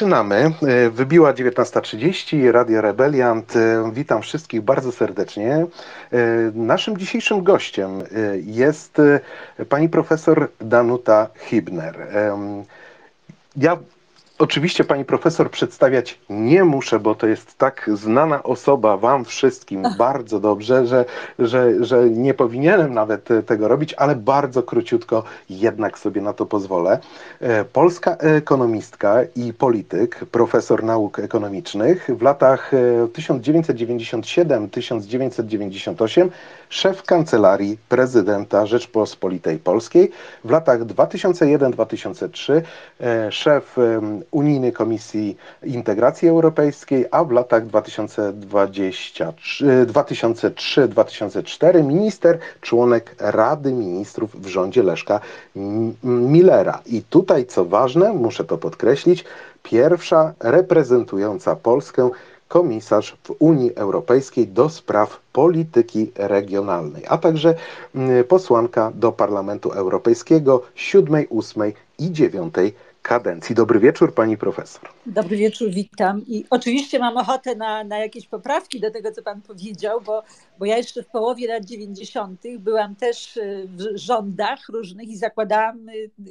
Zaczynamy. Wybiła 19:30, Radio Rebeliant. Witam wszystkich bardzo serdecznie. Naszym dzisiejszym gościem jest pani profesor Danuta Hibner. Ja oczywiście pani profesor przedstawiać nie muszę, bo to jest tak znana osoba wam wszystkim bardzo dobrze, że nie powinienem nawet tego robić, ale bardzo króciutko jednak sobie na to pozwolę. Polska ekonomistka i polityk, profesor nauk ekonomicznych w latach 1997-1998, szef Kancelarii Prezydenta Rzeczpospolitej Polskiej, w latach 2001-2003 szef Unijnej Komisji Integracji Europejskiej, a w latach 2003-2004 minister, członek Rady Ministrów w rządzie Leszka Millera. I tutaj, co ważne, muszę to podkreślić, pierwsza reprezentująca Polskę komisarz w Unii Europejskiej do spraw polityki regionalnej, a także posłanka do Parlamentu Europejskiego 7., 8. i 9. kadencji. Dobry wieczór, pani profesor. Dobry wieczór, witam. I oczywiście mam ochotę na jakieś poprawki do tego, co pan powiedział, bo ja jeszcze w połowie lat 90. byłam też w rządach różnych i zakładałam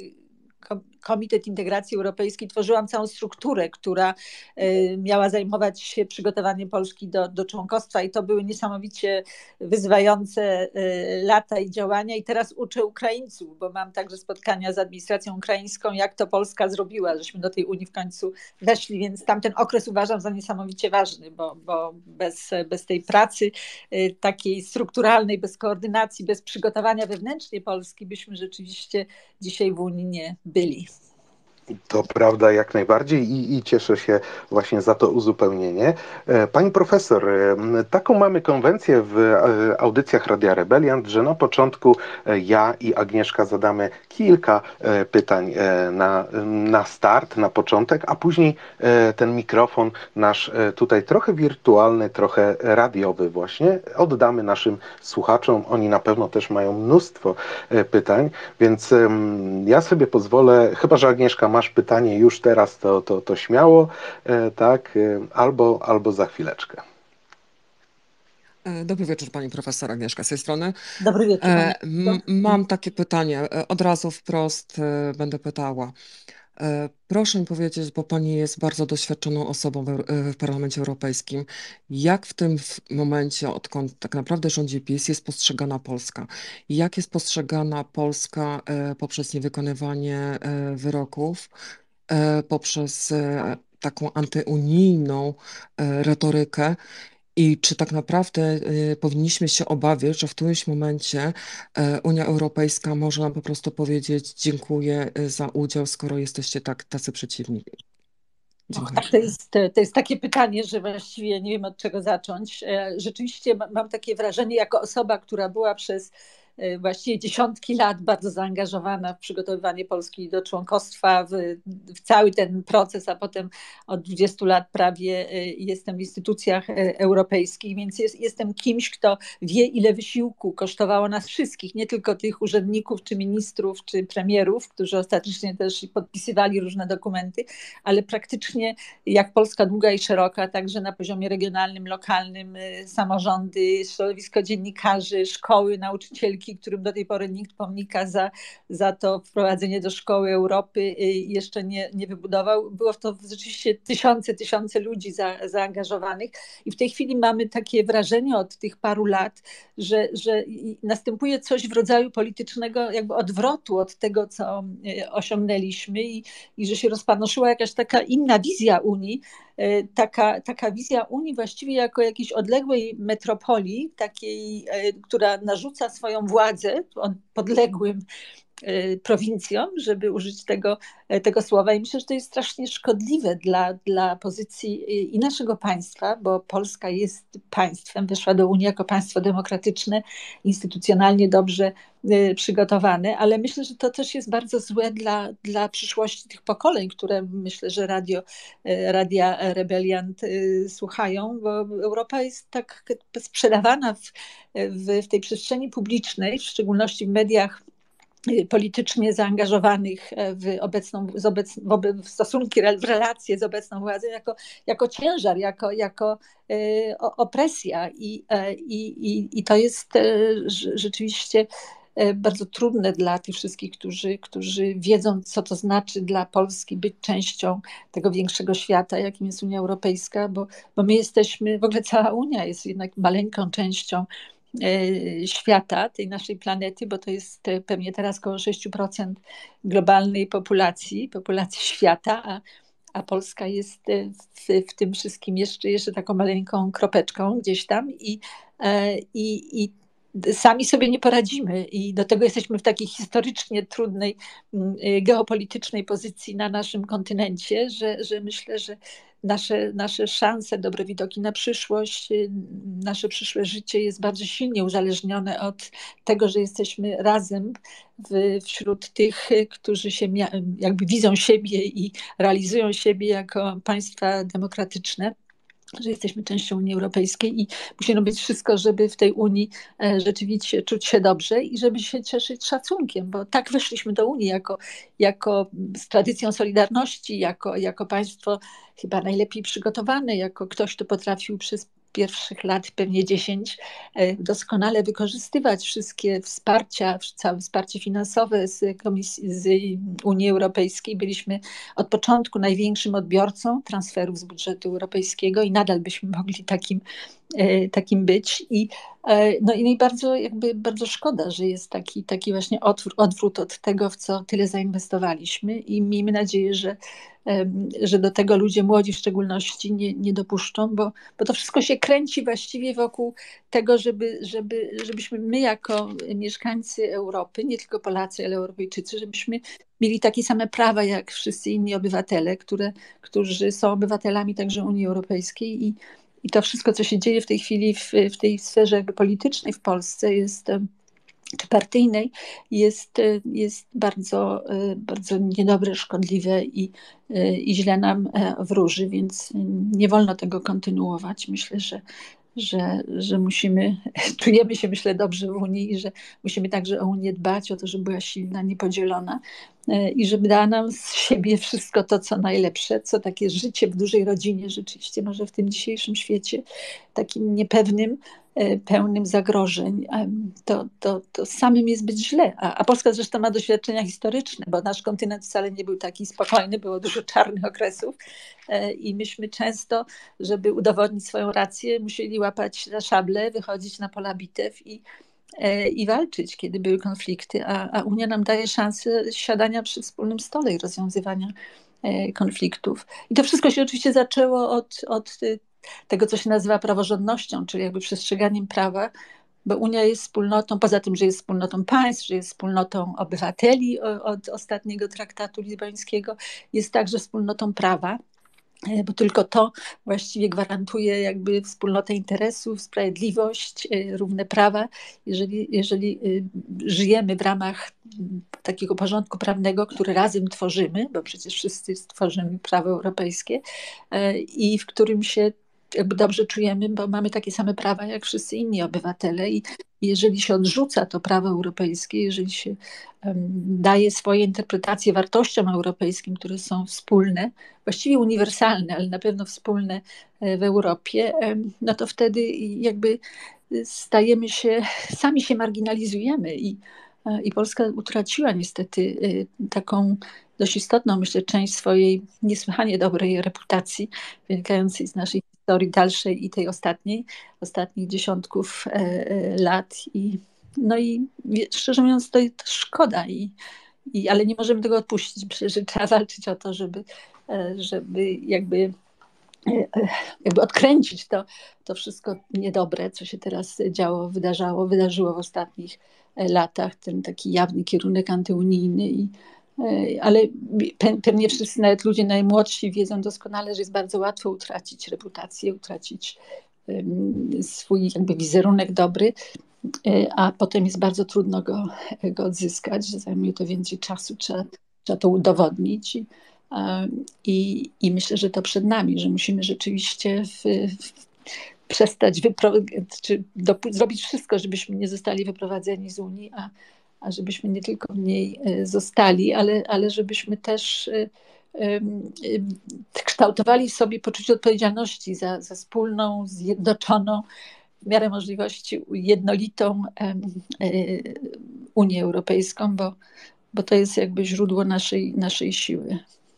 Komitet Integracji Europejskiej, tworzyłam całą strukturę, która miała zajmować się przygotowaniem Polski do członkostwa i to były niesamowicie wyzwające lata i działania i teraz uczę Ukraińców, bo mam także spotkania z administracją ukraińską, jak to Polska zrobiła, żeśmy do tej Unii w końcu weszli, więc tamten okres uważam za niesamowicie ważny, bo bez tej pracy takiej strukturalnej, bez koordynacji, bez przygotowania wewnętrznie Polski byśmy rzeczywiście dzisiaj w Unii nie byli. To prawda, jak najbardziej i cieszę się właśnie za to uzupełnienie. Pani profesor, taką mamy konwencję w audycjach Radia Rebeliant, że na początku ja i Agnieszka zadamy kilka pytań na start, na początek, a później ten mikrofon nasz tutaj trochę wirtualny, trochę radiowy właśnie oddamy naszym słuchaczom. Oni na pewno też mają mnóstwo pytań, więc ja sobie pozwolę, chyba że Agnieszka masz pytanie już teraz, to śmiało, tak, albo za chwileczkę. Dobry wieczór, pani profesor, Agnieszka z tej strony. Dobry wieczór. Mam takie pytanie, od razu wprost będę pytała. Proszę mi powiedzieć, bo pani jest bardzo doświadczoną osobą w Parlamencie Europejskim, jak w tym momencie, odkąd tak naprawdę rządzi PiS, jest postrzegana Polska? Jak jest postrzegana Polska poprzez niewykonywanie wyroków, poprzez taką antyunijną retorykę? I czy tak naprawdę powinniśmy się obawiać, że w którymś momencie Unia Europejska może nam po prostu powiedzieć dziękuję za udział, skoro jesteście tacy przeciwni? Och, tak, to jest takie pytanie, że właściwie nie wiem, od czego zacząć. Rzeczywiście mam takie wrażenie, jako osoba, która była przez właściwie dziesiątki lat bardzo zaangażowana w przygotowywanie Polski do członkostwa, w cały ten proces, a potem od 20 lat prawie jestem w instytucjach europejskich, więc jestem kimś, kto wie, ile wysiłku kosztowało nas wszystkich, nie tylko tych urzędników, czy ministrów, czy premierów, którzy ostatecznie też podpisywali różne dokumenty, ale praktycznie jak Polska długa i szeroka, także na poziomie regionalnym, lokalnym, samorządy, środowisko dziennikarzy, szkoły, nauczycielki, którym do tej pory nikt pomnika za to wprowadzenie do szkoły Europy jeszcze nie wybudował. Było w to rzeczywiście tysiące ludzi zaangażowanych i w tej chwili mamy takie wrażenie od tych paru lat, że następuje coś w rodzaju politycznego jakby odwrotu od tego, co osiągnęliśmy i że się rozpanoszyła jakaś taka inna wizja Unii, taka wizja Unii właściwie jako jakiejś odległej metropolii, takiej, która narzuca swoją władzę podległym prowincjom, żeby użyć tego słowa. I myślę, że to jest strasznie szkodliwe dla pozycji i naszego państwa, bo Polska jest państwem, weszła do Unii jako państwo demokratyczne, instytucjonalnie dobrze przygotowane, ale myślę, że to też jest bardzo złe dla przyszłości tych pokoleń, które myślę, że Radia Rebeliant słuchają, bo Europa jest tak sprzedawana w tej przestrzeni publicznej, w szczególności w mediach politycznie zaangażowanych w stosunki, w relacje z obecną władzą jako ciężar, jako opresja. I to jest rzeczywiście bardzo trudne dla tych wszystkich, którzy wiedzą, co to znaczy dla Polski być częścią tego większego świata, jakim jest Unia Europejska, bo my jesteśmy, w ogóle cała Unia jest jednak maleńką częścią świata, tej naszej planety, bo to jest pewnie teraz około 6% globalnej populacji świata, a Polska jest w tym wszystkim jeszcze taką maleńką kropeczką gdzieś tam i sami sobie nie poradzimy i do tego jesteśmy w takiej historycznie trudnej geopolitycznej pozycji na naszym kontynencie, że myślę, że nasze szanse, dobre widoki na przyszłość, nasze przyszłe życie jest bardzo silnie uzależnione od tego, że jesteśmy razem wśród tych, którzy się jakby widzą siebie i realizują siebie jako państwa demokratyczne, że jesteśmy częścią Unii Europejskiej i musi robić wszystko, żeby w tej Unii rzeczywiście czuć się dobrze i żeby się cieszyć szacunkiem, bo tak weszliśmy do Unii jako z tradycją solidarności, jako państwo chyba najlepiej przygotowane, jako ktoś, kto potrafił przez pierwszych lat, pewnie 10, doskonale wykorzystywać wszystkie całe wsparcie finansowe z Unii Europejskiej. Byliśmy od początku największym odbiorcą transferów z budżetu europejskiego i nadal byśmy mogli takim być. No i bardzo szkoda, że jest taki właśnie odwrót od tego, w co tyle zainwestowaliśmy i miejmy nadzieję, że do tego ludzie młodzi w szczególności nie dopuszczą, bo to wszystko się kręci właściwie wokół tego, żebyśmy my jako mieszkańcy Europy, nie tylko Polacy, ale Europejczycy, żebyśmy mieli takie same prawa jak wszyscy inni obywatele, którzy są obywatelami także Unii Europejskiej i to wszystko, co się dzieje w tej chwili w tej sferze jakby politycznej w Polsce czy partyjnej jest bardzo, bardzo niedobre, szkodliwe i źle nam wróży, więc nie wolno tego kontynuować. Myślę, że musimy, czujemy się myślę dobrze w Unii i że musimy także o Unię dbać, o to, żeby była silna, niepodzielona i żeby dała nam z siebie wszystko to, co najlepsze, co takie życie w dużej rodzinie rzeczywiście może w tym dzisiejszym świecie takim niepewnym, pełnym zagrożeń, to samym jest być źle. A Polska zresztą ma doświadczenia historyczne, bo nasz kontynent wcale nie był taki spokojny, było dużo czarnych okresów i myśmy często, żeby udowodnić swoją rację, musieli łapać za szable, wychodzić na pola bitew i walczyć, kiedy były konflikty, a Unia nam daje szansę siadania przy wspólnym stole i rozwiązywania konfliktów. I to wszystko się oczywiście zaczęło od tego, co się nazywa praworządnością, czyli jakby przestrzeganiem prawa, bo Unia jest wspólnotą, poza tym, że jest wspólnotą państw, że jest wspólnotą obywateli od ostatniego traktatu lizbońskiego, jest także wspólnotą prawa, bo tylko to właściwie gwarantuje jakby wspólnotę interesów, sprawiedliwość, równe prawa. Jeżeli żyjemy w ramach takiego porządku prawnego, który razem tworzymy, bo przecież wszyscy tworzymy prawo europejskie i w którym się jakby dobrze czujemy, bo mamy takie same prawa jak wszyscy inni obywatele i jeżeli się odrzuca to prawo europejskie, jeżeli się daje swoje interpretacje wartościom europejskim, które są wspólne, właściwie uniwersalne, ale na pewno wspólne w Europie, no to wtedy jakby sami się marginalizujemy i Polska utraciła niestety taką dość istotną, myślę, część swojej niesłychanie dobrej reputacji wynikającej z naszej historii dalszej i tej ostatnich dziesiątków lat. No i szczerze mówiąc, to szkoda, ale nie możemy tego odpuścić. Myślę, że trzeba walczyć o to, żeby jakby odkręcić to wszystko niedobre, co się teraz wydarzyło w ostatnich latach, ten taki jawny kierunek antyunijny. Ale pewnie wszyscy, nawet ludzie najmłodsi, wiedzą doskonale, że jest bardzo łatwo utracić reputację, utracić swój jakby wizerunek dobry, a potem jest bardzo trudno go odzyskać, że zajmuje to więcej czasu, trzeba to udowodnić. I myślę, że to przed nami, że musimy rzeczywiście przestać, czy zrobić wszystko, żebyśmy nie zostali wyprowadzeni z Unii, a żebyśmy nie tylko w niej zostali, ale żebyśmy też kształtowali w sobie poczucie odpowiedzialności za wspólną, zjednoczoną, w miarę możliwości jednolitą Unię Europejską, bo to jest jakby źródło naszej siły.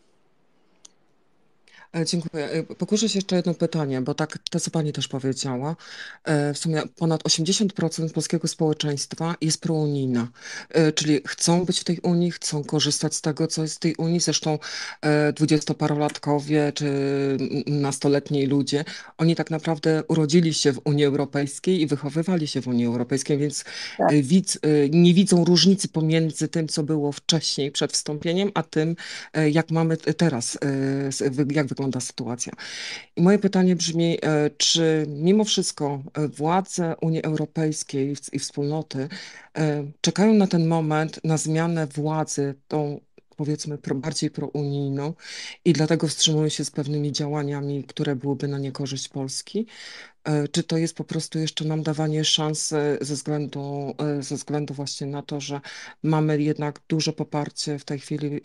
Dziękuję. Pokuszę się jeszcze jedno pytanie, bo tak to, co pani też powiedziała, w sumie ponad 80% polskiego społeczeństwa jest prounijna, czyli chcą być w tej Unii, chcą korzystać z tego, co jest w tej Unii. Zresztą dwudziestoparolatkowie czy nastoletni ludzie, oni tak naprawdę urodzili się w Unii Europejskiej i wychowywali się w Unii Europejskiej, więc Tak. nie widzą różnicy pomiędzy tym, co było wcześniej, przed wstąpieniem, a tym, jak mamy teraz, jak wygląda sytuacja. I moje pytanie brzmi, czy mimo wszystko władze Unii Europejskiej i wspólnoty czekają na ten moment, na zmianę władzy, tą powiedzmy bardziej prounijną i dlatego wstrzymują się z pewnymi działaniami, które byłyby na niekorzyść Polski? Czy to jest po prostu jeszcze nam dawanie szansy ze względu właśnie na to, że mamy jednak duże poparcie w tej chwili,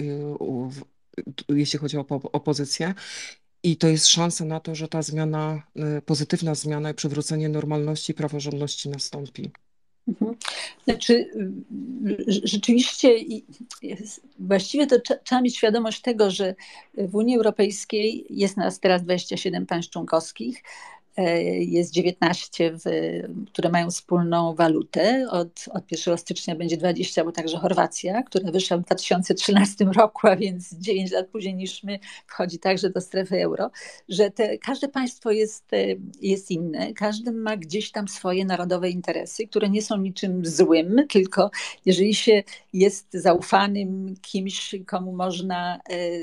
jeśli chodzi o opozycję, i to jest szansa na to, że ta zmiana, pozytywna zmiana i przywrócenie normalności i praworządności nastąpi? Znaczy, rzeczywiście właściwie to trzeba mieć świadomość tego, że w Unii Europejskiej jest nas teraz 27 państw członkowskich. Jest 19, które mają wspólną walutę. Od 1 stycznia będzie 20, bo także Chorwacja, która wyszła w 2013 roku, a więc 9 lat później niż my, wchodzi także do strefy euro, że każde państwo jest inne, każdy ma gdzieś tam swoje narodowe interesy, które nie są niczym złym, tylko jeżeli się jest zaufanym kimś, komu można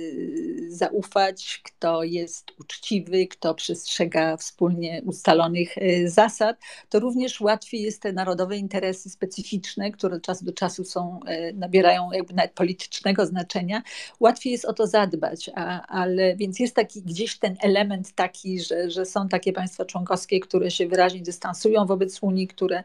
zaufać, kto jest uczciwy, kto przestrzega wspólnie ustalonych zasad, to również łatwiej jest te narodowe interesy specyficzne, które od czasu do czasu nabierają jakby nawet politycznego znaczenia, łatwiej jest o to zadbać, ale więc jest taki gdzieś ten element taki, że są takie państwa członkowskie, które się wyraźnie dystansują wobec Unii, które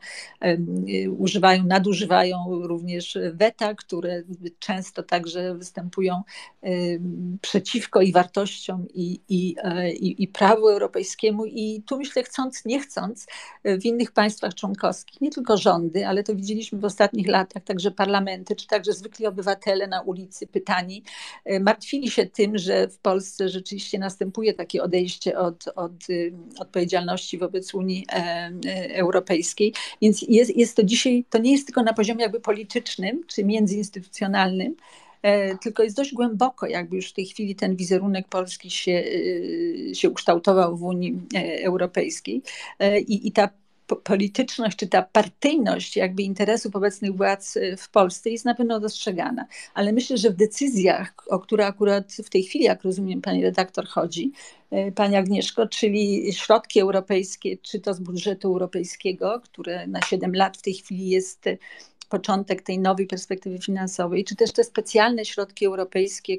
nadużywają również weta, które często także występują przeciwko i wartościom i prawu europejskiemu, i tu myślę, chcąc, nie chcąc, w innych państwach członkowskich, nie tylko rządy, ale to widzieliśmy w ostatnich latach, także parlamenty, czy także zwykli obywatele na ulicy pytani, martwili się tym, że w Polsce rzeczywiście następuje takie odejście od odpowiedzialności wobec Unii Europejskiej. Więc jest to dzisiaj, to nie jest tylko na poziomie jakby politycznym, czy międzyinstytucjonalnym, tylko jest dość głęboko, jakby już w tej chwili ten wizerunek Polski się ukształtował w Unii Europejskiej i ta polityczność, czy ta partyjność jakby interesów obecnych władz w Polsce jest na pewno dostrzegana. Ale myślę, że w decyzjach, o które akurat w tej chwili, jak rozumiem, pani redaktor, chodzi, pani Agnieszko, czyli środki europejskie, czy to z budżetu europejskiego, które na 7 lat w tej chwili jest początek tej nowej perspektywy finansowej, czy też te specjalne środki europejskie,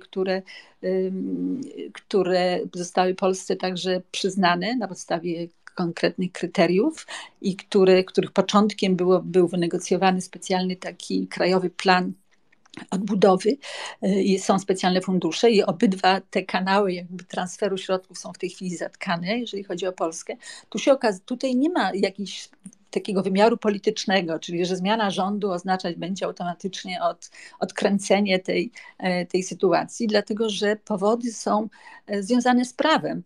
które zostały Polsce także przyznane na podstawie konkretnych kryteriów i których początkiem był wynegocjowany specjalny taki krajowy plan odbudowy. Są specjalne fundusze i obydwa te kanały jakby transferu środków są w tej chwili zatkane, jeżeli chodzi o Polskę. Tutaj nie ma jakichś takiego wymiaru politycznego, czyli że zmiana rządu oznaczać będzie automatycznie odkręcenie tej sytuacji, dlatego że powody są związane z prawem,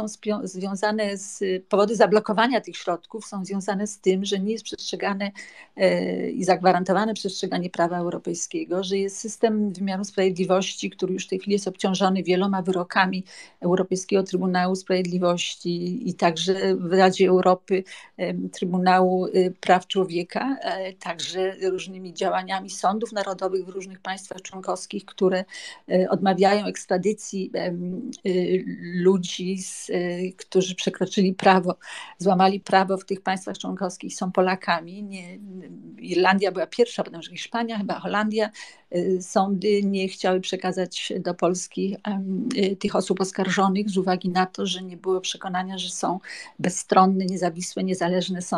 powody zablokowania tych środków są związane z tym, że nie jest przestrzegane i zagwarantowane przestrzeganie prawa europejskiego, że jest system wymiaru sprawiedliwości, który już w tej chwili jest obciążony wieloma wyrokami Europejskiego Trybunału Sprawiedliwości i także w Radzie Europy Trybunału Praw Człowieka, także różnymi działaniami sądów narodowych w różnych państwach członkowskich, które odmawiają ekstradycji ludzi, którzy przekroczyli prawo, złamali prawo w tych państwach członkowskich, są Polakami. Irlandia była pierwsza, potem Hiszpania, chyba Holandia. Sądy nie chciały przekazać do Polski tych osób oskarżonych z uwagi na to, że nie było przekonania, że są bezstronne, niezawisłe, niezależne sądy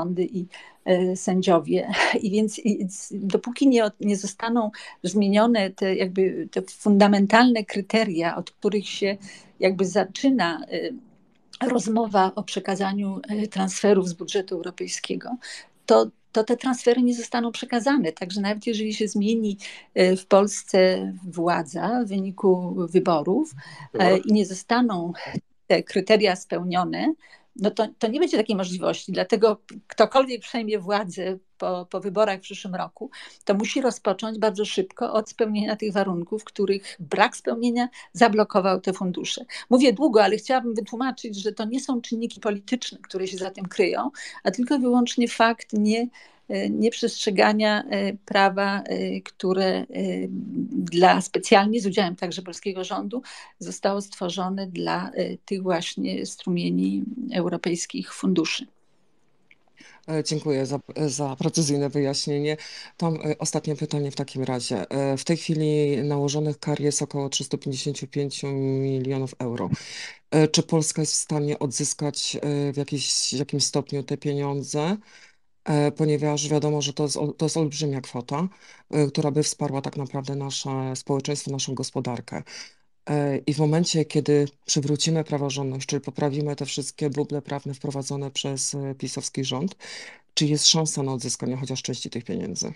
byli sędziowie. I więc dopóki nie zostaną zmienione te fundamentalne kryteria, od których się jakby zaczyna rozmowa o przekazaniu transferów z budżetu europejskiego, to te transfery nie zostaną przekazane. Także nawet jeżeli się zmieni w Polsce władza w wyniku wyborów i nie zostaną te kryteria spełnione, no to nie będzie takiej możliwości. Dlatego ktokolwiek przejmie władzę po wyborach w przyszłym roku, to musi rozpocząć bardzo szybko od spełnienia tych warunków, których brak spełnienia zablokował te fundusze. Mówię długo, ale chciałabym wytłumaczyć, że to nie są czynniki polityczne, które się za tym kryją, a tylko i wyłącznie fakt nieprzestrzegania prawa, które specjalnie z udziałem także polskiego rządu zostało stworzone dla tych właśnie strumieni europejskich funduszy. Dziękuję za precyzyjne wyjaśnienie. Tam ostatnie pytanie w takim razie. W tej chwili nałożonych kar jest około 355 milionów euro. Czy Polska jest w stanie odzyskać w jakimś stopniu te pieniądze? Ponieważ wiadomo, że to jest olbrzymia kwota, która by wsparła tak naprawdę nasze społeczeństwo, naszą gospodarkę. I w momencie, kiedy przywrócimy praworządność, czyli poprawimy te wszystkie buble prawne wprowadzone przez pisowski rząd, czy jest szansa na odzyskanie chociaż części tych pieniędzy?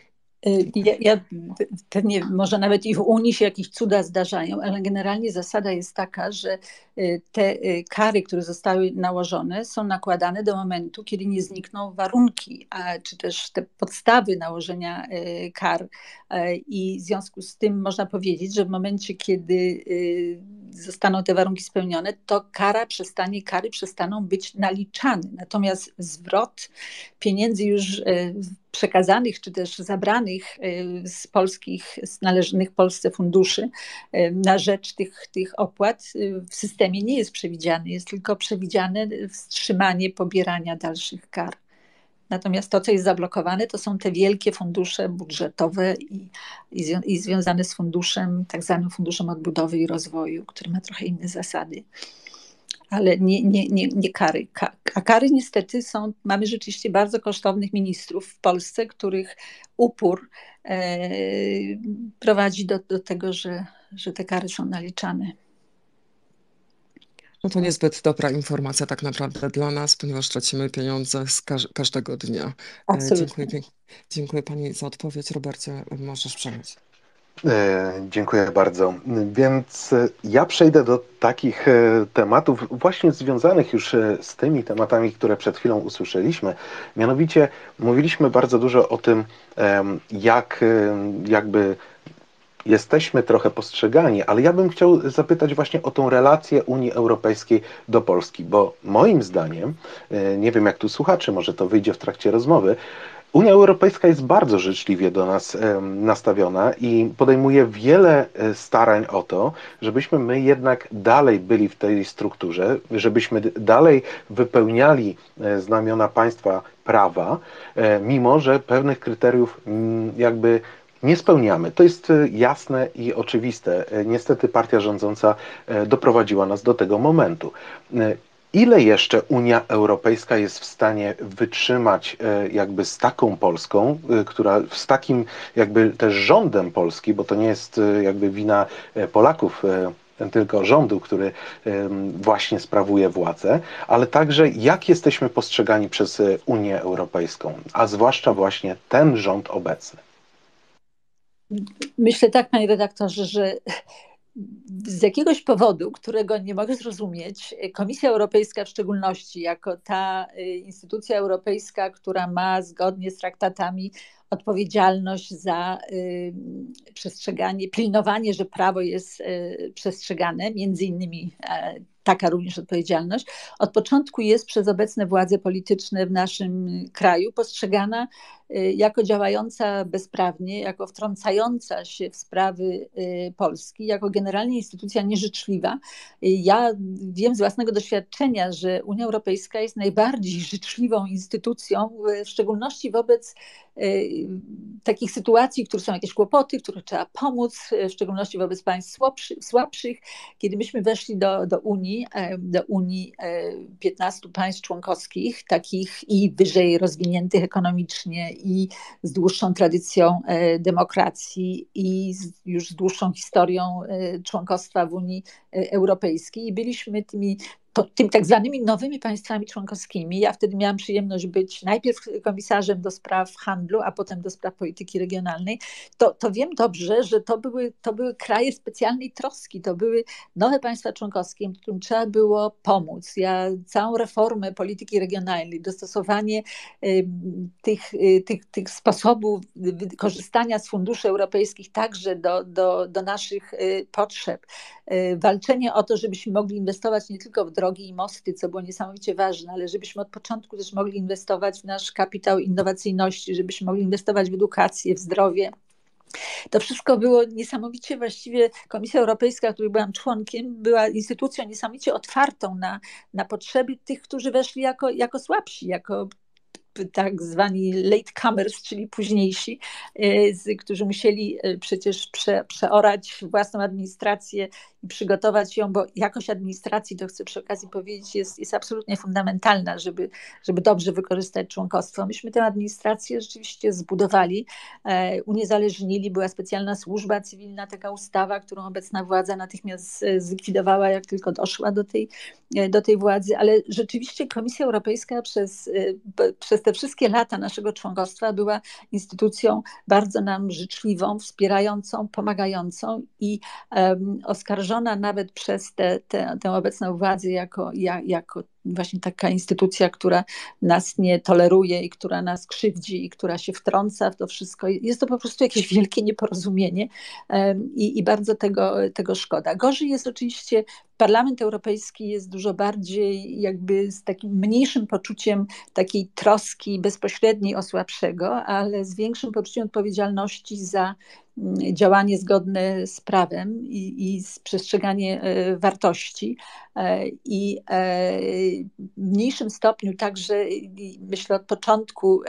Pewnie może nawet i w Unii się jakieś cuda zdarzają, ale generalnie zasada jest taka, że te kary, które zostały nałożone, są nakładane do momentu, kiedy nie znikną warunki, czy też te podstawy nałożenia kar. I w związku z tym można powiedzieć, że w momencie, kiedy zostaną te warunki spełnione, to kary przestaną być naliczane. Natomiast zwrot pieniędzy już przekazanych czy też zabranych z należnych Polsce funduszy na rzecz tych opłat w systemie nie jest przewidziany. Jest tylko przewidziane wstrzymanie pobierania dalszych kar. Natomiast to, co jest zablokowane, to są te wielkie fundusze budżetowe i związane z funduszem, tak zwanym Funduszem Odbudowy i Rozwoju, który ma trochę inne zasady. Ale nie kary. A kary niestety mamy rzeczywiście bardzo kosztownych ministrów w Polsce, których upór prowadzi do tego, że te kary są naliczane. No to niezbyt dobra informacja tak naprawdę dla nas, ponieważ tracimy pieniądze każdego dnia. Absolutnie. Dziękuję Pani za odpowiedź. Robercie, możesz przejąć. Dziękuję bardzo. Więc ja przejdę do takich tematów właśnie związanych już z tymi tematami, które przed chwilą usłyszeliśmy. Mianowicie mówiliśmy bardzo dużo o tym, jak jakby jesteśmy trochę postrzegani, ale ja bym chciał zapytać właśnie o tą relację Unii Europejskiej do Polski, bo moim zdaniem, nie wiem jak tu słuchacze, może to wyjdzie w trakcie rozmowy, Unia Europejska jest bardzo życzliwie do nas nastawiona i podejmuje wiele starań o to, żebyśmy my jednak dalej byli w tej strukturze, żebyśmy dalej wypełniali znamiona państwa prawa, mimo że pewnych kryteriów jakby nie spełniamy. To jest jasne i oczywiste. Niestety partia rządząca doprowadziła nas do tego momentu. Ile jeszcze Unia Europejska jest w stanie wytrzymać jakby z taką Polską, z takim jakby też rządem Polski, bo to nie jest jakby wina Polaków, tylko rządu, który właśnie sprawuje władzę, ale także jak jesteśmy postrzegani przez Unię Europejską, a zwłaszcza właśnie ten rząd obecny. Myślę tak, panie redaktorze, że z jakiegoś powodu, którego nie mogę zrozumieć, Komisja Europejska w szczególności, jako ta instytucja europejska, która ma zgodnie z traktatami odpowiedzialność za przestrzeganie, pilnowanie, że prawo jest przestrzegane, między innymi taka również odpowiedzialność, od początku jest przez obecne władze polityczne w naszym kraju postrzegana jako działająca bezprawnie, jako wtrącająca się w sprawy Polski, jako generalnie instytucja nieżyczliwa. Ja wiem z własnego doświadczenia, że Unia Europejska jest najbardziej życzliwą instytucją, w szczególności wobec takich sytuacji, w których są jakieś kłopoty, w których trzeba pomóc, w szczególności wobec państw słabszych. Kiedy myśmy weszli do Unii 15 państw członkowskich, takich i wyżej rozwiniętych ekonomicznie, i z dłuższą tradycją demokracji, i już z dłuższą historią członkostwa w Unii Europejskiej, i byliśmy tym tak zwanymi nowymi państwami członkowskimi. Ja wtedy miałam przyjemność być najpierw komisarzem do spraw handlu, a potem do spraw polityki regionalnej. To wiem dobrze, że to były kraje specjalnej troski, to były nowe państwa członkowskie, którym trzeba było pomóc. Ja całą reformę polityki regionalnej, dostosowanie tych sposobów korzystania z funduszy europejskich także do naszych potrzeb, walczenie o to, żebyśmy mogli inwestować nie tylko w drogi i mosty, co było niesamowicie ważne, ale żebyśmy od początku też mogli inwestować w nasz kapitał innowacyjności, żebyśmy mogli inwestować w edukację, w zdrowie. To wszystko było niesamowicie, właściwie Komisja Europejska, której byłam członkiem, była instytucją niesamowicie otwartą na potrzeby tych, którzy weszli jako słabsi, jako tak zwani latecomers, czyli późniejsi, którzy musieli przecież przeorać własną administrację i przygotować ją, bo jakość administracji, to chcę przy okazji powiedzieć, jest absolutnie fundamentalna, żeby dobrze wykorzystać członkostwo. Myśmy tę administrację rzeczywiście zbudowali, uniezależnili, była specjalna służba cywilna, taka ustawa, którą obecna władza natychmiast zlikwidowała, jak tylko doszła do tej władzy, ale rzeczywiście Komisja Europejska przez te wszystkie lata naszego członkostwa była instytucją bardzo nam życzliwą, wspierającą, pomagającą i oskarżona nawet przez tę obecną władzę jako właśnie taka instytucja, która nas nie toleruje i która nas krzywdzi i która się wtrąca w to wszystko. Jest to po prostu jakieś wielkie nieporozumienie i bardzo tego szkoda. Gorzej jest oczywiście, Parlament Europejski jest dużo bardziej jakby z takim mniejszym poczuciem takiej troski bezpośredniej o słabszego, ale z większym poczuciem odpowiedzialności za działanie zgodne z prawem i przestrzeganie wartości. I w mniejszym stopniu także, myślę od początku,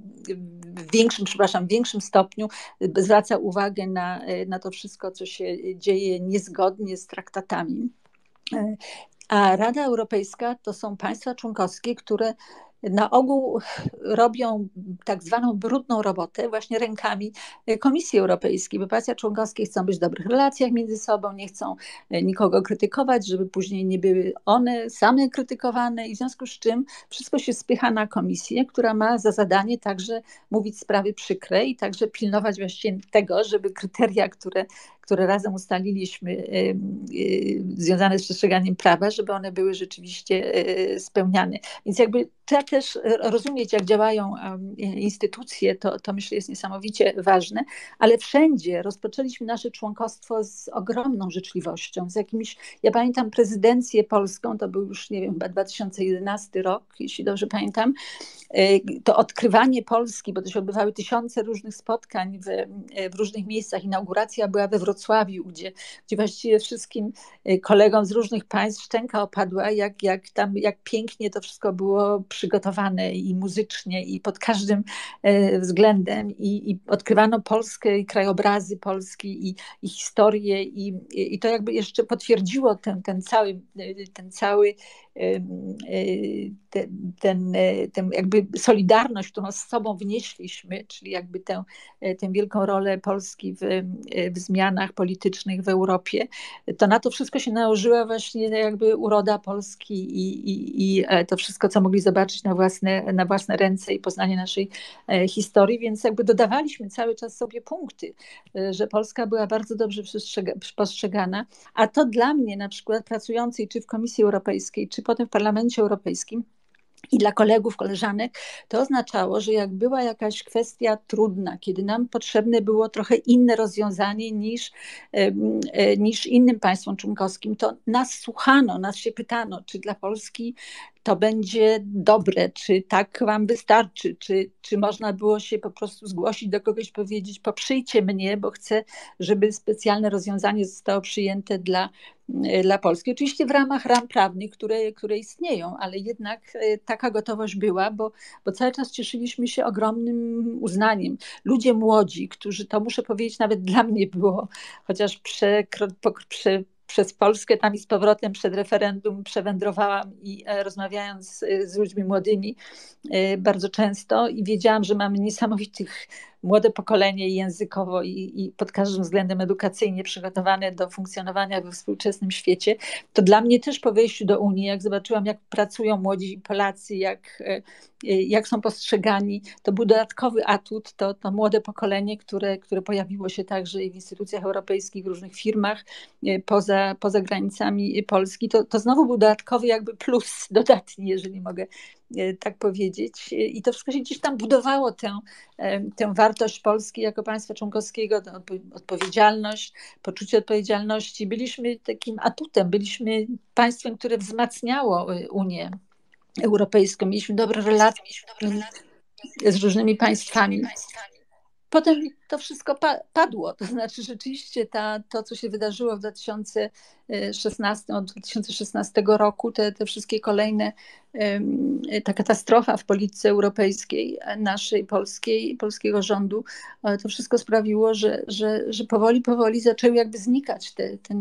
w większym stopniu zwraca uwagę na to wszystko, co się dzieje niezgodnie z traktatami. A Rada Europejska to są państwa członkowskie, które na ogół robią tak zwaną brudną robotę właśnie rękami Komisji Europejskiej, bo państwa członkowskie chcą być w dobrych relacjach między sobą, nie chcą nikogo krytykować, żeby później nie były one same krytykowane, i w związku z czym wszystko się spycha na Komisję, która ma za zadanie także mówić sprawy przykre i także pilnować właściwie tego, żeby kryteria, które razem ustaliliśmy, związane z przestrzeganiem prawa, żeby one były rzeczywiście spełniane. Więc jakby trzeba też rozumieć, jak działają instytucje, to myślę jest niesamowicie ważne, ale wszędzie rozpoczęliśmy nasze członkostwo z ogromną życzliwością, ja pamiętam prezydencję polską, to był już, nie wiem, chyba 2011 rok, jeśli dobrze pamiętam, to odkrywanie Polski, bo to się odbywały tysiące różnych spotkań w różnych miejscach. Inauguracja była we Wrocławiu, gdzie właściwie wszystkim kolegom z różnych państw szczęka opadła, jak pięknie to wszystko było przygotowane i muzycznie, i pod każdym względem. I odkrywano Polskę, i krajobrazy Polski, i historię, i to jakby jeszcze potwierdziło ten cały jakby solidarność, którą z sobą wnieśliśmy, czyli jakby tę wielką rolę Polski w zmianach politycznych w Europie. To na to wszystko się nałożyła właśnie jakby uroda Polski i to wszystko, co mogli zobaczyć na własne ręce i poznanie naszej historii, więc jakby dodawaliśmy cały czas sobie punkty, że Polska była bardzo dobrze postrzegana, a to dla mnie na przykład pracującej czy w Komisji Europejskiej, czy potem w Parlamencie Europejskim, i dla kolegów, koleżanek, to oznaczało, że jak była jakaś kwestia trudna, kiedy nam potrzebne było trochę inne rozwiązanie niż innym państwom członkowskim, to nas słuchano, nas się pytano, czy dla Polski to będzie dobre, czy tak wam wystarczy, czy można było się po prostu zgłosić do kogoś, powiedzieć poprzyjcie mnie, bo chcę, żeby specjalne rozwiązanie zostało przyjęte dla Polski. Oczywiście w ramach ram prawnych, które istnieją, ale jednak taka gotowość była, bo cały czas cieszyliśmy się ogromnym uznaniem. Ludzie młodzi, którzy, to muszę powiedzieć, nawet dla mnie było, chociaż przez Polskę tam i z powrotem przed referendum przewędrowałam i rozmawiając z ludźmi młodymi bardzo często i wiedziałam, że mamy niesamowitych młode pokolenie językowo i pod każdym względem edukacyjnie przygotowane do funkcjonowania we współczesnym świecie, to dla mnie też po wejściu do Unii, jak zobaczyłam, jak pracują młodzi Polacy, jak są postrzegani, to był dodatkowy atut, to młode pokolenie, które pojawiło się także i w instytucjach europejskich, w różnych firmach poza granicami Polski, to znowu był dodatkowy jakby plus dodatni, jeżeli mogę tak powiedzieć. I to wszystko się gdzieś tam budowało tę wartość Polski jako państwa członkowskiego, tę odpowiedzialność, poczucie odpowiedzialności. Byliśmy takim atutem, byliśmy państwem, które wzmacniało Unię Europejską. Mieliśmy dobre relacje z różnymi państwami. Potem to wszystko padło, to znaczy rzeczywiście to, co się wydarzyło w 2016, od 2016 roku, te wszystkie kolejne, ta katastrofa w polityce europejskiej, naszej polskiego rządu, to wszystko sprawiło, że powoli zaczęły jakby znikać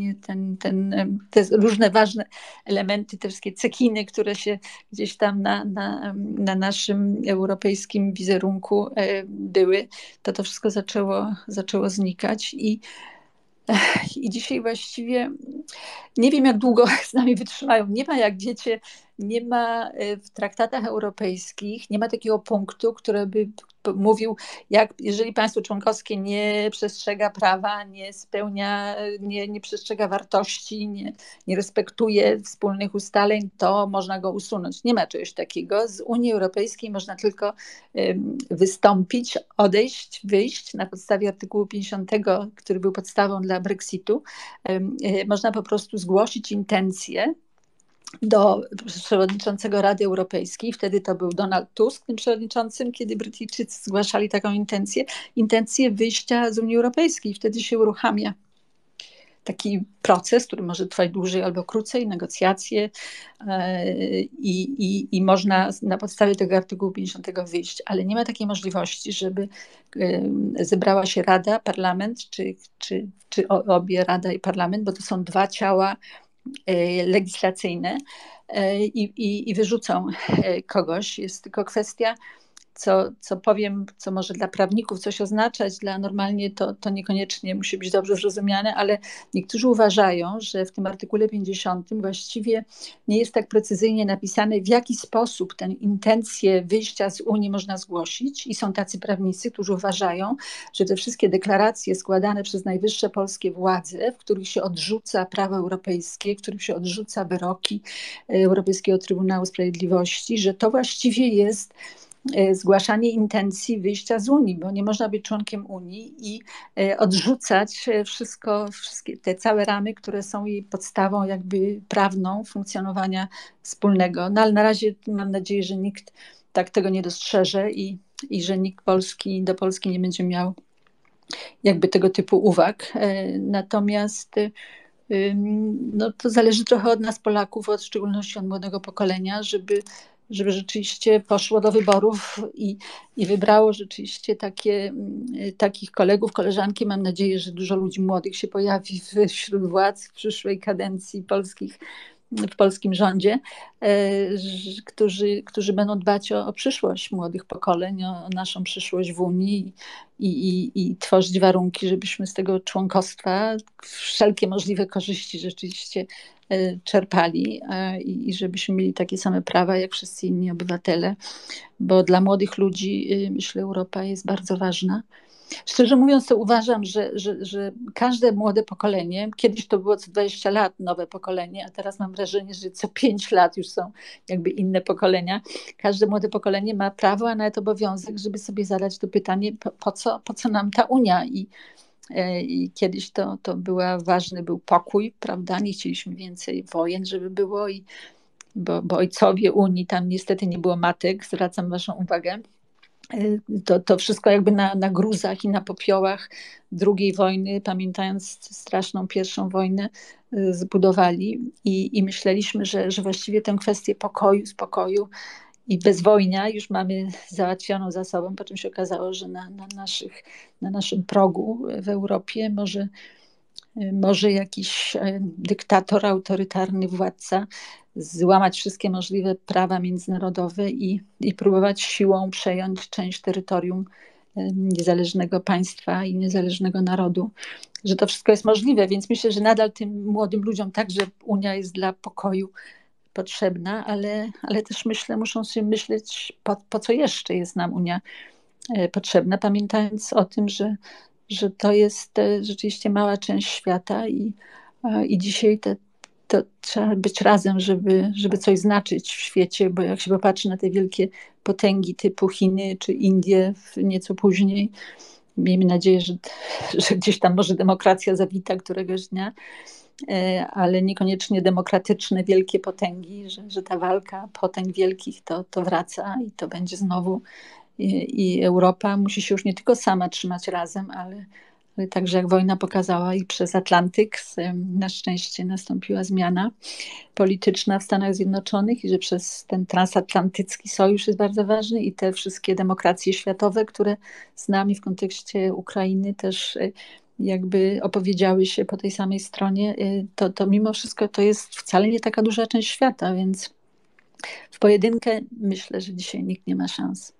te różne ważne elementy, te wszystkie cekiny, które się gdzieś tam na naszym europejskim wizerunku były, to wszystko zaczęło znikać i dzisiaj właściwie nie wiem, jak długo z nami wytrzymają. Nie ma, jak wiecie, nie ma w traktatach europejskich, nie ma takiego punktu, który by mówił, jeżeli państwo członkowskie nie przestrzega prawa, nie spełnia, nie przestrzega wartości, nie respektuje wspólnych ustaleń, to można go usunąć. Nie ma czegoś takiego. Z Unii Europejskiej można tylko wystąpić, odejść, wyjść na podstawie artykułu 50, który był podstawą dla Brexitu. Można po prostu zgłosić intencje do przewodniczącego Rady Europejskiej. Wtedy to był Donald Tusk tym przewodniczącym, kiedy Brytyjczycy zgłaszali taką intencję wyjścia z Unii Europejskiej. Wtedy się uruchamia taki proces, który może trwać dłużej albo krócej, negocjacje i można na podstawie tego artykułu 50 wyjść, ale nie ma takiej możliwości, żeby zebrała się Rada, Parlament, czy obie Rada i Parlament, bo to są dwa ciała legislacyjne i wyrzucą kogoś. Jest tylko kwestia, co powiem, co może dla prawników coś oznaczać, dla normalnie to niekoniecznie musi być dobrze zrozumiane, ale niektórzy uważają, że w tym artykule 50 właściwie nie jest tak precyzyjnie napisane, w jaki sposób tę intencję wyjścia z Unii można zgłosić i są tacy prawnicy, którzy uważają, że te wszystkie deklaracje składane przez najwyższe polskie władze, w których się odrzuca prawo europejskie, w których się odrzuca wyroki Europejskiego Trybunału Sprawiedliwości, że to właściwie jest zgłaszanie intencji wyjścia z Unii, bo nie można być członkiem Unii i odrzucać wszystkie te całe ramy, które są jej podstawą jakby prawną funkcjonowania wspólnego. No ale na razie mam nadzieję, że nikt tak tego nie dostrzeże i że nikt do Polski nie będzie miał jakby tego typu uwag. Natomiast no, to zależy trochę od nas Polaków, w szczególności od młodego pokolenia, żeby rzeczywiście poszło do wyborów i wybrało rzeczywiście takich kolegów, koleżanki. Mam nadzieję, że dużo ludzi młodych się pojawi wśród władz w przyszłej kadencji w polskim rządzie, którzy będą dbać o przyszłość młodych pokoleń, o naszą przyszłość w Unii i tworzyć warunki, żebyśmy z tego członkostwa wszelkie możliwe korzyści rzeczywiście czerpali i żebyśmy mieli takie same prawa jak wszyscy inni obywatele, bo dla młodych ludzi myślę, Europa jest bardzo ważna. Szczerze mówiąc, to uważam, że każde młode pokolenie, kiedyś to było co 20 lat nowe pokolenie, a teraz mam wrażenie, że co 5 lat już są jakby inne pokolenia. Każde młode pokolenie ma prawo, a nawet obowiązek, żeby sobie zadać to pytanie, po co nam ta Unia i kiedyś to ważny był pokój, prawda? Nie chcieliśmy więcej wojen, żeby było i bo ojcowie Unii, tam niestety nie było matek, zwracam waszą uwagę. To wszystko jakby na gruzach i na popiołach II wojny, pamiętając straszną pierwszą wojnę, zbudowali i myśleliśmy, że właściwie tę kwestię pokoju, spokoju i bezwojnia już mamy załatwioną za sobą, po czym się okazało, że na naszym progu w Europie może jakiś dyktator, autorytarny władca złamać wszystkie możliwe prawa międzynarodowe i próbować siłą przejąć część terytorium niezależnego państwa i niezależnego narodu, że to wszystko jest możliwe, więc myślę, że nadal tym młodym ludziom także Unia jest dla pokoju potrzebna, ale też muszą sobie myśleć, po co jeszcze jest nam Unia potrzebna, pamiętając o tym, że to jest rzeczywiście mała część świata i dzisiaj to trzeba być razem, żeby coś znaczyć w świecie, bo jak się popatrzy na te wielkie potęgi typu Chiny czy Indie nieco później, miejmy nadzieję, że gdzieś tam może demokracja zawita któregoś dnia, ale niekoniecznie demokratyczne wielkie potęgi, że ta walka potęg wielkich to wraca i to będzie znowu i Europa musi się już nie tylko sama trzymać razem, ale także jak wojna pokazała i przez Atlantyk na szczęście nastąpiła zmiana polityczna w Stanach Zjednoczonych i że przez ten transatlantycki sojusz jest bardzo ważny i te wszystkie demokracje światowe, które z nami w kontekście Ukrainy też jakby opowiedziały się po tej samej stronie, to mimo wszystko to jest wcale nie taka duża część świata, więc w pojedynkę myślę, że dzisiaj nikt nie ma szans.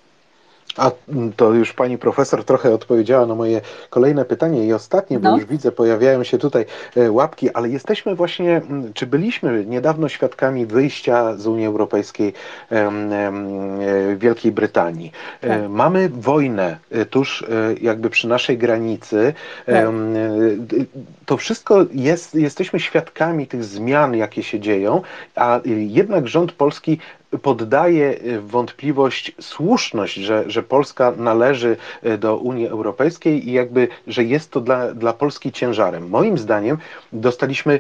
A to już pani profesor trochę odpowiedziała na moje kolejne pytanie i ostatnie, bo już widzę, pojawiają się tutaj łapki, ale jesteśmy właśnie, czy byliśmy niedawno świadkami wyjścia z Unii Europejskiej Wielkiej Brytanii. Tak. Mamy wojnę tuż jakby przy naszej granicy. Tak. To wszystko jesteśmy świadkami tych zmian, jakie się dzieją, a jednak rząd polski poddaje wątpliwość słuszność, że Polska należy do Unii Europejskiej i jakby, że jest to dla Polski ciężarem. Moim zdaniem dostaliśmy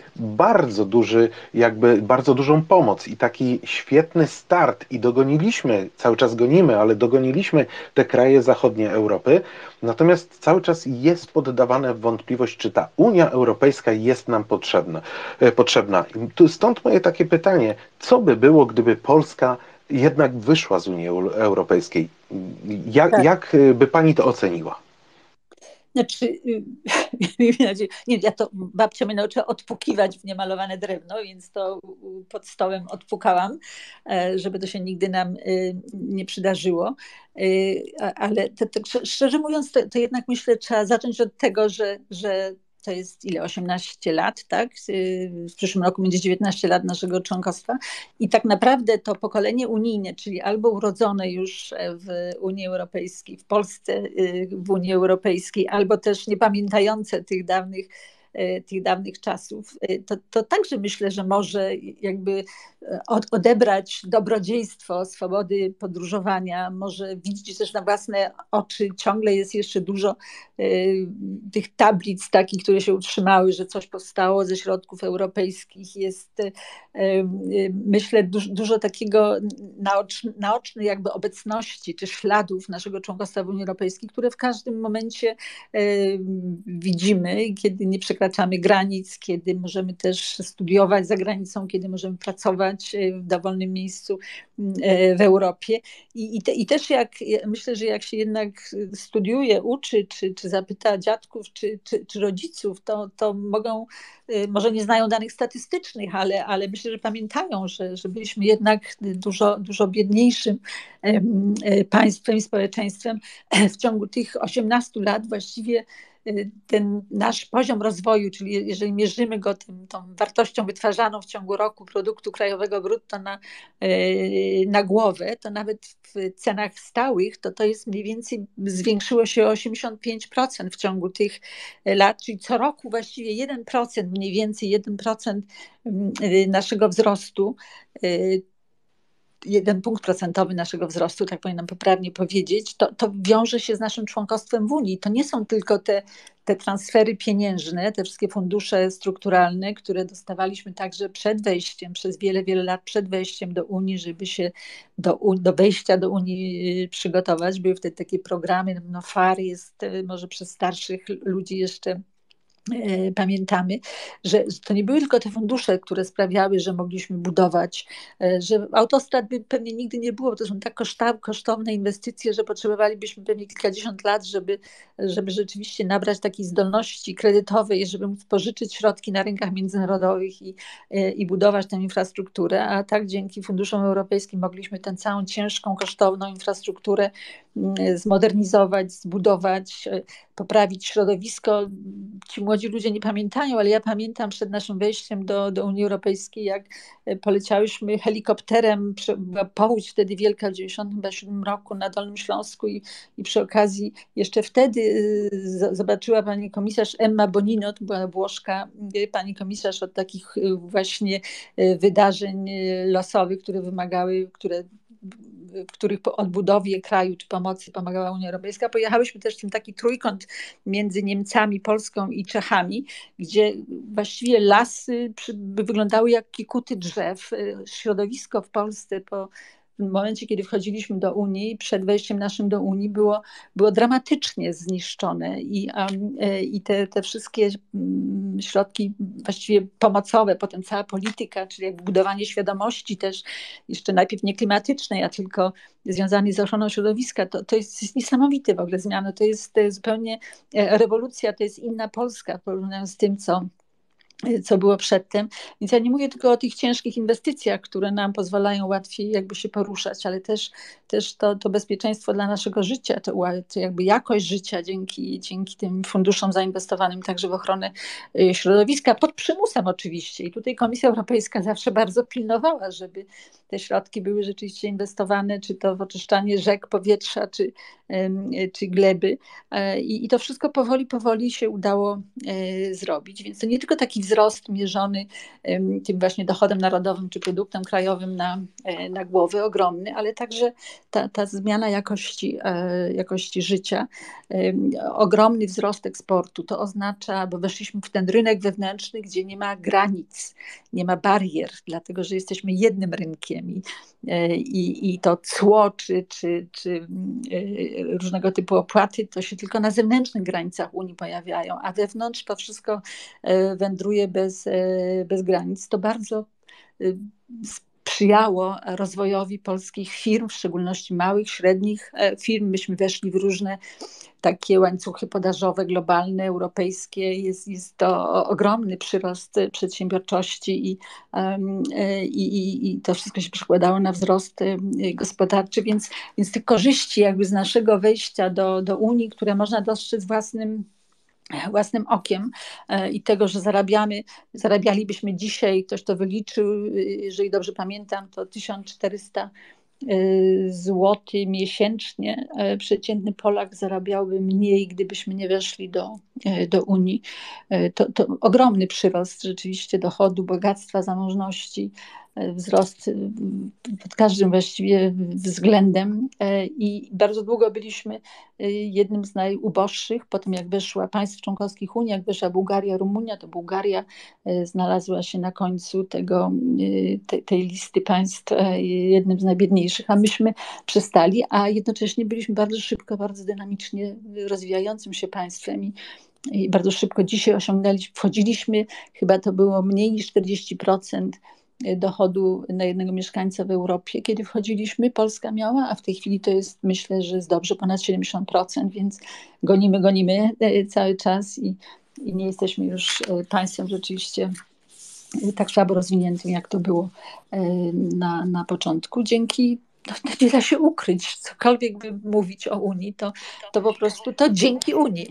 bardzo dużą pomoc i taki świetny start i dogoniliśmy, cały czas gonimy, ale dogoniliśmy te kraje zachodnie Europy. Natomiast cały czas jest poddawane w wątpliwość, czy ta Unia Europejska jest nam potrzebna. Stąd moje takie pytanie, co by było, gdyby Polska jednak wyszła z Unii Europejskiej? Jak by pani to oceniła? Znaczy, nie, babcia mnie nauczyła odpukiwać w niemalowane drewno, więc to pod stołem odpukałam, żeby to się nigdy nam nie przydarzyło. Ale szczerze mówiąc, to jednak myślę, trzeba zacząć od tego, że to jest 18 lat, tak? W przyszłym roku będzie 19 lat naszego członkostwa i tak naprawdę to pokolenie unijne, czyli albo urodzone już w Unii Europejskiej, w Polsce w Unii Europejskiej, albo też nie pamiętające tych dawnych czasów, to także myślę, że może jakby odebrać dobrodziejstwo swobody podróżowania, może widzieć też na własne oczy, ciągle jest jeszcze dużo tych tablic takich, które się utrzymały, że coś powstało ze środków europejskich, jest myślę dużo takiego naocznej jakby obecności czy śladów naszego członkostwa w Unii Europejskiej, które w każdym momencie widzimy, kiedy nie przekraczamy granic, kiedy możemy też studiować za granicą, kiedy możemy pracować w dowolnym miejscu w Europie. I też myślę, że jak się jednak studiuje, uczy, czy zapyta dziadków, czy rodziców, to mogą, może nie znają danych statystycznych, ale myślę, że pamiętają, że byliśmy jednak dużo biedniejszym państwem i społeczeństwem. W ciągu tych 18 lat właściwie ten nasz poziom rozwoju, czyli jeżeli mierzymy go tą wartością wytwarzaną w ciągu roku produktu krajowego brutto na głowę, to nawet w cenach stałych to jest mniej więcej zwiększyło się o 85% w ciągu tych lat, czyli co roku właściwie 1%, mniej więcej 1% naszego wzrostu, 1 punkt procentowy naszego wzrostu, tak powinnam poprawnie powiedzieć, to wiąże się z naszym członkostwem w Unii. To nie są tylko te te transfery pieniężne, te wszystkie fundusze strukturalne, które dostawaliśmy także przed wejściem, przez wiele, wiele lat przed wejściem do Unii, żeby się do wejścia do Unii przygotować. Były wtedy takie programy, no FAR jest może przez starszych ludzi jeszcze pamiętamy, że to nie były tylko te fundusze, które sprawiały, że mogliśmy budować, że autostrad by pewnie nigdy nie było, bo to są tak kosztowne inwestycje, że potrzebowalibyśmy pewnie kilkadziesiąt lat, żeby rzeczywiście nabrać takiej zdolności kredytowej, żeby móc pożyczyć środki na rynkach międzynarodowych i budować tę infrastrukturę, a tak dzięki funduszom europejskim mogliśmy tę całą ciężką, kosztowną infrastrukturę zmodernizować, zbudować, poprawić środowisko. Ci młodzi ludzie nie pamiętają, ale ja pamiętam przed naszym wejściem do Unii Europejskiej, jak poleciałyśmy helikopterem, była powódź wtedy wielka w 1997 roku na Dolnym Śląsku i przy okazji jeszcze wtedy zobaczyła pani komisarz Emma Bonino, to była Włoszka, pani komisarz od takich właśnie wydarzeń losowych, które wymagały, w których odbudowie kraju czy pomocy pomagała Unia Europejska. Pojechałyśmy też w ten taki trójkąt między Niemcami, Polską i Czechami, gdzie właściwie lasy wyglądały jak kikuty drzew. Środowisko w Polsce w momencie, kiedy wchodziliśmy do Unii, przed wejściem naszym do Unii było dramatycznie zniszczone i te wszystkie środki właściwie pomocowe, potem cała polityka, czyli jakby budowanie świadomości też jeszcze najpierw nie klimatycznej, a tylko związanej z ochroną środowiska, to jest niesamowite w ogóle zmiana, to jest zupełnie rewolucja, to jest inna Polska porównując z tym, co było przedtem. Więc ja nie mówię tylko o tych ciężkich inwestycjach, które nam pozwalają łatwiej jakby się poruszać, ale też to bezpieczeństwo dla naszego życia, to jakby jakość życia dzięki tym funduszom zainwestowanym także w ochronę środowiska, pod przymusem oczywiście. I tutaj Komisja Europejska zawsze bardzo pilnowała, żeby te środki były rzeczywiście inwestowane, czy to w oczyszczanie rzek, powietrza, czy gleby. I to wszystko powoli się udało zrobić. Więc to nie tylko taki wzrost mierzony tym właśnie dochodem narodowym czy produktem krajowym na głowę ogromny, ale także ta zmiana jakości życia. Ogromny wzrost eksportu. To oznacza, bo weszliśmy w ten rynek wewnętrzny, gdzie nie ma granic, nie ma barier, dlatego że jesteśmy jednym rynkiem i to cło czy różnego typu opłaty to się tylko na zewnętrznych granicach Unii pojawiają, a wewnątrz to wszystko wędruje bez granic. To bardzo sprzyjało rozwojowi polskich firm, w szczególności małych, średnich firm. Myśmy weszli w różne takie łańcuchy podażowe, globalne, europejskie. Jest to ogromny przyrost przedsiębiorczości i to wszystko się przekładało na wzrost gospodarczy, więc tych korzyści jakby z naszego wejścia do Unii, które można dostrzec własnym okiem i tego, że zarabialibyśmy dzisiaj, ktoś to wyliczył, jeżeli dobrze pamiętam, to 1400 złoty miesięcznie przeciętny Polak zarabiałby mniej, gdybyśmy nie weszli do Unii. To ogromny przyrost rzeczywiście dochodu, bogactwa, zamożności, wzrost pod każdym właściwie względem i bardzo długo byliśmy jednym z najuboższych. Potem jak weszła państw członkowskich Unii, jak weszła Bułgaria, Rumunia, to Bułgaria znalazła się na końcu tej listy państw jednym z najbiedniejszych, a myśmy przestali, a jednocześnie byliśmy bardzo szybko, bardzo dynamicznie rozwijającym się państwem i bardzo szybko dzisiaj wchodziliśmy, chyba to było mniej niż 40% dochodu na jednego mieszkańca w Europie. Kiedy wchodziliśmy, Polska miała, a w tej chwili to jest, myślę, że jest dobrze, ponad 70%, więc gonimy cały czas i nie jesteśmy już państwem rzeczywiście tak słabo rozwiniętym, jak to było na początku. Nie da się ukryć, cokolwiek by mówić o Unii, to po prostu to dzięki Unii.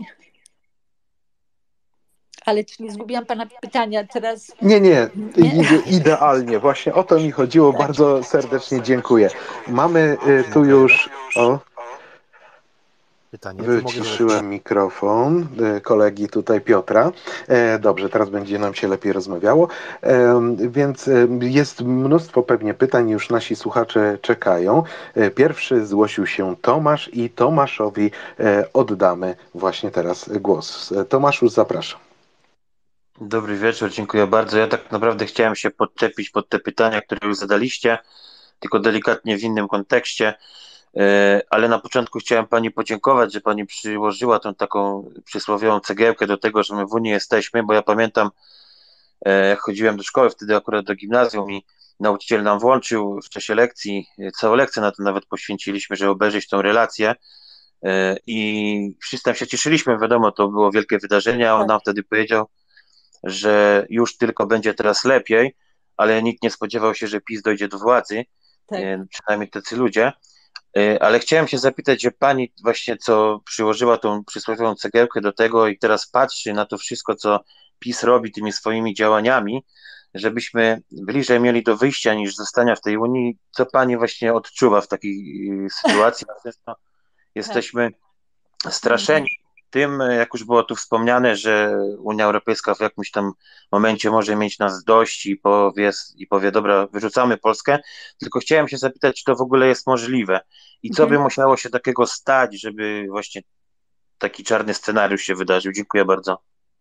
Ale czy nie zgubiłam pana pytania teraz? Nie, idealnie. Właśnie o to mi chodziło. Bardzo serdecznie dziękuję. Mamy tu już... pytanie. Czy mogę zadać Wyciszyłem mikrofon kolegi tutaj Piotra. Dobrze, teraz będzie nam się lepiej rozmawiało. Więc jest mnóstwo pewnie pytań, już nasi słuchacze czekają. Pierwszy zgłosił się Tomasz i Tomaszowi oddamy właśnie teraz głos. Tomaszu, zapraszam. Dobry wieczór, dziękuję bardzo. Ja tak naprawdę chciałem się podczepić pod te pytania, które już zadaliście, tylko delikatnie w innym kontekście. Ale na początku chciałem Pani podziękować, że Pani przyłożyła tą taką przysłowiową cegiełkę do tego, że my w Unii jesteśmy, bo ja pamiętam, jak chodziłem do szkoły, wtedy akurat do gimnazjum i nauczyciel nam włączył w czasie lekcji, całą lekcję na to nawet poświęciliśmy, żeby obejrzeć tą relację i wszyscy tam się cieszyliśmy, wiadomo, to było wielkie wydarzenie, a on nam wtedy powiedział, że już tylko będzie teraz lepiej, ale nikt nie spodziewał się, że PiS dojdzie do władzy, Tak. przynajmniej tacy ludzie. Ale chciałem się zapytać, że pani właśnie co przyłożyła tą przysłowiową cegiełkę do tego i teraz patrzy na to wszystko, co PiS robi tymi swoimi działaniami, żebyśmy bliżej mieli do wyjścia niż zostania w tej Unii. Co pani właśnie odczuwa w takiej sytuacji? Często jesteśmy straszeni tym, jak już było tu wspomniane, że Unia Europejska w jakimś tam momencie może mieć nas dość i powie, dobra, wyrzucamy Polskę, tylko chciałem się zapytać, czy to w ogóle jest możliwe i co by musiało się takiego stać, żeby właśnie taki czarny scenariusz się wydarzył. Dziękuję bardzo.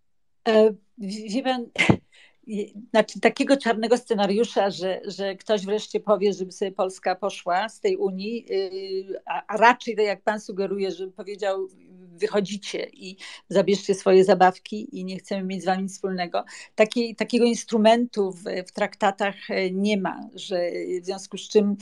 Wie pan, znaczy takiego czarnego scenariusza, że ktoś wreszcie powie, żeby sobie Polska poszła z tej Unii, a raczej tak jak pan sugeruje, żeby powiedział, wychodzicie i zabierzcie swoje zabawki i nie chcemy mieć z wami nic wspólnego. Takiego instrumentu w traktatach nie ma, że w związku z czym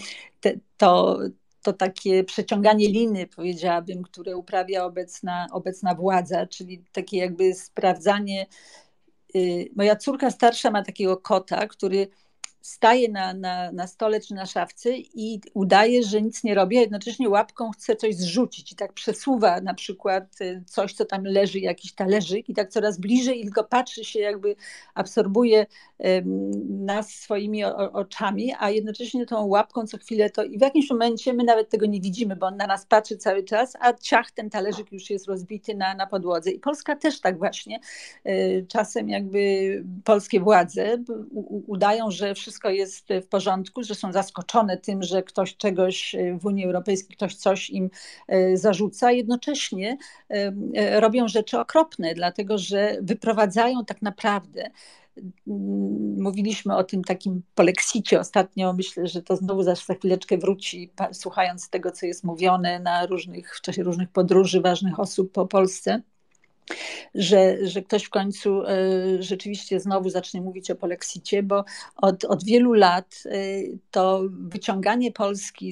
to takie przeciąganie liny, powiedziałabym, które uprawia obecna władza, czyli takie jakby sprawdzanie. Moja córka starsza ma takiego kota, który staje na stole czy na szafce i udaje, że nic nie robi, a jednocześnie łapką chce coś zrzucić i tak przesuwa na przykład coś, co tam leży, jakiś talerzyk i tak coraz bliżej i tylko patrzy się, jakby absorbuje nas swoimi oczami, a jednocześnie tą łapką co chwilę to i w jakimś momencie my nawet tego nie widzimy, bo on na nas patrzy cały czas, a ciach, ten talerzyk już jest rozbity na podłodze. I Polska też tak właśnie. Czasem jakby polskie władze udają, że wszystko jest w porządku, że są zaskoczone tym, że ktoś czegoś w Unii Europejskiej, ktoś coś im zarzuca. Jednocześnie robią rzeczy okropne, dlatego że wyprowadzają tak naprawdę. Mówiliśmy o tym takim polexicie ostatnio, myślę, że to znowu za chwileczkę wróci, słuchając tego, co jest mówione w czasie różnych podróży ważnych osób po Polsce. Że ktoś w końcu rzeczywiście znowu zacznie mówić o polexicie, bo od wielu lat to wyciąganie Polski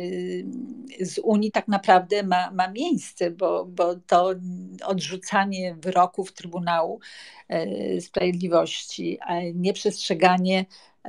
z Unii tak naprawdę ma miejsce, bo to odrzucanie wyroków Trybunału Sprawiedliwości, nieprzestrzeganie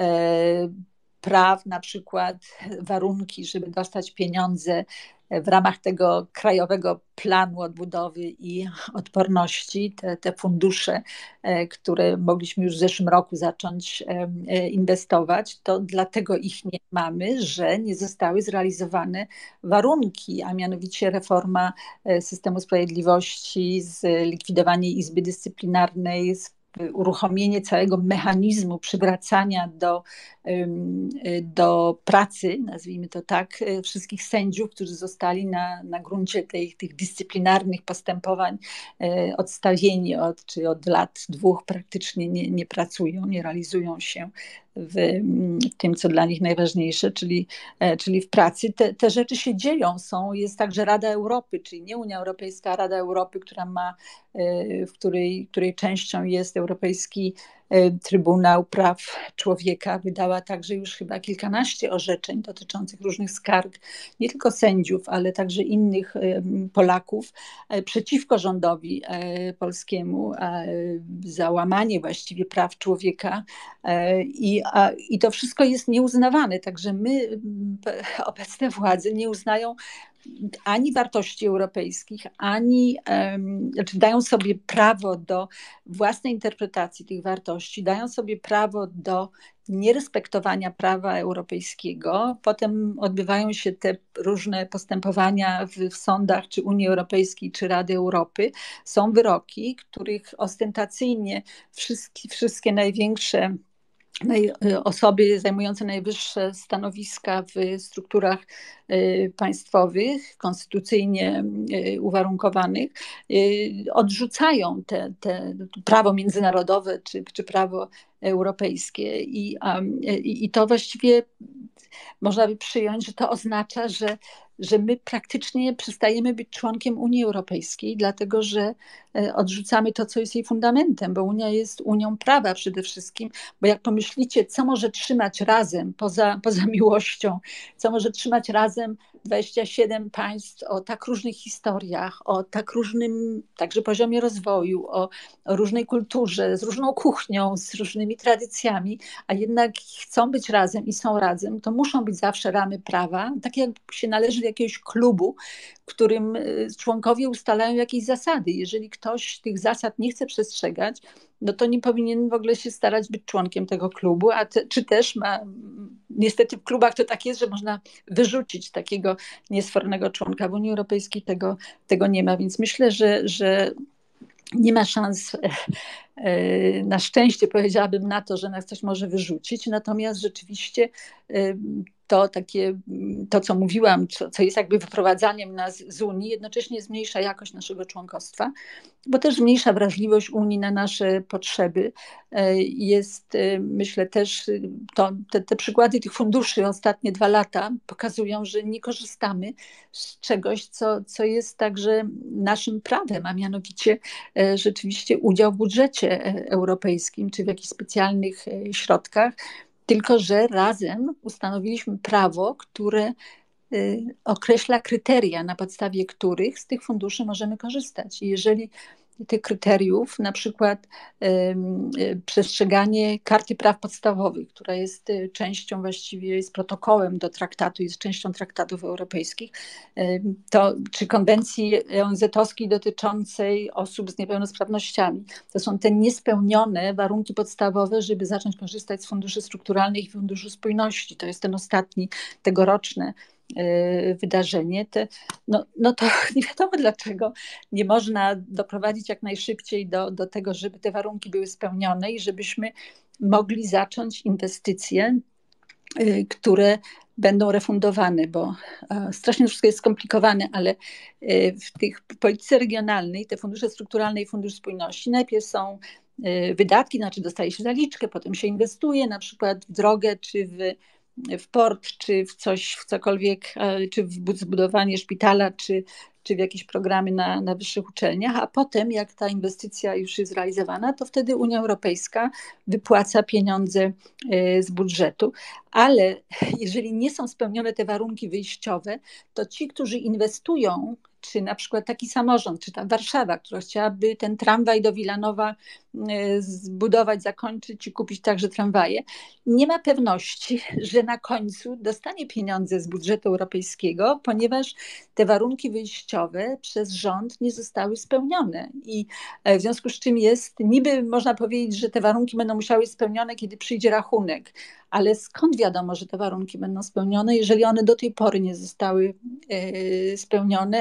praw, na przykład warunki, żeby dostać pieniądze w ramach tego Krajowego Planu Odbudowy i Odporności, te fundusze, które mogliśmy już w zeszłym roku zacząć inwestować, to dlatego ich nie mamy, że nie zostały zrealizowane warunki, a mianowicie reforma systemu sprawiedliwości, zlikwidowanie Izby Dyscyplinarnej, uruchomienie całego mechanizmu przywracania do pracy, nazwijmy to tak, wszystkich sędziów, którzy zostali na gruncie tych dyscyplinarnych postępowań odstawieni od lat 2 praktycznie nie pracują, nie realizują się w tym, co dla nich najważniejsze, czyli w pracy. Te rzeczy się dzieją. Jest także Rada Europy, czyli nie Unia Europejska, a Rada Europy, w której częścią jest Europejski Trybunał Praw Człowieka, wydała także już chyba kilkanaście orzeczeń dotyczących różnych skarg, nie tylko sędziów, ale także innych Polaków przeciwko rządowi polskiemu za łamanie właściwie praw człowieka i to wszystko jest nieuznawane, także obecne władze nie uznają ani wartości europejskich, ani znaczy dają sobie prawo do własnej interpretacji tych wartości, dają sobie prawo do nierespektowania prawa europejskiego. Potem odbywają się te różne postępowania w sądach czy Unii Europejskiej, czy Rady Europy. Są wyroki, których ostentacyjnie wszystkie największe osoby zajmujące najwyższe stanowiska w strukturach państwowych, konstytucyjnie uwarunkowanych, odrzucają te prawo międzynarodowe czy prawo europejskie. I to właściwie można by przyjąć, że to oznacza, że my praktycznie przestajemy być członkiem Unii Europejskiej, dlatego że odrzucamy to, co jest jej fundamentem, bo Unia jest Unią prawa przede wszystkim, bo jak pomyślicie, co może trzymać razem poza miłością, co może trzymać razem 27 państw o tak różnych historiach, o tak różnym także poziomie rozwoju, o różnej kulturze, z różną kuchnią, z różnymi tradycjami, a jednak chcą być razem i są razem, to muszą być zawsze ramy prawa, tak jak się należy do jakiegoś klubu, w którym członkowie ustalają jakieś zasady. Jeżeli ktoś tych zasad nie chce przestrzegać, no to nie powinien w ogóle się starać być członkiem tego klubu, czy też niestety w klubach to tak jest, że można wyrzucić takiego niesfornego członka. W Unii Europejskiej tego nie ma, więc myślę, że nie ma szans, na szczęście powiedziałabym, na to, że nas coś może wyrzucić, natomiast rzeczywiście to, co mówiłam, co jest jakby wyprowadzaniem nas z Unii, jednocześnie zmniejsza jakość naszego członkostwa, bo też zmniejsza wrażliwość Unii na nasze potrzeby. Jest, myślę też, te przykłady tych funduszy ostatnie 2 lata pokazują, że nie korzystamy z czegoś, co jest także naszym prawem, a mianowicie rzeczywiście udział w budżecie europejskim, czy w jakichś specjalnych środkach, tylko że razem ustanowiliśmy prawo, które określa kryteria, na podstawie których z tych funduszy możemy korzystać. I jeżeli tych kryteriów, na przykład przestrzeganie Karty Praw Podstawowych, która jest częścią, właściwie jest protokołem do traktatu, jest częścią traktatów europejskich, czy konwencji ONZ-owskiej dotyczącej osób z niepełnosprawnościami. To są te niespełnione warunki podstawowe, żeby zacząć korzystać z funduszy strukturalnych i funduszu spójności. To jest ten ostatni, tegoroczne wydarzenie, to nie wiadomo dlaczego nie można doprowadzić jak najszybciej do tego, żeby te warunki były spełnione i żebyśmy mogli zacząć inwestycje, które będą refundowane, bo strasznie wszystko jest skomplikowane, ale w tych polityce regionalnej, te fundusze strukturalne i fundusz spójności, najpierw są wydatki, znaczy dostaje się zaliczkę, potem się inwestuje na przykład w drogę, czy w port, czy w cokolwiek, czy w zbudowanie szpitala, czy w jakieś programy na wyższych uczelniach, a potem jak ta inwestycja już jest realizowana, to wtedy Unia Europejska wypłaca pieniądze z budżetu. Ale jeżeli nie są spełnione te warunki wyjściowe, to ci, którzy inwestują, czy na przykład taki samorząd, czy ta Warszawa, która chciałaby ten tramwaj do Wilanowa zbudować, zakończyć i kupić także tramwaje, nie ma pewności, że na końcu dostanie pieniądze z budżetu europejskiego, ponieważ te warunki wyjściowe przez rząd nie zostały spełnione. I w związku z czym niby można powiedzieć, że te warunki będą musiały być spełnione, kiedy przyjdzie rachunek, ale skąd wiadomo, że te warunki będą spełnione, jeżeli one do tej pory nie zostały spełnione,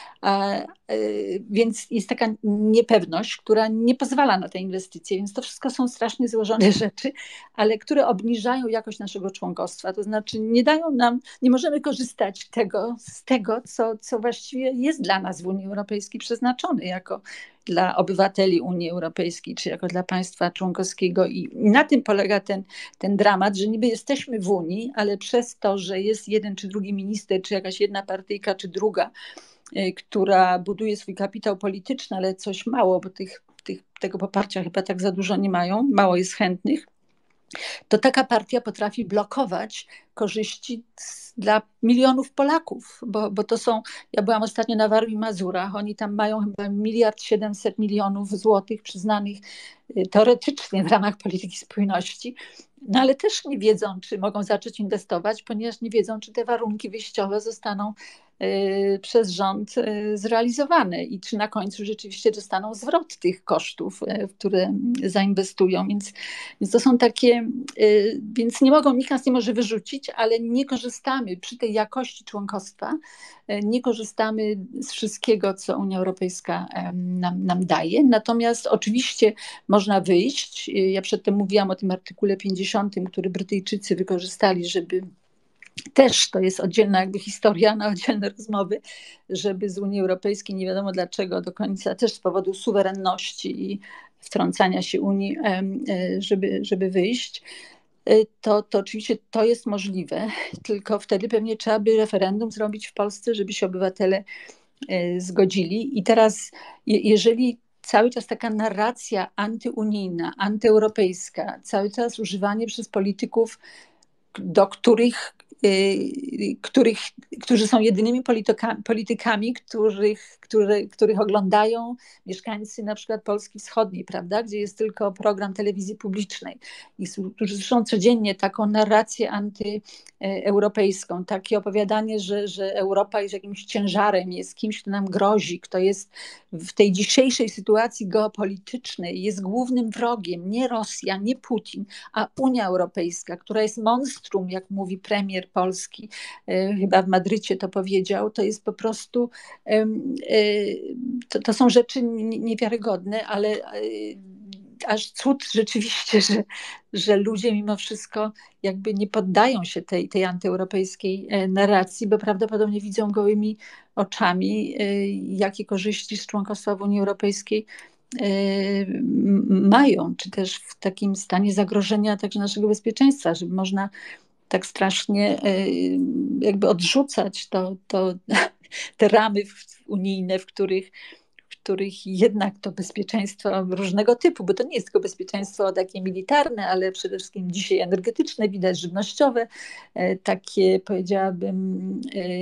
więc jest taka niepewność, która nie pozwala na te inwestycje, więc to wszystko są strasznie złożone rzeczy, ale które obniżają jakość naszego członkostwa, to znaczy nie możemy korzystać z tego, co właściwie jest dla nas w Unii Europejskiej przeznaczone jako dla obywateli Unii Europejskiej, czy jako dla państwa członkowskiego. I na tym polega ten dramat, że niby jesteśmy w Unii, ale przez to, że jest jeden czy drugi minister, czy jakaś jedna partyjka, czy druga, która buduje swój kapitał polityczny, ale coś mało, bo tego poparcia chyba tak za dużo nie mają, mało jest chętnych, to taka partia potrafi blokować korzyści dla milionów Polaków, bo to są, ja byłam ostatnio na Warmii i Mazurach, oni tam mają chyba 1,7 mld złotych przyznanych teoretycznie w ramach polityki spójności, no ale też nie wiedzą, czy mogą zacząć inwestować, ponieważ nie wiedzą, czy te warunki wyjściowe zostaną przez rząd zrealizowane i czy na końcu rzeczywiście dostaną zwrot tych kosztów, w które zainwestują. Więc to są takie, więc nikt nas nie może wyrzucić, ale nie korzystamy przy tej jakości członkostwa, nie korzystamy z wszystkiego, co Unia Europejska nam daje. Natomiast oczywiście można wyjść. Ja przedtem mówiłam o tym artykule 50, który Brytyjczycy wykorzystali, żeby też, to jest oddzielna jakby historia na oddzielne rozmowy, żeby z Unii Europejskiej, nie wiadomo dlaczego do końca, też z powodu suwerenności i wtrącania się Unii, żeby wyjść. To oczywiście to jest możliwe, tylko wtedy pewnie trzeba by referendum zrobić w Polsce, żeby się obywatele zgodzili. I teraz, jeżeli cały czas taka narracja antyunijna, antyeuropejska, cały czas używanie przez polityków, do którzy są jedynymi politykami, których oglądają mieszkańcy na przykład Polski Wschodniej, prawda, gdzie jest tylko program telewizji publicznej i którzy słyszą codziennie taką narrację antyeuropejską, takie opowiadanie, że Europa jest jakimś ciężarem, jest kimś, kto nam grozi, kto jest w tej dzisiejszej sytuacji geopolitycznej, jest głównym wrogiem, nie Rosja, nie Putin, a Unia Europejska, która jest monstrum, jak mówi premier Polski, chyba w Madrycie to powiedział, to jest po prostu, to są rzeczy niewiarygodne, ale aż cud rzeczywiście, że ludzie mimo wszystko jakby nie poddają się tej antyeuropejskiej narracji, bo prawdopodobnie widzą gołymi oczami, jakie korzyści z członkostwa w Unii Europejskiej mają, czy też w takim stanie zagrożenia także naszego bezpieczeństwa, żeby można tak strasznie jakby odrzucać te ramy unijne, w których jednak to bezpieczeństwo różnego typu, bo to nie jest tylko bezpieczeństwo takie militarne, ale przede wszystkim dzisiaj energetyczne, widać żywnościowe, takie powiedziałabym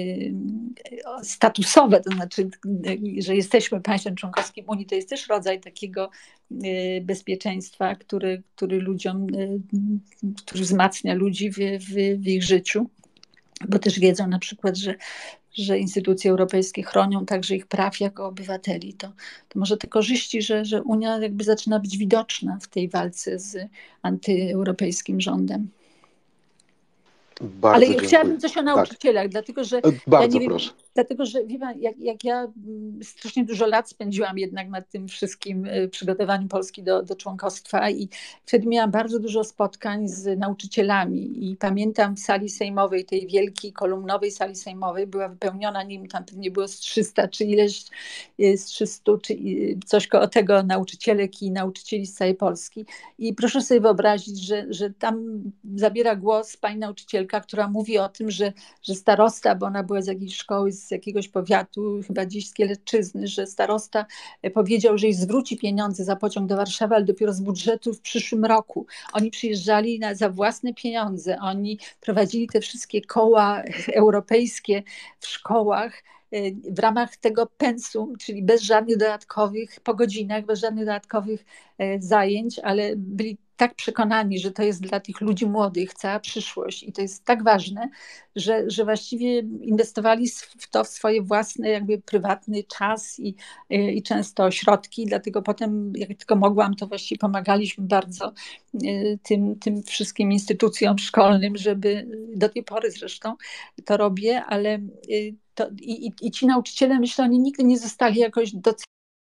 statusowe, to znaczy, że jesteśmy państwem członkowskim Unii, to jest też rodzaj takiego bezpieczeństwa, który ludziom, który wzmacnia ludzi w ich życiu, bo też wiedzą na przykład, że instytucje europejskie chronią także ich praw jako obywateli, to może te korzyści, że Unia jakby zaczyna być widoczna w tej walce z antyeuropejskim rządem. Bardzo Ale dziękuję. chciałabym coś o nauczycielach, dlatego że bardzo ja nie proszę. wiem, dlatego że wie pan, jak ja strasznie dużo lat spędziłam jednak nad tym wszystkim przygotowaniu Polski do członkostwa i wtedy miałam bardzo dużo spotkań z nauczycielami i pamiętam w sali sejmowej, tej wielkiej kolumnowej sali sejmowej, była wypełniona, nie wiem, tam pewnie było z 300 czy ileś, z 300 czy coś koło tego nauczycielek i nauczycieli z całej Polski i proszę sobie wyobrazić, że tam zabiera głos pani nauczycielka, która mówi o tym, że starosta, bo ona była z jakiejś szkoły, z jakiegoś powiatu, chyba gdzieś z Kielecczyzny, że starosta powiedział, że jej zwróci pieniądze za pociąg do Warszawy, ale dopiero z budżetu w przyszłym roku. Oni przyjeżdżali za własne pieniądze, oni prowadzili te wszystkie koła europejskie w szkołach w ramach tego pensum, czyli bez żadnych dodatkowych, po godzinach, bez żadnych dodatkowych zajęć, ale byli tak przekonani, że to jest dla tych ludzi młodych cała przyszłość i to jest tak ważne, że właściwie inwestowali w to w swoje własne jakby prywatny czas i często środki, dlatego potem jak tylko mogłam, to właściwie pomagaliśmy bardzo tym wszystkim instytucjom szkolnym, żeby do tej pory zresztą to robię, ale i ci nauczyciele, myślę, oni nigdy nie zostali jakoś docenieni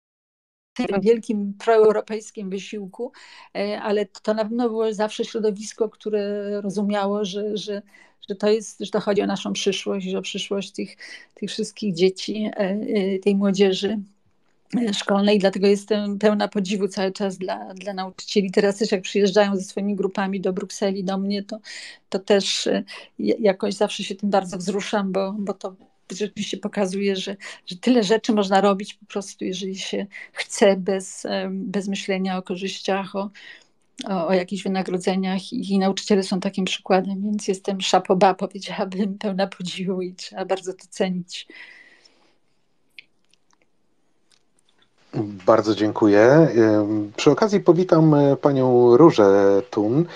w wielkim proeuropejskim wysiłku, ale to na pewno było zawsze środowisko, które rozumiało, że to chodzi o naszą przyszłość, że o przyszłość tych wszystkich dzieci, tej młodzieży szkolnej, dlatego jestem pełna podziwu cały czas dla nauczycieli. Teraz też jak przyjeżdżają ze swoimi grupami do Brukseli, do mnie, to też jakoś zawsze się tym bardzo wzruszam, bo to rzeczywiście pokazuje, że tyle rzeczy można robić po prostu, jeżeli się chce, bez myślenia o korzyściach, o jakichś wynagrodzeniach i nauczyciele są takim przykładem, więc jestem chapeau bas, powiedziałabym, pełna podziwu i trzeba bardzo to cenić. Bardzo dziękuję. Przy okazji powitam panią Różę Thun,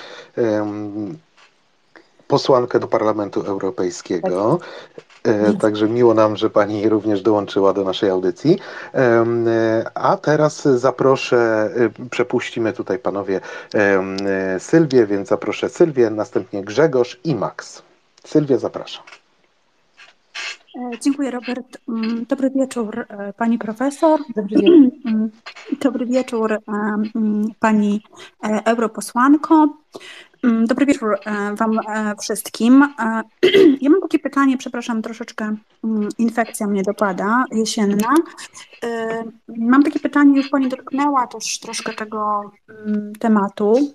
posłankę do Parlamentu Europejskiego. Także miło nam, że pani również dołączyła do naszej audycji. A teraz zaproszę, przepuścimy tutaj panowie Sylwię, więc zaproszę Sylwię, następnie Grzegorz i Max. Sylwia, zapraszam. Dziękuję, Robert. Dobry wieczór, pani profesor. Dobry wieczór. Dobry wieczór, pani europosłanko. Dobry wieczór wam wszystkim. Ja mam takie pytanie, przepraszam, troszeczkę infekcja mnie dopada, jesienna. Mam takie pytanie, już pani dotknęła też troszkę tego tematu,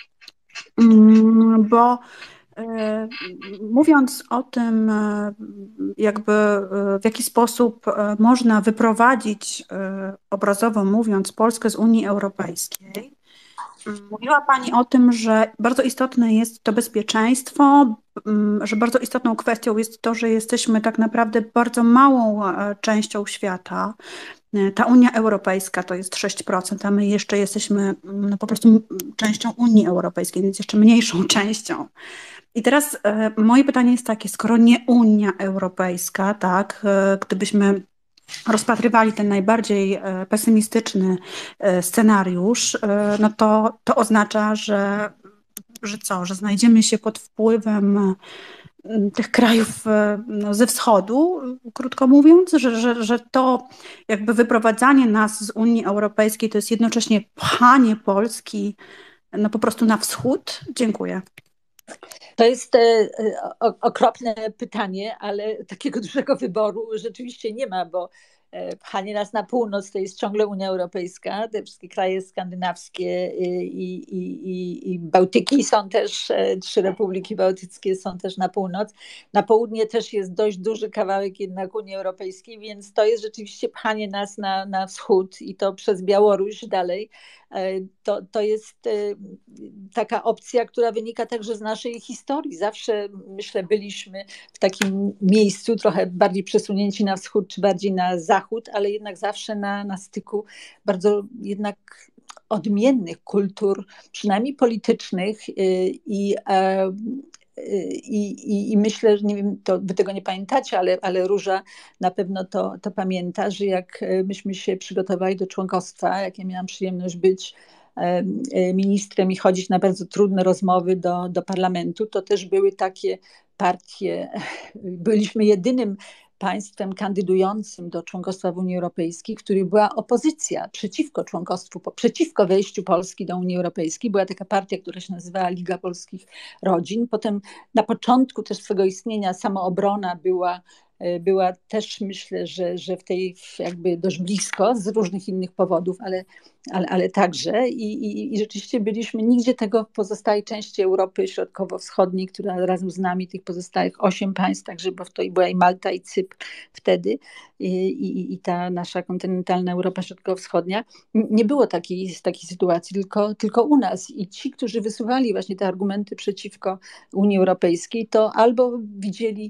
bo mówiąc o tym, jakby w jaki sposób można wyprowadzić, obrazowo mówiąc, Polskę z Unii Europejskiej, mówiła pani o tym, że bardzo istotne jest to bezpieczeństwo, że bardzo istotną kwestią jest to, że jesteśmy tak naprawdę bardzo małą częścią świata. Ta Unia Europejska to jest 6%, a my jeszcze jesteśmy po prostu częścią Unii Europejskiej, więc jeszcze mniejszą częścią. I teraz moje pytanie jest takie, skoro nie Unia Europejska, tak, gdybyśmy rozpatrywali ten najbardziej pesymistyczny scenariusz, no to oznacza, że co, że znajdziemy się pod wpływem tych krajów ze wschodu, krótko mówiąc, że to jakby wyprowadzanie nas z Unii Europejskiej to jest jednocześnie pchanie Polski no po prostu na wschód? Dziękuję. To jest okropne pytanie, ale takiego dużego wyboru rzeczywiście nie ma, bo pchanie nas na północ to jest ciągle Unia Europejska, te wszystkie kraje skandynawskie i Bałtyki są też, 3 republiki bałtyckie są też na północ. Na południe też jest dość duży kawałek jednak Unii Europejskiej, więc to jest rzeczywiście pchanie nas na wschód i to przez Białoruś dalej. To jest taka opcja, która wynika także z naszej historii. Zawsze, myślę, byliśmy w takim miejscu trochę bardziej przesunięci na wschód czy bardziej na zachód, ale jednak zawsze na styku bardzo jednak odmiennych kultur, przynajmniej politycznych i myślę, że nie wiem, to wy tego nie pamiętacie, ale Róża na pewno to pamięta, że jak myśmy się przygotowali do członkostwa, jak ja miałam przyjemność być ministrem i chodzić na bardzo trudne rozmowy do parlamentu, to też były takie partie, byliśmy jedynym państwem kandydującym do członkostwa w Unii Europejskiej, w której była opozycja przeciwko członkostwu, przeciwko wejściu Polski do Unii Europejskiej. Była taka partia, która się nazywała Liga Polskich Rodzin. Potem na początku też swego istnienia Samoobrona była też, myślę, że w tej jakby dość blisko z różnych innych powodów, ale także i rzeczywiście byliśmy nigdzie tego w pozostałej części Europy Środkowo-Wschodniej, która razem z nami tych pozostałych 8 państw, także bo w to była i Malta i Cypr wtedy i ta nasza kontynentalna Europa Środkowo-Wschodnia, nie było takiej sytuacji, tylko u nas i ci, którzy wysuwali właśnie te argumenty przeciwko Unii Europejskiej, to albo widzieli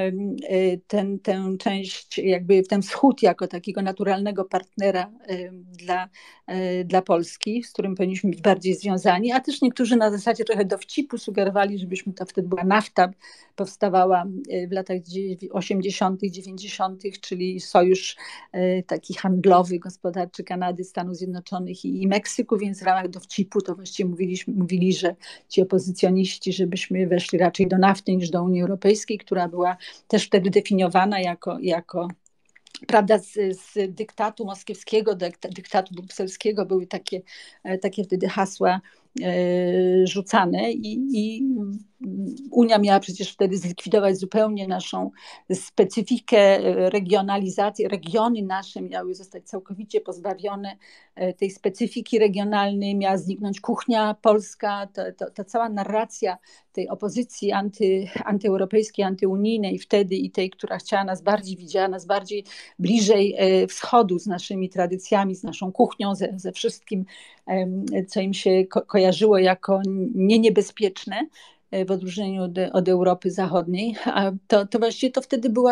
tę część, jakby ten wschód jako takiego naturalnego partnera dla Polski, z którym powinniśmy być bardziej związani, a też niektórzy na zasadzie trochę dowcipu sugerowali, żebyśmy to wtedy była NAFTA, powstawała w latach 80., 90., czyli sojusz taki handlowy, gospodarczy Kanady, Stanów Zjednoczonych i Meksyku, więc w ramach dowcipu to właściwie mówili, że ci opozycjoniści, żebyśmy weszli raczej do NAFTA niż do Unii Europejskiej, która była też wtedy definiowana jako prawda, z dyktatu moskiewskiego, dyktatu brukselskiego były takie wtedy hasła rzucane i Unia miała przecież wtedy zlikwidować zupełnie naszą specyfikę, regionalizację. Regiony nasze miały zostać całkowicie pozbawione tej specyfiki regionalnej, miała zniknąć kuchnia polska, ta cała narracja tej opozycji antyeuropejskiej, antyunijnej wtedy i tej, która chciała nas bardziej, widziała nas bardziej bliżej wschodu, z naszymi tradycjami, z naszą kuchnią, ze wszystkim, co im się kojarzyło jako niebezpieczne w odróżnieniu od Europy Zachodniej. A to właściwie to wtedy była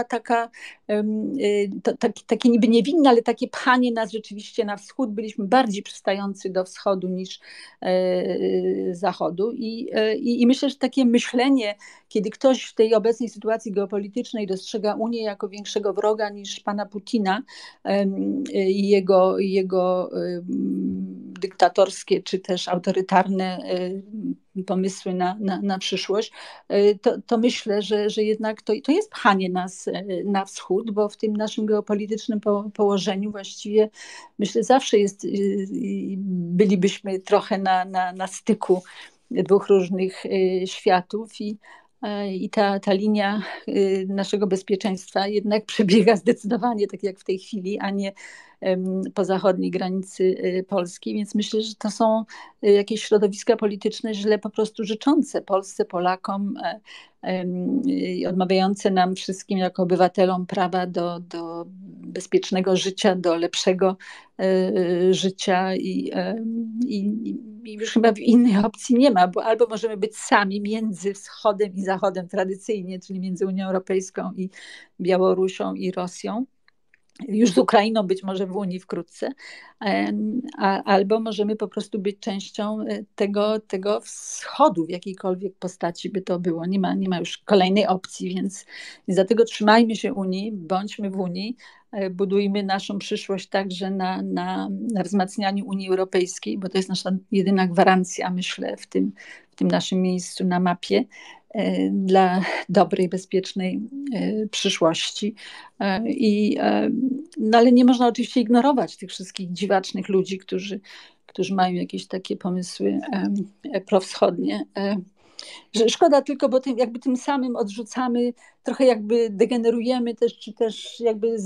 takie niby niewinne, ale takie pchanie nas rzeczywiście na wschód. Byliśmy bardziej przystający do wschodu niż zachodu. I myślę, że takie myślenie, kiedy ktoś w tej obecnej sytuacji geopolitycznej dostrzega Unię jako większego wroga niż pana Putina i jego dyktatorskie czy też autorytarne pomysły na przyszłość, to myślę, że jednak to jest pchanie nas na wschód, bo w tym naszym geopolitycznym położeniu właściwie myślę zawsze bylibyśmy trochę na styku dwóch różnych światów i ta linia naszego bezpieczeństwa jednak przebiega zdecydowanie tak jak w tej chwili, a nie po zachodniej granicy Polski, więc myślę, że to są jakieś środowiska polityczne źle po prostu życzące Polsce, Polakom, odmawiające nam wszystkim jako obywatelom prawa do bezpiecznego życia, do lepszego życia i już chyba innej opcji nie ma, bo albo możemy być sami między wschodem i zachodem tradycyjnie, czyli między Unią Europejską i Białorusią i Rosją, już z Ukrainą być może w Unii wkrótce, albo możemy po prostu być częścią tego wschodu w jakiejkolwiek postaci by to było. Nie ma już kolejnej opcji, więc dlatego trzymajmy się Unii, bądźmy w Unii, budujmy naszą przyszłość także na wzmacnianiu Unii Europejskiej, bo to jest nasza jedyna gwarancja, myślę, w tym naszym miejscu na mapie dla dobrej, bezpiecznej przyszłości. No ale nie można oczywiście ignorować tych wszystkich dziwacznych ludzi, którzy mają jakieś takie pomysły prowschodnie. Szkoda tylko, bo tym samym odrzucamy, trochę jakby degenerujemy też, czy też jakby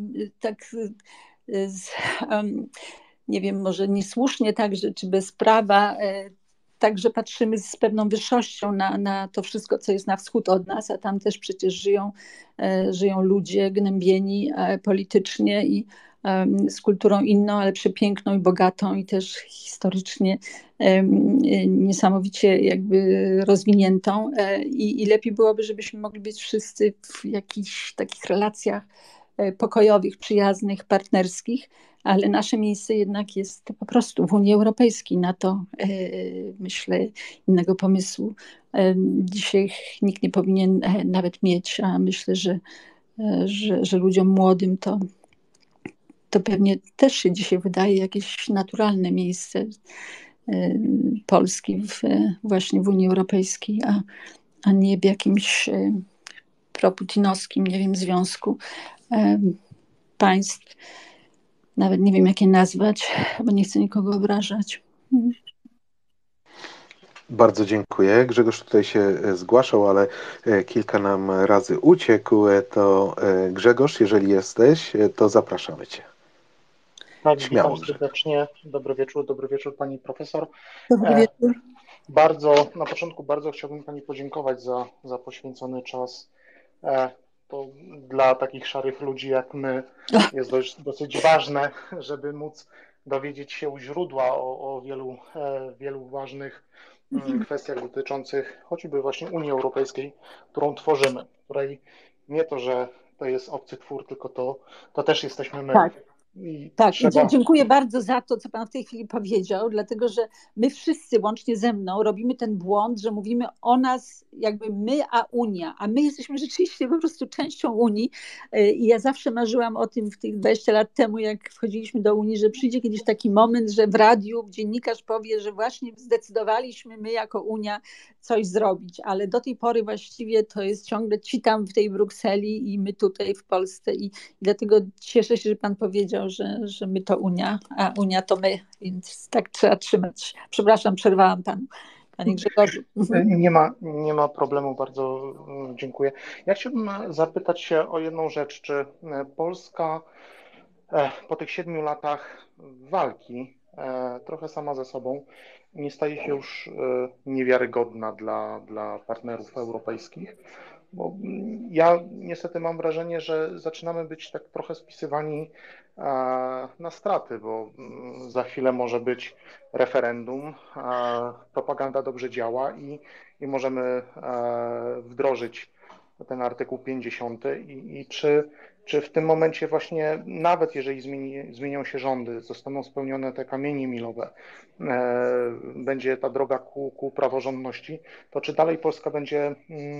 nie wiem, może niesłusznie także, czy bez prawa, także patrzymy z pewną wyższością na to wszystko, co jest na wschód od nas, a tam też przecież żyją ludzie gnębieni politycznie i z kulturą inną, ale przepiękną i bogatą i też historycznie niesamowicie jakby rozwiniętą i lepiej byłoby, żebyśmy mogli być wszyscy w jakichś takich relacjach pokojowych, przyjaznych, partnerskich, ale nasze miejsce jednak jest po prostu w Unii Europejskiej. Na to myślę innego pomysłu dzisiaj nikt nie powinien nawet mieć, a myślę, że ludziom młodym to pewnie też się dzisiaj wydaje jakieś naturalne miejsce Polski właśnie w Unii Europejskiej, a nie w jakimś proputinowskim, nie wiem, związku państw. Nawet nie wiem, jak je nazwać, bo nie chcę nikogo obrażać. Bardzo dziękuję. Grzegorz tutaj się zgłaszał, ale kilka nam razy uciekł. To Grzegorz, jeżeli jesteś, to zapraszamy Cię. Tak, witam serdecznie. Dobry wieczór Pani Profesor. Dobry wieczór. Na początku bardzo chciałbym Pani podziękować za poświęcony czas. To dla takich szarych ludzi jak my jest dosyć ważne, żeby móc dowiedzieć się u źródła o wielu ważnych kwestiach dotyczących choćby właśnie Unii Europejskiej, którą tworzymy, której nie to, że to jest obcy twór, tylko to też jesteśmy my. Tak, dziękuję bardzo za to, co Pan w tej chwili powiedział, dlatego że my wszyscy, łącznie ze mną, robimy ten błąd, że mówimy o nas jakby my, a Unia, a my jesteśmy rzeczywiście po prostu częścią Unii i ja zawsze marzyłam o tym w tych 20 lat temu, jak wchodziliśmy do Unii, że przyjdzie kiedyś taki moment, że w radiu dziennikarz powie, że właśnie zdecydowaliśmy my jako Unia coś zrobić, ale do tej pory właściwie to jest ciągle ci tam w tej Brukseli i my tutaj w Polsce i dlatego cieszę się, że Pan powiedział, że my to Unia, a Unia to my, więc tak trzeba trzymać. Przepraszam, przerwałam Panu. Panie Grzegorzu. Nie ma problemu, bardzo dziękuję. Ja chciałbym zapytać się o jedną rzecz. Czy Polska po tych 7 latach walki trochę sama ze sobą nie staje się już niewiarygodna dla partnerów europejskich? Bo ja niestety mam wrażenie, że zaczynamy być tak trochę spisywani na straty, bo za chwilę może być referendum, propaganda dobrze działa i możemy wdrożyć ten artykuł 50 i czy w tym momencie właśnie, nawet jeżeli zmienią się rządy, zostaną spełnione te kamienie milowe, będzie ta droga ku praworządności, to czy dalej Polska będzie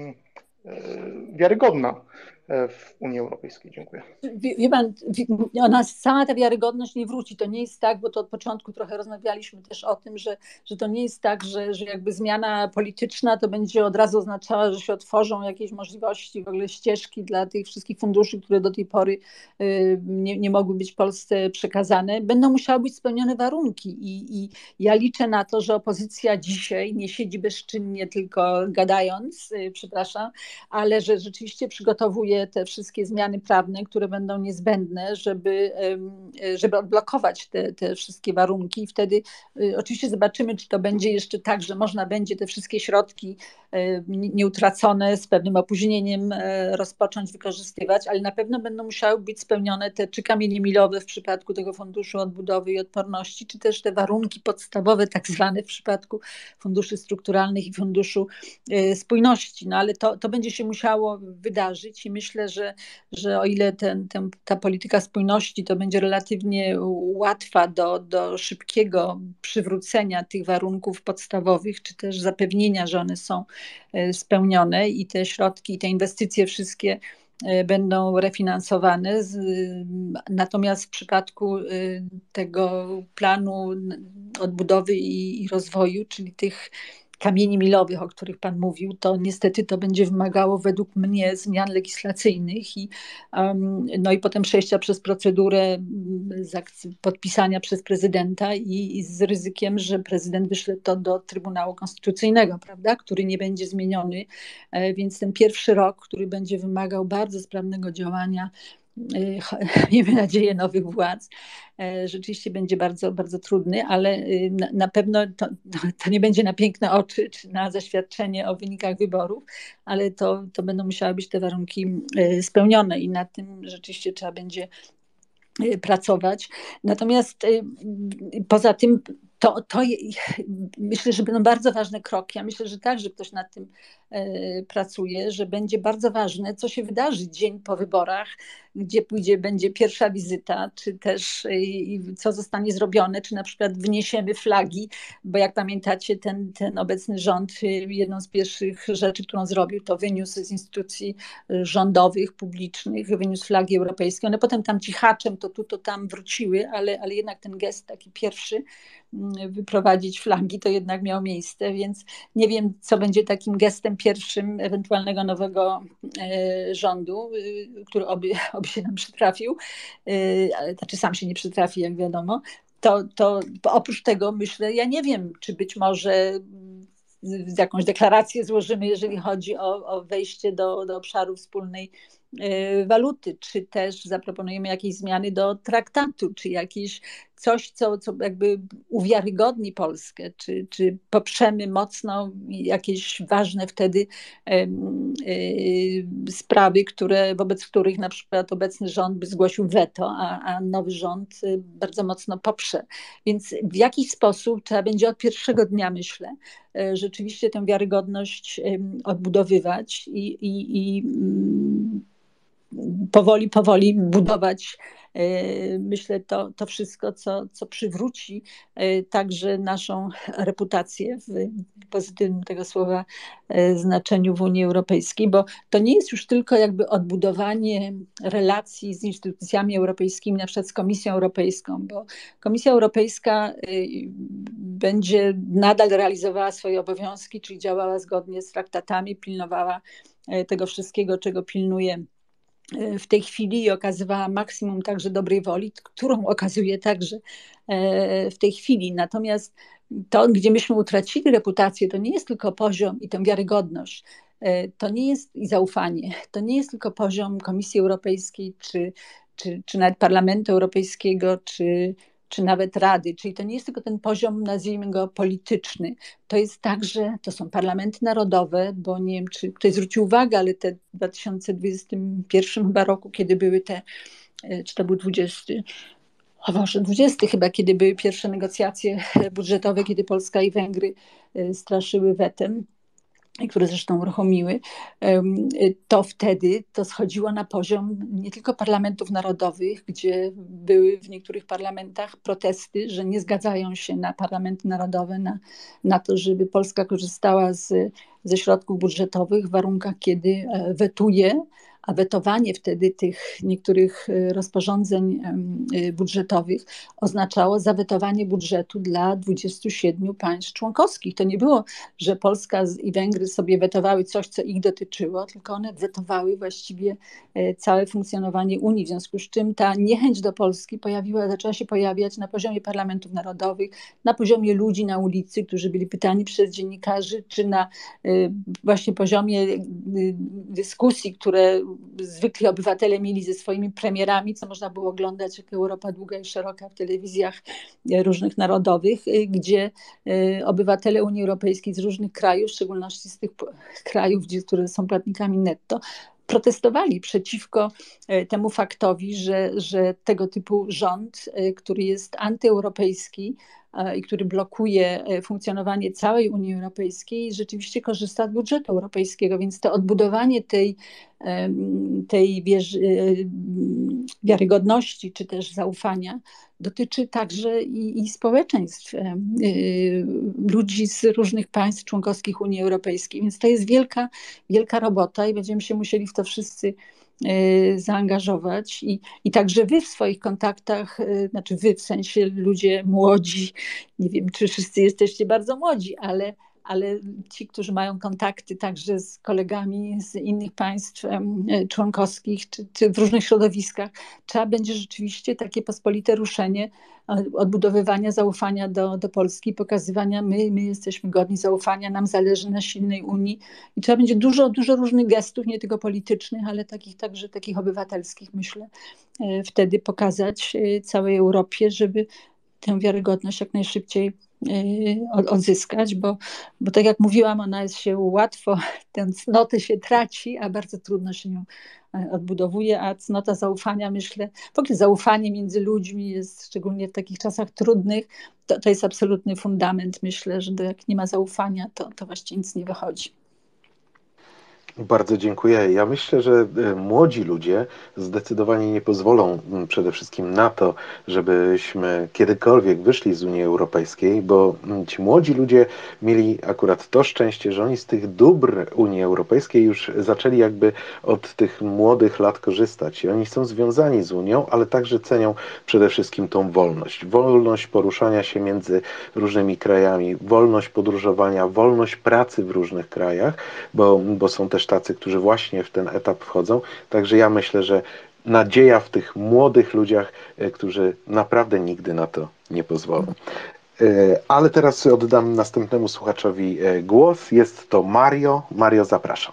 wiarygodna w Unii Europejskiej? Dziękuję. Wie pan, cała ta wiarygodność nie wróci. To nie jest tak, bo to od początku trochę rozmawialiśmy też o tym, że to nie jest tak, że jakby zmiana polityczna to będzie od razu oznaczała, że się otworzą jakieś możliwości, w ogóle ścieżki dla tych wszystkich funduszy, które do tej pory nie mogły być Polsce przekazane. Będą musiały być spełnione warunki i ja liczę na to, że opozycja dzisiaj nie siedzi bezczynnie tylko gadając, przepraszam, ale że rzeczywiście przygotowuje te wszystkie zmiany prawne, które będą niezbędne, żeby odblokować te wszystkie warunki. I wtedy oczywiście zobaczymy, czy to będzie jeszcze tak, że można będzie te wszystkie środki nieutracone z pewnym opóźnieniem rozpocząć wykorzystywać, ale na pewno będą musiały być spełnione te czy kamienie milowe w przypadku tego Funduszu Odbudowy i Odporności, czy też te warunki podstawowe, tak zwane w przypadku funduszy strukturalnych i Funduszu Spójności. No ale to będzie się musiało wydarzyć i myślę, że o ile ta polityka spójności to będzie relatywnie łatwa do szybkiego przywrócenia tych warunków podstawowych, czy też zapewnienia, że one są spełnione i te środki, i te inwestycje wszystkie będą refinansowane. Natomiast w przypadku tego planu odbudowy i rozwoju, czyli tych kamieni milowych, o których Pan mówił, to niestety to będzie wymagało według mnie zmian legislacyjnych i potem przejścia przez procedurę podpisania przez prezydenta i z ryzykiem, że prezydent wyśle to do Trybunału Konstytucyjnego, prawda, który nie będzie zmieniony, więc ten pierwszy rok, który będzie wymagał bardzo sprawnego działania, miejmy nadzieję, nowych władz, rzeczywiście będzie bardzo, bardzo trudny, ale na pewno to nie będzie na piękne oczy czy na zaświadczenie o wynikach wyborów, ale to będą musiały być te warunki spełnione i nad tym rzeczywiście trzeba będzie pracować. Natomiast poza tym myślę, że będą bardzo ważne kroki. Ja myślę, że także ktoś nad tym pracuje, że będzie bardzo ważne, co się wydarzy dzień po wyborach, gdzie będzie pierwsza wizyta, czy też co zostanie zrobione, czy na przykład wniesiemy flagi, bo jak pamiętacie, ten obecny rząd, jedną z pierwszych rzeczy, którą zrobił, to wyniósł z instytucji rządowych, publicznych, wyniósł flagi europejskie. One potem tam cichaczem to tu, to tam wróciły, ale jednak ten gest taki pierwszy, wyprowadzić flagi, to jednak miało miejsce, więc nie wiem, co będzie takim gestem pierwszym ewentualnego nowego rządu, który oby się nam przytrafił, znaczy sam się nie przytrafi, jak wiadomo. To oprócz tego myślę, ja nie wiem, czy być może jakąś deklarację złożymy, jeżeli chodzi o wejście do obszaru wspólnej waluty, czy też zaproponujemy jakieś zmiany do traktatu, czy jakieś coś, co jakby uwiarygodni Polskę, czy poprzemy mocno jakieś ważne wtedy sprawy, wobec których na przykład obecny rząd by zgłosił weto, a nowy rząd bardzo mocno poprze. Więc w jakiś sposób trzeba będzie od pierwszego dnia, myślę, rzeczywiście tę wiarygodność odbudowywać i powoli budować, myślę, to wszystko, co przywróci także naszą reputację w pozytywnym tego słowa znaczeniu w Unii Europejskiej, bo to nie jest już tylko jakby odbudowanie relacji z instytucjami europejskimi, na przykład z Komisją Europejską, bo Komisja Europejska będzie nadal realizowała swoje obowiązki, czyli działała zgodnie z traktatami, pilnowała tego wszystkiego, czego pilnuje w tej chwili i okazywała maksimum także dobrej woli, którą okazuje także w tej chwili. Natomiast to, gdzie myśmy utracili reputację, to nie jest tylko poziom i tę wiarygodność, to nie jest i zaufanie, to nie jest tylko poziom Komisji Europejskiej, czy nawet Parlamentu Europejskiego, czy nawet Rady, czyli to nie jest tylko ten poziom, nazwijmy go polityczny, to jest także, to są parlamenty narodowe, bo nie wiem, czy ktoś zwrócił uwagę, ale te w 2021 chyba roku, kiedy były te, czy to był 20, o Boże, 20 chyba, kiedy były pierwsze negocjacje budżetowe, kiedy Polska i Węgry straszyły wetem, które zresztą uruchomiły, to wtedy to schodziło na poziom nie tylko parlamentów narodowych, gdzie były w niektórych parlamentach protesty, że nie zgadzają się na parlamenty narodowe, na to, żeby Polska korzystała ze środków budżetowych w warunkach, kiedy wetuje, a wetowanie wtedy tych niektórych rozporządzeń budżetowych oznaczało zawetowanie budżetu dla 27 państw członkowskich. To nie było, że Polska i Węgry sobie wetowały coś, co ich dotyczyło, tylko one wetowały właściwie całe funkcjonowanie Unii, w związku z czym ta niechęć do Polski zaczęła się pojawiać na poziomie parlamentów narodowych, na poziomie ludzi na ulicy, którzy byli pytani przez dziennikarzy, czy na właśnie poziomie dyskusji, które zwykli obywatele mieli ze swoimi premierami, co można było oglądać jak Europa długa i szeroka w telewizjach różnych narodowych, gdzie obywatele Unii Europejskiej z różnych krajów, w szczególności z tych krajów, które są płatnikami netto, protestowali przeciwko temu faktowi, że tego typu rząd, który jest antyeuropejski i który blokuje funkcjonowanie całej Unii Europejskiej, rzeczywiście korzysta z budżetu europejskiego, więc to odbudowanie tej wiarygodności czy też zaufania dotyczy także i społeczeństw, ludzi z różnych państw członkowskich Unii Europejskiej, więc to jest wielka, wielka robota i będziemy się musieli w to wszyscy zaangażować i także wy w swoich kontaktach, znaczy wy w sensie ludzie młodzi, nie wiem, czy wszyscy jesteście bardzo młodzi, ale ci, którzy mają kontakty także z kolegami z innych państw członkowskich czy w różnych środowiskach, trzeba będzie rzeczywiście takie pospolite ruszenie odbudowywania zaufania do Polski, pokazywania my jesteśmy godni zaufania, nam zależy na silnej Unii i trzeba będzie dużo różnych gestów, nie tylko politycznych, ale także takich obywatelskich, myślę, wtedy pokazać całej Europie, żeby tę wiarygodność jak najszybciej odzyskać, bo tak jak mówiłam, ona się łatwo, tę cnotę się traci, a bardzo trudno się ją odbudowuje, a cnota zaufania, myślę, w ogóle zaufanie między ludźmi jest, szczególnie w takich czasach trudnych, to jest absolutny fundament, myślę, że jak nie ma zaufania, to właściwie nic nie wychodzi. Bardzo dziękuję. Ja myślę, że młodzi ludzie zdecydowanie nie pozwolą przede wszystkim na to, żebyśmy kiedykolwiek wyszli z Unii Europejskiej, bo ci młodzi ludzie mieli akurat to szczęście, że oni z tych dóbr Unii Europejskiej już zaczęli jakby od tych młodych lat korzystać. I oni są związani z Unią, ale także cenią przede wszystkim tą wolność. Wolność poruszania się między różnymi krajami, wolność podróżowania, wolność pracy w różnych krajach, bo są też tacy, którzy właśnie w ten etap wchodzą. Także ja myślę, że nadzieja w tych młodych ludziach, którzy naprawdę nigdy na to nie pozwolą. Ale teraz oddam następnemu słuchaczowi głos. Jest to Mario. Mario, zapraszam.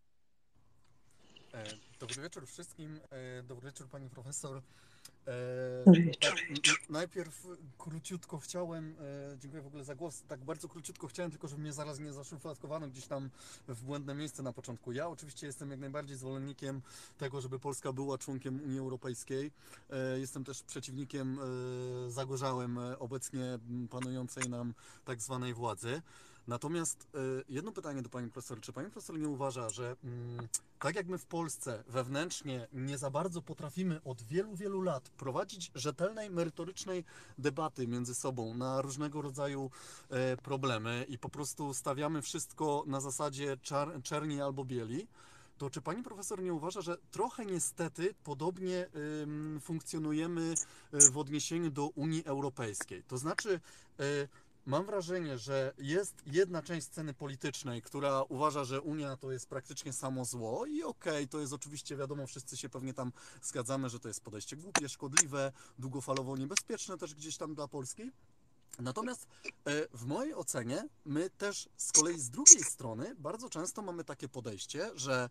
Dobry wieczór wszystkim. Dobry wieczór pani profesor. Tak, najpierw króciutko chciałem, dziękuję w ogóle za głos, tak bardzo króciutko chciałem, tylko żeby mnie zaraz nie zaszufladkowano gdzieś tam w błędne miejsce na początku. Ja oczywiście jestem jak najbardziej zwolennikiem tego, żeby Polska była członkiem Unii Europejskiej. Jestem też przeciwnikiem zagorzałym obecnie panującej nam tak zwanej władzy. Natomiast jedno pytanie do pani profesor. Czy pani profesor nie uważa, że tak jak my w Polsce wewnętrznie nie za bardzo potrafimy od wielu, wielu lat prowadzić rzetelnej, merytorycznej debaty między sobą na różnego rodzaju problemy i po prostu stawiamy wszystko na zasadzie czerni albo bieli, to czy pani profesor nie uważa, że trochę niestety podobnie funkcjonujemy w odniesieniu do Unii Europejskiej? To znaczy mam wrażenie, że jest jedna część sceny politycznej, która uważa, że Unia to jest praktycznie samo zło i okej, to jest oczywiście wiadomo, wszyscy się pewnie tam zgadzamy, że to jest podejście głupie, szkodliwe, długofalowo niebezpieczne też gdzieś tam dla Polski. Natomiast w mojej ocenie my też z kolei z drugiej strony bardzo często mamy takie podejście, że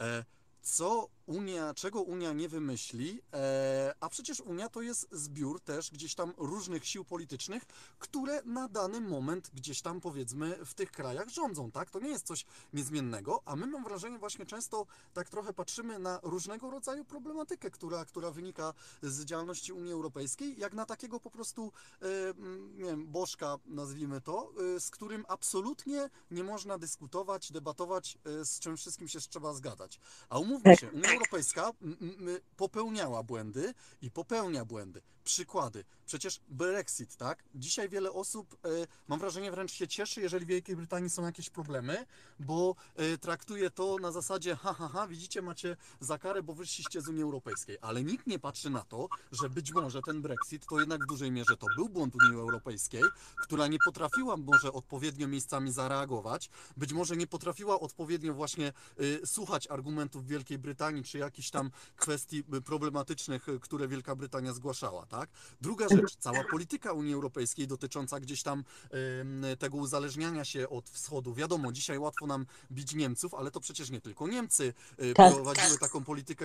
czego Unia nie wymyśli, a przecież Unia to jest zbiór też gdzieś tam różnych sił politycznych, które na dany moment gdzieś tam powiedzmy w tych krajach rządzą, tak? To nie jest coś niezmiennego, a my mam wrażenie właśnie często tak trochę patrzymy na różnego rodzaju problematykę, która wynika z działalności Unii Europejskiej, jak na takiego po prostu, nie wiem, bożka nazwijmy to, z którym absolutnie nie można dyskutować, debatować, z czym wszystkim się trzeba zgadzać. A umówmy się, Unia Europejska popełniała błędy i popełnia błędy. Przykłady. Przecież Brexit, tak? Dzisiaj wiele osób, mam wrażenie, wręcz się cieszy, jeżeli w Wielkiej Brytanii są jakieś problemy, bo traktuje to na zasadzie widzicie, macie za karę, bo wyszliście z Unii Europejskiej. Ale nikt nie patrzy na to, że być może ten Brexit to jednak w dużej mierze to był błąd Unii Europejskiej, która nie potrafiła może odpowiednio miejscami zareagować, być może nie potrafiła odpowiednio właśnie słuchać argumentów Wielkiej Brytanii, czy jakichś tam kwestii problematycznych, które Wielka Brytania zgłaszała, tak? Druga rzecz, cała polityka Unii Europejskiej dotycząca gdzieś tam tego uzależniania się od wschodu. Wiadomo, dzisiaj łatwo nam bić Niemców, ale to przecież nie tylko Niemcy prowadziły taką politykę,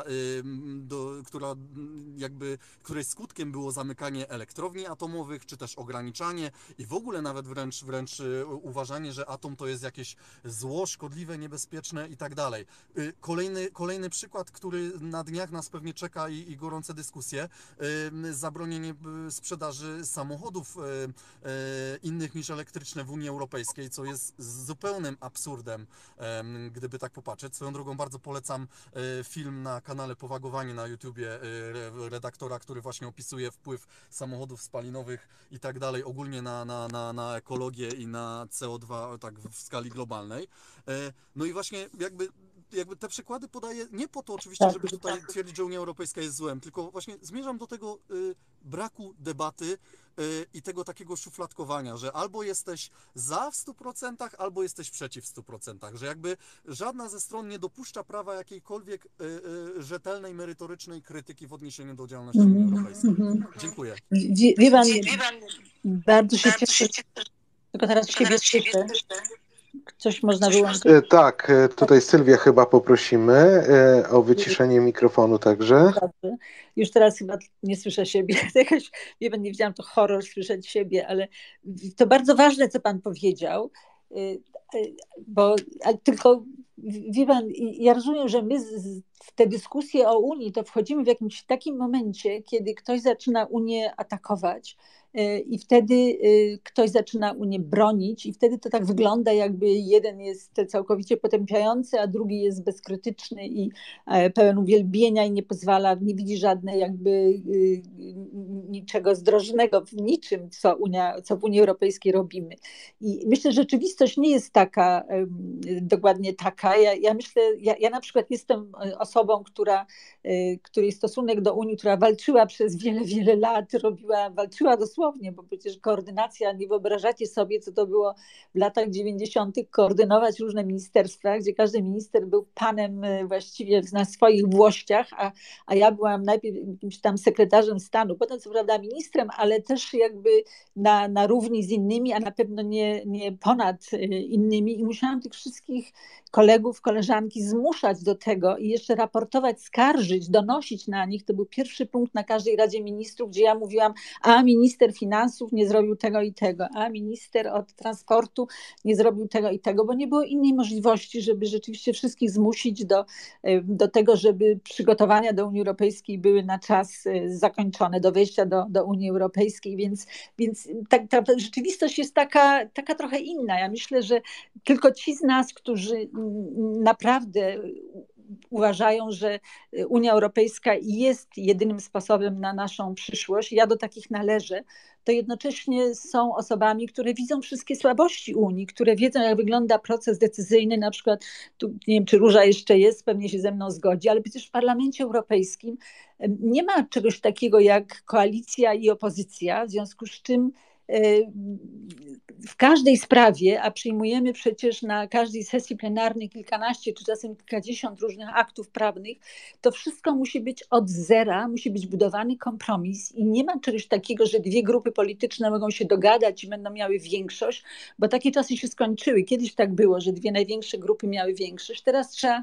której skutkiem było zamykanie elektrowni atomowych, czy też ograniczanie i w ogóle nawet wręcz uważanie, że atom to jest jakieś zło, szkodliwe, niebezpieczne i tak dalej. Kolejny przykład, który na dniach nas pewnie czeka i gorące dyskusje, zabronienie sprzedaży samochodów innych niż elektryczne w Unii Europejskiej, co jest zupełnym absurdem, gdyby tak popatrzeć. Swoją drogą bardzo polecam film na kanale Powagowanie na YouTubie redaktora, który właśnie opisuje wpływ samochodów spalinowych i tak dalej, ogólnie na ekologię i na CO2 tak w skali globalnej. No i właśnie jakby te przykłady podaję nie po to oczywiście, żeby tutaj twierdzić, że Unia Europejska jest złem, tylko właśnie zmierzam do tego braku debaty i tego takiego szufladkowania, że albo jesteś za w 100%, albo jesteś przeciw w 100%, że jakby żadna ze stron nie dopuszcza prawa jakiejkolwiek rzetelnej, merytorycznej krytyki w odniesieniu do działalności Unii Europejskiej. Dziękuję. Wie pan, bardzo się cieszę, tylko teraz siebie słyszę. Coś można wyłączyć? Tak, tutaj Sylwię chyba poprosimy o wyciszenie mikrofonu także. Dobrze. Już teraz chyba nie słyszę siebie. Jakaś, nie wiedziałam, to horror słyszeć siebie, ale to bardzo ważne, co pan powiedział, bo tylko wie pan, ja rozumiem, że my w tę dyskusję o Unii to wchodzimy w jakimś takim momencie, kiedy ktoś zaczyna Unię atakować i wtedy ktoś zaczyna Unię bronić i wtedy to tak wygląda, jakby jeden jest całkowicie potępiający, a drugi jest bezkrytyczny i pełen uwielbienia i nie pozwala, nie widzi żadnej jakby niczego zdrożnego w niczym, co w Unii Europejskiej robimy. I myślę, że rzeczywistość nie jest taka, dokładnie taka. Ja myślę, ja na przykład jestem osobą, której stosunek do Unii, która walczyła przez wiele, wiele lat, walczyła dosłownie, bo przecież koordynacja, nie wyobrażacie sobie, co to było w latach 90. koordynować różne ministerstwa, gdzie każdy minister był panem właściwie na swoich włościach, a ja byłam najpierw jakimś tam sekretarzem stanu, potem co prawda ministrem, ale też jakby na równi z innymi, a na pewno nie ponad innymi i musiałam tych wszystkich kolegów, koleżanki zmuszać do tego i jeszcze raportować, skarżyć, donosić na nich. To był pierwszy punkt na każdej Radzie Ministrów, gdzie ja mówiłam, a minister finansów nie zrobił tego i tego, a minister od transportu nie zrobił tego i tego, bo nie było innej możliwości, żeby rzeczywiście wszystkich zmusić do tego, żeby przygotowania do Unii Europejskiej były na czas zakończone, do wejścia do Unii Europejskiej, więc ta rzeczywistość jest taka trochę inna. Ja myślę, że tylko ci z nas, którzy naprawdę uważają, że Unia Europejska jest jedynym sposobem na naszą przyszłość, ja do takich należę, to jednocześnie są osobami, które widzą wszystkie słabości Unii, które wiedzą, jak wygląda proces decyzyjny, na przykład, tu nie wiem, czy Róża jeszcze jest, pewnie się ze mną zgodzi, ale przecież w Parlamencie Europejskim nie ma czegoś takiego jak koalicja i opozycja, w związku z czym w każdej sprawie, a przyjmujemy przecież na każdej sesji plenarnej kilkanaście czy czasem kilkadziesiąt różnych aktów prawnych, to wszystko musi być od zera, musi być budowany kompromis i nie ma czegoś takiego, że dwie grupy polityczne mogą się dogadać i będą miały większość, bo takie czasy się skończyły. Kiedyś tak było, że dwie największe grupy miały większość. Teraz trzeba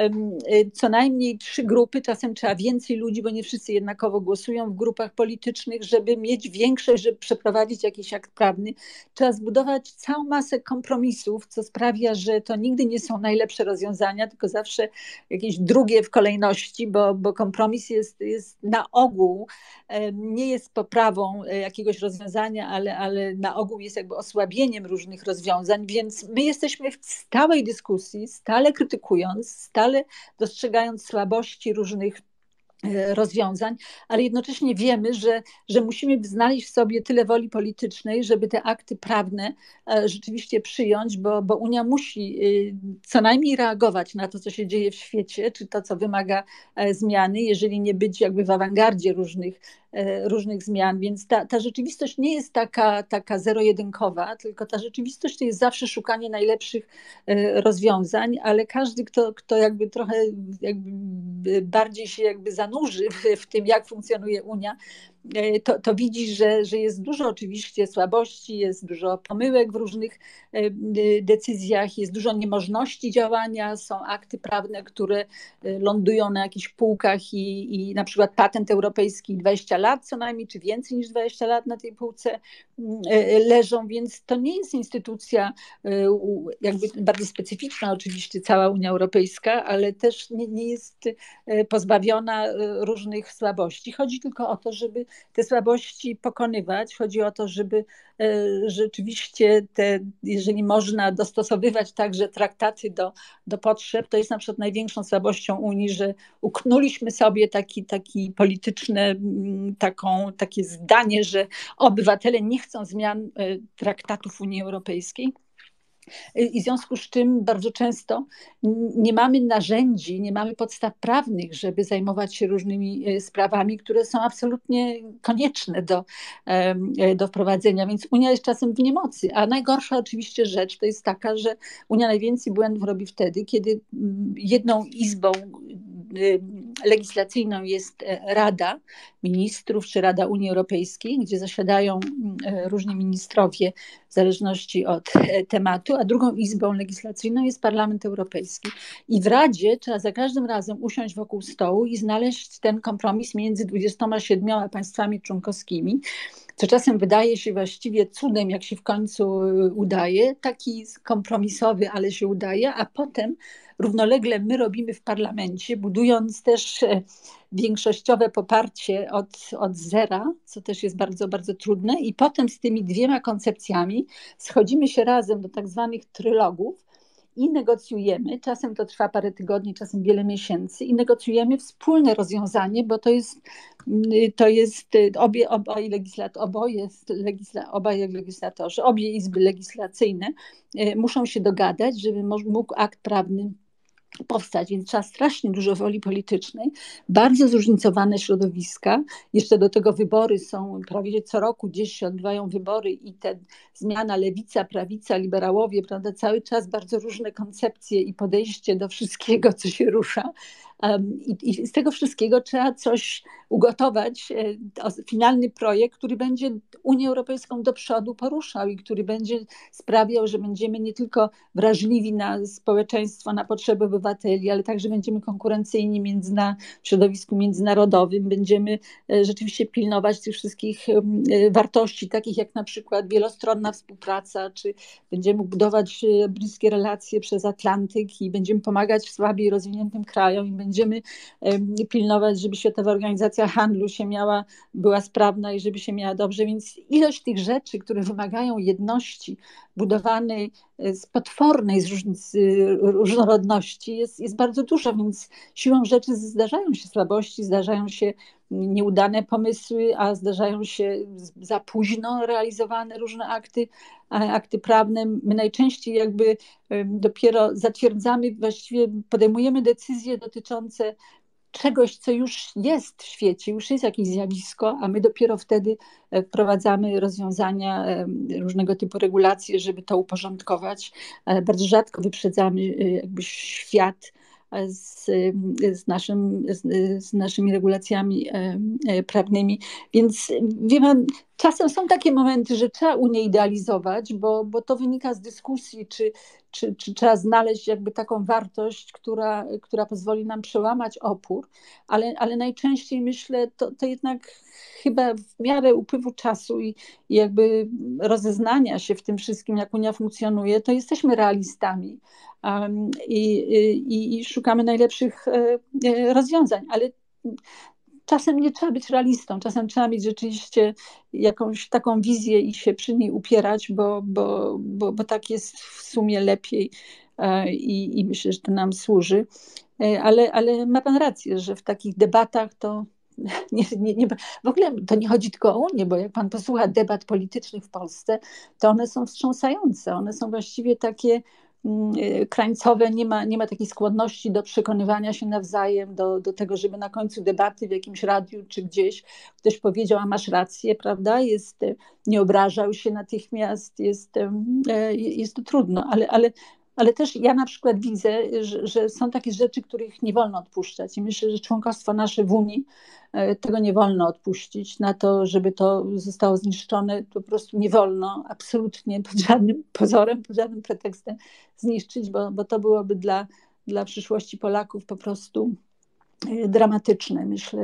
co najmniej 3 grupy, czasem trzeba więcej ludzi, bo nie wszyscy jednakowo głosują w grupach politycznych, żeby mieć większość, żeby przeprowadzić jakiś akt prawny. Trzeba zbudować całą masę kompromisów, co sprawia, że to nigdy nie są najlepsze rozwiązania, tylko zawsze jakieś drugie w kolejności, bo kompromis jest na ogół, nie jest poprawą jakiegoś rozwiązania, ale na ogół jest jakby osłabieniem różnych rozwiązań, więc my jesteśmy w stałej dyskusji, stale krytykując, stale dostrzegając słabości różnych rozwiązań, ale jednocześnie wiemy, że musimy znaleźć w sobie tyle woli politycznej, żeby te akty prawne rzeczywiście przyjąć, bo Unia musi co najmniej reagować na to, co się dzieje w świecie, czy to, co wymaga zmiany, jeżeli nie być jakby w awangardzie różnych zmian, więc ta rzeczywistość nie jest taka zero-jedynkowa, tylko ta rzeczywistość to jest zawsze szukanie najlepszych rozwiązań, ale każdy, kto jakby trochę jakby bardziej się jakby zanurzy w tym, jak funkcjonuje Unia, to widzi, że jest dużo oczywiście słabości, jest dużo pomyłek w różnych decyzjach, jest dużo niemożności działania, są akty prawne, które lądują na jakichś półkach i na przykład patent europejski 20 lat co najmniej, czy więcej niż 20 lat na tej półce leżą, więc to nie jest instytucja jakby bardzo specyficzna oczywiście, cała Unia Europejska, ale też nie jest pozbawiona różnych słabości. Chodzi tylko o to, żeby te słabości pokonywać. Chodzi o to, żeby rzeczywiście jeżeli można dostosowywać także traktaty do potrzeb, to jest na przykład największą słabością Unii, że uknuliśmy sobie taki polityczne, takie zdanie, że obywatele nie chcą zmian traktatów Unii Europejskiej. I w związku z czym bardzo często nie mamy narzędzi, nie mamy podstaw prawnych, żeby zajmować się różnymi sprawami, które są absolutnie konieczne do wprowadzenia, więc Unia jest czasem w niemocy. A najgorsza oczywiście rzecz to jest taka, że Unia najwięcej błędów robi wtedy, kiedy jedną izbą legislacyjną jest Rada Ministrów czy Rada Unii Europejskiej, gdzie zasiadają różni ministrowie w zależności od tematu, a drugą izbą legislacyjną jest Parlament Europejski. I w Radzie trzeba za każdym razem usiąść wokół stołu i znaleźć ten kompromis między 27 państwami członkowskimi, co czasem wydaje się właściwie cudem, jak się w końcu udaje, taki kompromisowy, ale się udaje, a potem równolegle my robimy w parlamencie, budując też większościowe poparcie od zera, co też jest bardzo, bardzo trudne, i potem z tymi dwiema koncepcjami schodzimy się razem do tak zwanych trylogów i negocjujemy, czasem to trwa parę tygodni, czasem wiele miesięcy, i negocjujemy wspólne rozwiązanie, bo to jest obaj legislatorzy, obie izby legislacyjne muszą się dogadać, żeby mógł akt prawny powstać, więc trzeba strasznie dużo woli politycznej, bardzo zróżnicowane środowiska, jeszcze do tego wybory są prawie co roku, gdzieś się odbywają wybory i te zmiana lewica, prawica, liberałowie, prawda, cały czas bardzo różne koncepcje i podejście do wszystkiego, co się rusza. I z tego wszystkiego trzeba coś ugotować, finalny projekt, który będzie Unię Europejską do przodu poruszał i który będzie sprawiał, że będziemy nie tylko wrażliwi na społeczeństwo, na potrzeby obywateli, ale także będziemy konkurencyjni w środowisku międzynarodowym, będziemy rzeczywiście pilnować tych wszystkich wartości, takich jak na przykład wielostronna współpraca, czy będziemy budować bliskie relacje przez Atlantyk i będziemy pomagać słabiej rozwiniętym krajom i będziemy pilnować, żeby Światowa Organizacja Handlu była sprawna i żeby się miała dobrze, więc ilość tych rzeczy, które wymagają jedności, budowanej z potwornej różnorodności jest bardzo duża, więc siłą rzeczy zdarzają się słabości, zdarzają się nieudane pomysły, a zdarzają się za późno realizowane różne akty prawne. My najczęściej dopiero zatwierdzamy, właściwie podejmujemy decyzje dotyczące czegoś, co już jest w świecie, już jest jakieś zjawisko, a my dopiero wtedy wprowadzamy rozwiązania, różnego typu regulacje, żeby to uporządkować. Bardzo rzadko wyprzedzamy jakby świat z, z naszymi regulacjami prawnymi. Więc wie pan, czasem są takie momenty, że trzeba Unię idealizować, bo to wynika z dyskusji, czy trzeba znaleźć jakby taką wartość, która pozwoli nam przełamać opór, ale najczęściej myślę, to jednak chyba w miarę upływu czasu i jakby rozeznania się w tym wszystkim, jak Unia funkcjonuje, to jesteśmy realistami i szukamy najlepszych rozwiązań, ale czasem nie trzeba być realistą, czasem trzeba mieć rzeczywiście jakąś taką wizję i się przy niej upierać, bo tak jest w sumie lepiej i myślę, że to nam służy. Ale ma pan rację, że w takich debatach to w ogóle to nie chodzi tylko o Unię, bo jak pan posłucha debat politycznych w Polsce, to one są wstrząsające, one są właściwie takie krańcowe, nie ma takiej skłonności do przekonywania się nawzajem, do tego, żeby na końcu debaty w jakimś radiu czy gdzieś ktoś powiedział, a masz rację, prawda? Nie obrażał się natychmiast, jest to trudno, ale też ja na przykład widzę, że są takie rzeczy, których nie wolno odpuszczać i myślę, że członkostwo nasze w Unii, tego nie wolno odpuścić. Na to, żeby to zostało zniszczone, po prostu nie wolno absolutnie pod żadnym pozorem, pod żadnym pretekstem zniszczyć, bo to byłoby dla przyszłości Polaków po prostu dramatyczne. Myślę,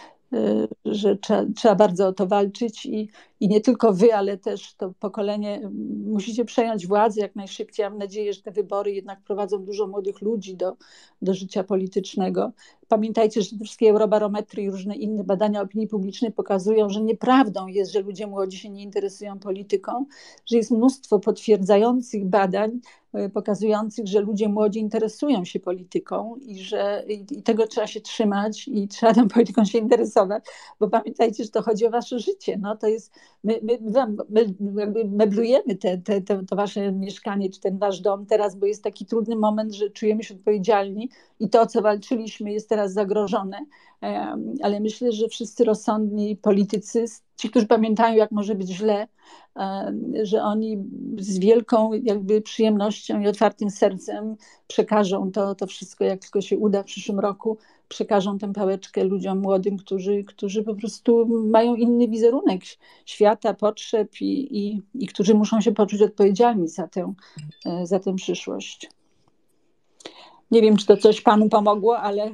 że trzeba bardzo o to walczyć i nie tylko wy, ale też to pokolenie musicie przejąć władzę jak najszybciej. Mam nadzieję, że te wybory jednak prowadzą dużo młodych ludzi do życia politycznego. Pamiętajcie, że te wszystkie eurobarometry i różne inne badania opinii publicznej pokazują, że nieprawdą jest, że ludzie młodzi się nie interesują polityką, że jest mnóstwo potwierdzających badań pokazujących, że ludzie młodzi interesują się polityką i tego trzeba się trzymać i trzeba tą polityką się interesować, bo pamiętajcie, że to chodzi o wasze życie. No, to jest, my jakby meblujemy to wasze mieszkanie czy ten wasz dom teraz, bo jest taki trudny moment, że czujemy się odpowiedzialni i to, o co walczyliśmy, jest teraz zagrożone. Ale myślę, że wszyscy rozsądni politycy, ci, którzy pamiętają, jak może być źle, że oni z wielką jakby przyjemnością i otwartym sercem przekażą to wszystko, jak tylko się uda w przyszłym roku, przekażą tę pałeczkę ludziom młodym, którzy po prostu mają inny wizerunek świata, potrzeb i którzy muszą się poczuć odpowiedzialni za tę przyszłość. Nie wiem, czy to coś panu pomogło, ale...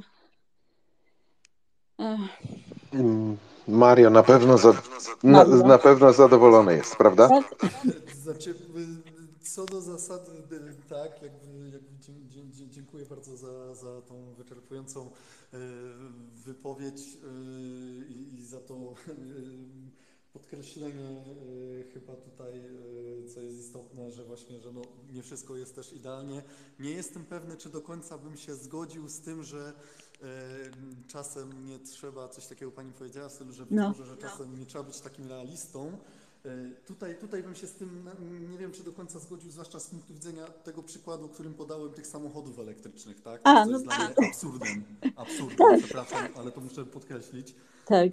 Mario na pewno zadowolony jest, prawda? Znaczy, co do zasady, tak, dziękuję bardzo za tą wyczerpującą wypowiedź i za to podkreślenie chyba tutaj, co jest istotne, że właśnie, że no nie wszystko jest też idealnie. Nie jestem pewny, czy do końca bym się zgodził z tym, że czasem nie trzeba, coś takiego pani powiedziała, w stylu, że że czasem nie trzeba być takim realistą. Tutaj bym się z tym, nie wiem, czy do końca zgodził, zwłaszcza z punktu widzenia tego przykładu, którym podałem tych samochodów elektrycznych, tak? To jest dla mnie absurdem, przepraszam, ale to muszę podkreślić. Tak.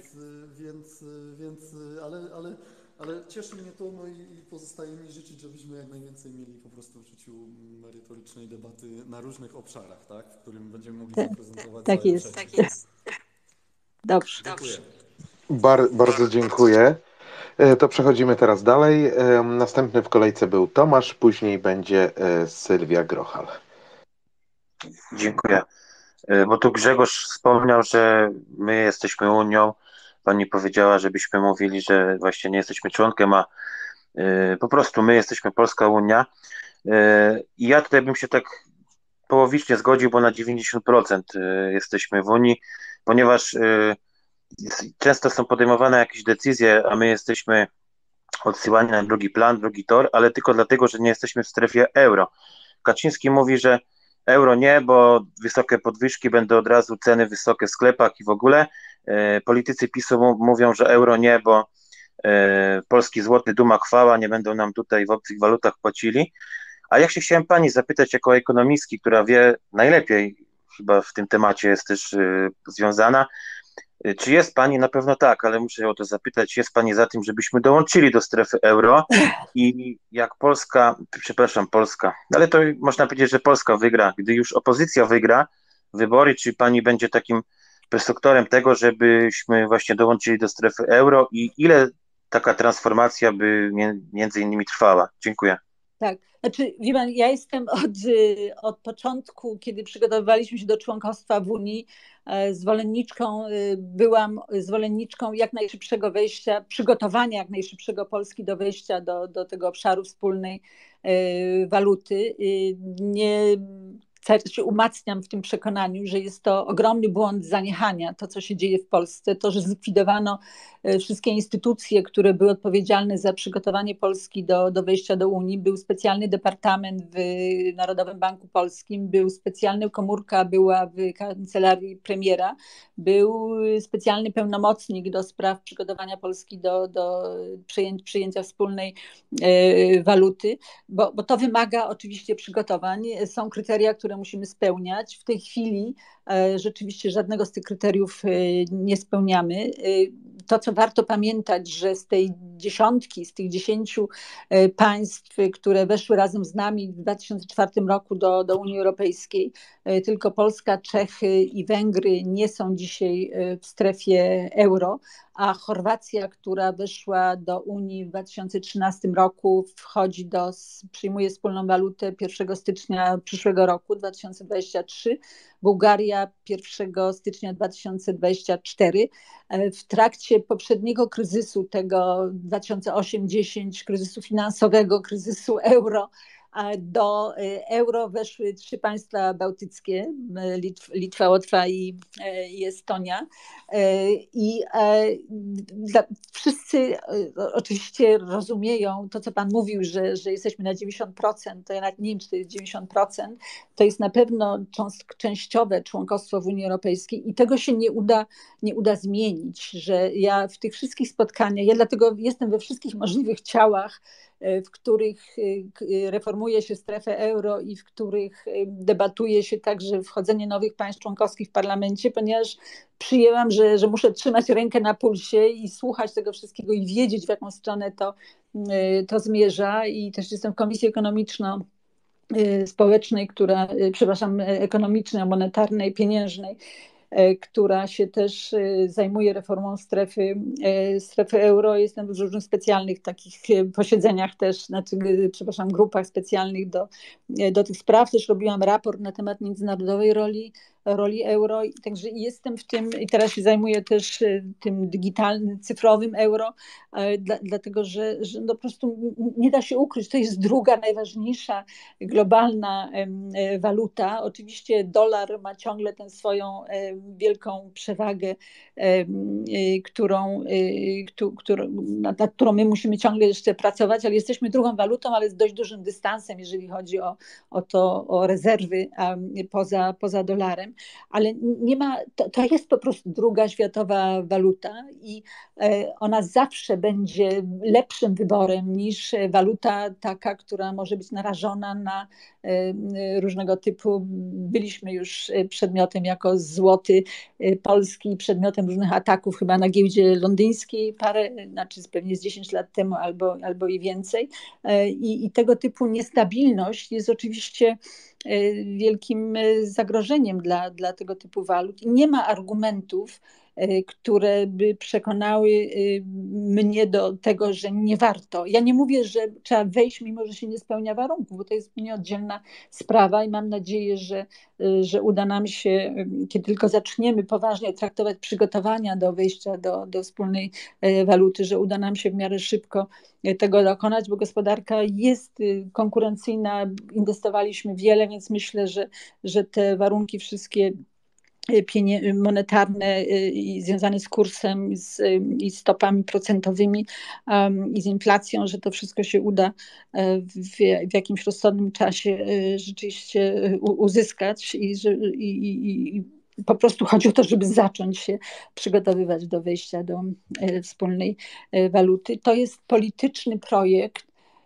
Ale cieszy mnie to, no i pozostaje mi życzyć, żebyśmy jak najwięcej mieli po prostu w życiu merytorycznej debaty na różnych obszarach, tak? W którym będziemy mogli zaprezentować tak jest. Dobrze. Dziękuję. Bardzo dziękuję. To przechodzimy teraz dalej. Następny w kolejce był Tomasz, później będzie Sylwia Grochal. Dziękuję. Bo tu Grzegorz wspomniał, że my jesteśmy Unią. Pani powiedziała, żebyśmy mówili, że właśnie nie jesteśmy członkiem, a po prostu my jesteśmy Polska Unia. I ja tutaj bym się tak połowicznie zgodził, bo na 90% jesteśmy w Unii, ponieważ często są podejmowane jakieś decyzje, a my jesteśmy odsyłani na drugi plan, drugi tor, ale tylko dlatego, że nie jesteśmy w strefie euro. Kaczyński mówi, że euro nie, bo wysokie podwyżki, będą od razu ceny wysokie w sklepach i w ogóle. Politycy PiS-u mówią, że euro nie, bo polski złoty duma chwała, nie będą nam tutaj w obcych walutach płacili. A ja się chciałem pani zapytać jako ekonomistki, która wie najlepiej chyba w tym temacie jest też związana. Czy jest Pani, na pewno tak, ale muszę o to zapytać, jest Pani za tym, żebyśmy dołączyli do strefy euro i jak Polska, ale to można powiedzieć, że Polska wygra, gdy już opozycja wygra wybory, czy Pani będzie takim prestruktorem tego, żebyśmy właśnie dołączyli do strefy euro i ile taka transformacja by między innymi trwała? Dziękuję. Tak, znaczy, wie pan, ja jestem od początku, kiedy przygotowywaliśmy się do członkostwa w Unii, byłam zwolenniczką jak najszybszego wejścia, przygotowania jak najszybszego Polski do wejścia do tego obszaru wspólnej waluty. Nie się umacniam w tym przekonaniu, że jest to ogromny błąd zaniechania, to co się dzieje w Polsce, to, że zlikwidowano wszystkie instytucje, które były odpowiedzialne za przygotowanie Polski do wejścia do Unii. Był specjalny departament w Narodowym Banku Polskim, był specjalna komórka, była w kancelarii premiera, był specjalny pełnomocnik do spraw przygotowania Polski do przyjęcia wspólnej waluty, bo to wymaga oczywiście przygotowań. Są kryteria, które musimy spełniać. W tej chwili rzeczywiście żadnego z tych kryteriów nie spełniamy. To, co warto pamiętać, że z tej dziesiątki, z tych 10 państw, które weszły razem z nami w 2004 roku do Unii Europejskiej, tylko Polska, Czechy i Węgry nie są dzisiaj w strefie euro, a Chorwacja, która weszła do Unii w 2013 roku, przyjmuje wspólną walutę 1 stycznia przyszłego roku, 2023, Bułgaria 1 stycznia 2024. W trakcie poprzedniego kryzysu, tego 2008-10, kryzysu finansowego, kryzysu euro, do euro weszły 3 państwa bałtyckie, Litwa, Łotwa i Estonia. I wszyscy oczywiście rozumieją to, co pan mówił, że jesteśmy na 90%, to ja nawet nie wiem, czy to jest 90%, to jest na pewno częściowe członkostwo w Unii Europejskiej i tego się nie uda zmienić, że ja w tych wszystkich spotkaniach, ja dlatego jestem we wszystkich możliwych ciałach, w których reformuje się strefę euro i w których debatuje się także wchodzenie nowych państw członkowskich w parlamencie, ponieważ przyjęłam, że muszę trzymać rękę na pulsie i słuchać tego wszystkiego i wiedzieć, w jaką stronę to zmierza. I też jestem w Komisji Ekonomiczno-Społecznej, ekonomicznej, monetarnej, pieniężnej, która się też zajmuje reformą strefy euro. Jestem w różnych specjalnych takich posiedzeniach też, grupach specjalnych do tych spraw. Też robiłam raport na temat międzynarodowej roli euro, także jestem w tym i teraz się zajmuję też tym digitalnym, cyfrowym euro, dlatego że no po prostu nie da się ukryć, to jest druga najważniejsza globalna waluta. Oczywiście dolar ma ciągle tę swoją wielką przewagę, nad którą my musimy ciągle jeszcze pracować, ale jesteśmy drugą walutą, ale z dość dużym dystansem, jeżeli chodzi o rezerwy poza dolarem. Ale nie ma, to jest po prostu druga światowa waluta i ona zawsze będzie lepszym wyborem niż waluta taka, która może być narażona na różnego typu. Byliśmy już przedmiotem jako złoty polski, przedmiotem różnych ataków chyba na giełdzie londyńskiej pewnie z 10 lat temu albo i więcej. I tego typu niestabilność jest oczywiście wielkim zagrożeniem dla tego typu walut. I nie ma argumentów, które by przekonały mnie do tego, że nie warto. Ja nie mówię, że trzeba wejść, mimo że się nie spełnia warunków, bo to jest nieoddzielna sprawa i mam nadzieję, że uda nam się, kiedy tylko zaczniemy poważnie traktować przygotowania do wejścia do wspólnej waluty, że uda nam się w miarę szybko tego dokonać, bo gospodarka jest konkurencyjna, inwestowaliśmy wiele, więc myślę, że te warunki wszystkie monetarne i związane z kursem i stopami procentowymi i z inflacją, że to wszystko się uda w jakimś rozsądnym czasie rzeczywiście uzyskać i po prostu chodzi o to, żeby zacząć się przygotowywać do wejścia do wspólnej waluty. To jest polityczny projekt,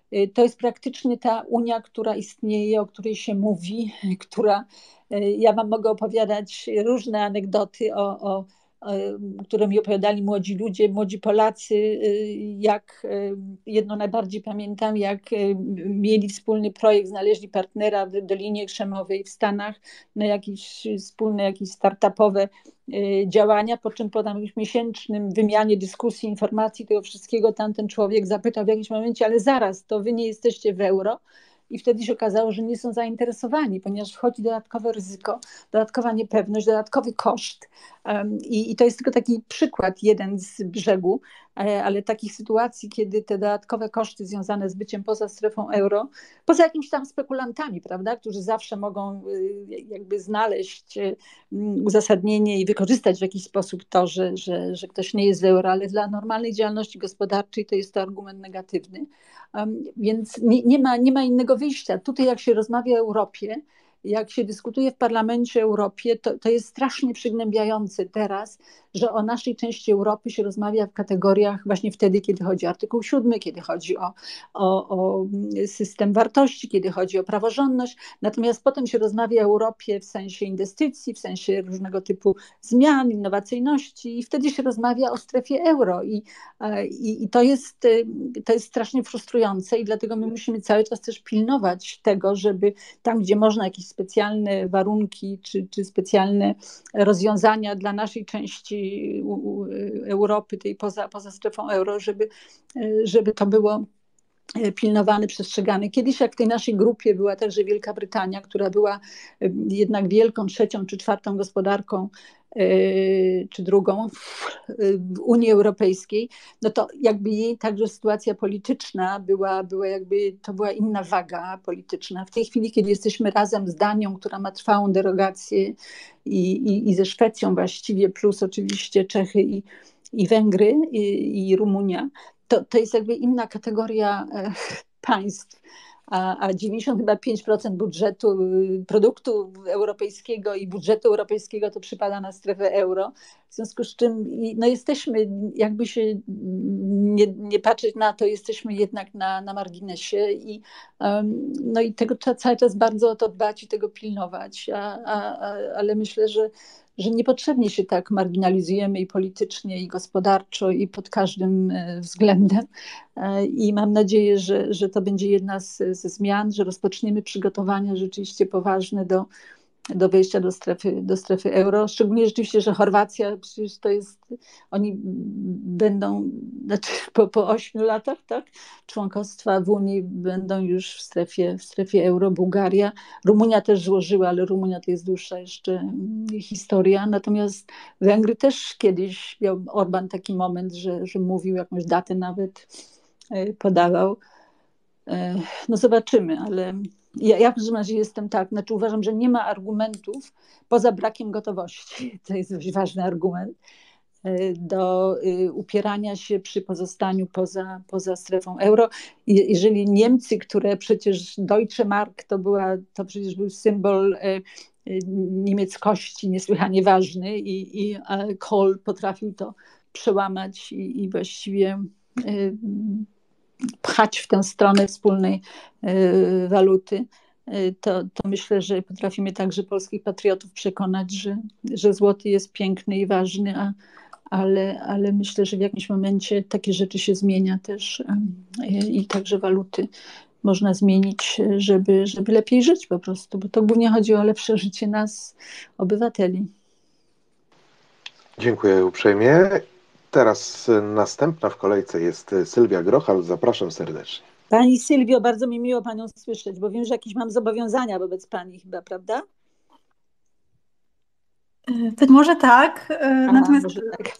To jest praktycznie ta Unia, która istnieje, o której się mówi, która, ja wam mogę opowiadać różne anegdoty, które mi opowiadali młodzi ludzie, młodzi Polacy, jak jedno najbardziej pamiętam, jak mieli wspólny projekt, znaleźli partnera w Dolinie Krzemowej w Stanach na jakieś wspólne, jakieś startupowe działania, po czym po tam miesięcznym wymianie dyskusji, informacji, tego wszystkiego, tamten człowiek zapytał w jakimś momencie, ale zaraz, to wy nie jesteście w euro? I wtedy się okazało, że nie są zainteresowani, ponieważ wchodzi dodatkowe ryzyko, dodatkowa niepewność, dodatkowy koszt. I to jest tylko taki przykład, jeden z brzegu, ale takich sytuacji, kiedy te dodatkowe koszty związane z byciem poza strefą euro, poza jakimiś tam spekulantami, prawda, którzy zawsze mogą jakby znaleźć uzasadnienie i wykorzystać w jakiś sposób to, że ktoś nie jest w euro, ale dla normalnej działalności gospodarczej to jest to argument negatywny. Więc nie ma innego wyjścia. Tutaj jak się rozmawia o Europie, jak się dyskutuje w Parlamencie Europie, to jest strasznie przygnębiające teraz, że o naszej części Europy się rozmawia w kategoriach właśnie wtedy, kiedy chodzi o artykuł 7, kiedy chodzi o system wartości, kiedy chodzi o praworządność. Natomiast potem się rozmawia o Europie w sensie inwestycji, w sensie różnego typu zmian, innowacyjności i wtedy się rozmawia o strefie euro. I to jest strasznie frustrujące i dlatego my musimy cały czas też pilnować tego, żeby tam, gdzie można jakieś specjalne warunki czy specjalne rozwiązania dla naszej części Europy, tej poza strefą euro, żeby to było pilnowane, przestrzegane. Kiedyś jak w tej naszej grupie była także Wielka Brytania, która była jednak wielką, trzecią czy czwartą gospodarką, czy drugą w Unii Europejskiej, no to jakby jej także sytuacja polityczna to była inna waga polityczna. W tej chwili, kiedy jesteśmy razem z Danią, która ma trwałą derogację i ze Szwecją właściwie, plus oczywiście Czechy i Węgry i Rumunia, to jest jakby inna kategoria państw, a 95% budżetu, produktu europejskiego i budżetu europejskiego to przypada na strefę euro. W związku z czym no jesteśmy, jakby się nie patrzeć na to, jesteśmy jednak na marginesie no i tego trzeba cały czas bardzo o to dbać i tego pilnować, ale myślę, że niepotrzebnie się tak marginalizujemy i politycznie, i gospodarczo, i pod każdym względem. I mam nadzieję, że to będzie jedna ze zmian, że rozpoczniemy przygotowania rzeczywiście poważne do wejścia do strefy euro. Szczególnie rzeczywiście, że Chorwacja, przecież to jest, oni będą, znaczy po 8 latach, tak, członkostwa w Unii będą już w strefie euro, Bułgaria. Rumunia też złożyła, ale Rumunia to jest dłuższa jeszcze historia. Natomiast Węgry też kiedyś miał Orban taki moment, że mówił, jakąś datę nawet podawał. No zobaczymy, ale ja w każdym razie jestem tak, znaczy uważam, że nie ma argumentów poza brakiem gotowości. To jest dość ważny argument do upierania się przy pozostaniu poza strefą euro. Jeżeli Niemcy, które przecież Deutsche Mark to przecież był symbol niemieckości niesłychanie ważny i Kohl potrafił to przełamać i właściwie pchać w tę stronę wspólnej waluty, to myślę, że potrafimy także polskich patriotów przekonać, że złoty jest piękny i ważny, ale myślę, że w jakimś momencie takie rzeczy się zmienia też i także waluty można zmienić, żeby lepiej żyć po prostu, bo to głównie chodzi o lepsze życie nas, obywateli. Dziękuję uprzejmie. Teraz następna w kolejce jest Sylwia Grochal. Zapraszam serdecznie. Pani Sylwio, bardzo mi miło Panią słyszeć, bo wiem, że jakieś mam zobowiązania wobec Pani chyba, prawda? To może tak. Natomiast, może tak.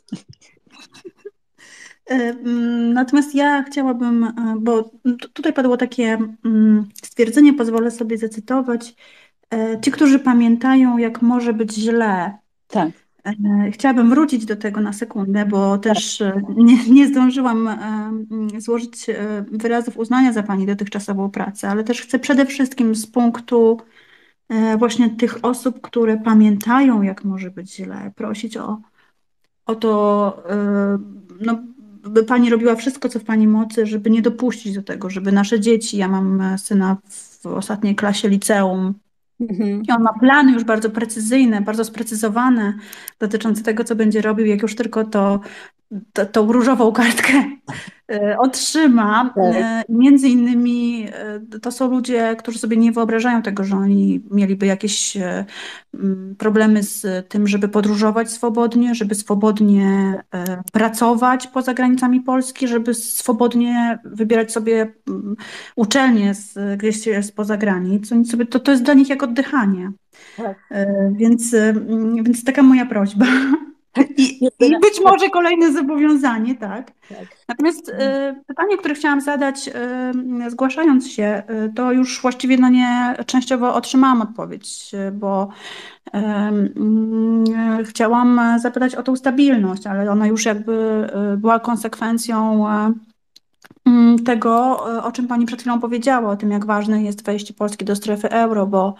Natomiast ja chciałabym, bo tutaj padło takie stwierdzenie, pozwolę sobie zacytować. Ci, którzy pamiętają, jak może być źle. Tak. Chciałabym wrócić do tego na sekundę, bo też nie zdążyłam złożyć wyrazów uznania za Pani dotychczasową pracę, ale też chcę przede wszystkim z punktu właśnie tych osób, które pamiętają, jak może być źle, prosić o to, no, by Pani robiła wszystko, co w Pani mocy, żeby nie dopuścić do tego, żeby nasze dzieci, ja mam syna w ostatniej klasie liceum, i on ma plany już bardzo precyzyjne, bardzo sprecyzowane dotyczące tego, co będzie robił, jak już tylko tą różową kartkę otrzyma. Tak. Między innymi to są ludzie, którzy sobie nie wyobrażają tego, że oni mieliby jakieś problemy z tym, żeby podróżować swobodnie, żeby swobodnie pracować poza granicami Polski, żeby swobodnie wybierać sobie uczelnie gdzieś spoza granic. Oni sobie, to jest dla nich jak oddychanie. Tak. Więc taka moja prośba. I być może kolejne zobowiązanie, tak. Natomiast pytanie, które chciałam zadać, zgłaszając się, to już właściwie na nie częściowo otrzymałam odpowiedź, bo chciałam zapytać o tą stabilność, ale ona już jakby była konsekwencją tego, o czym Pani przed chwilą powiedziała, o tym, jak ważne jest wejście Polski do strefy euro, bo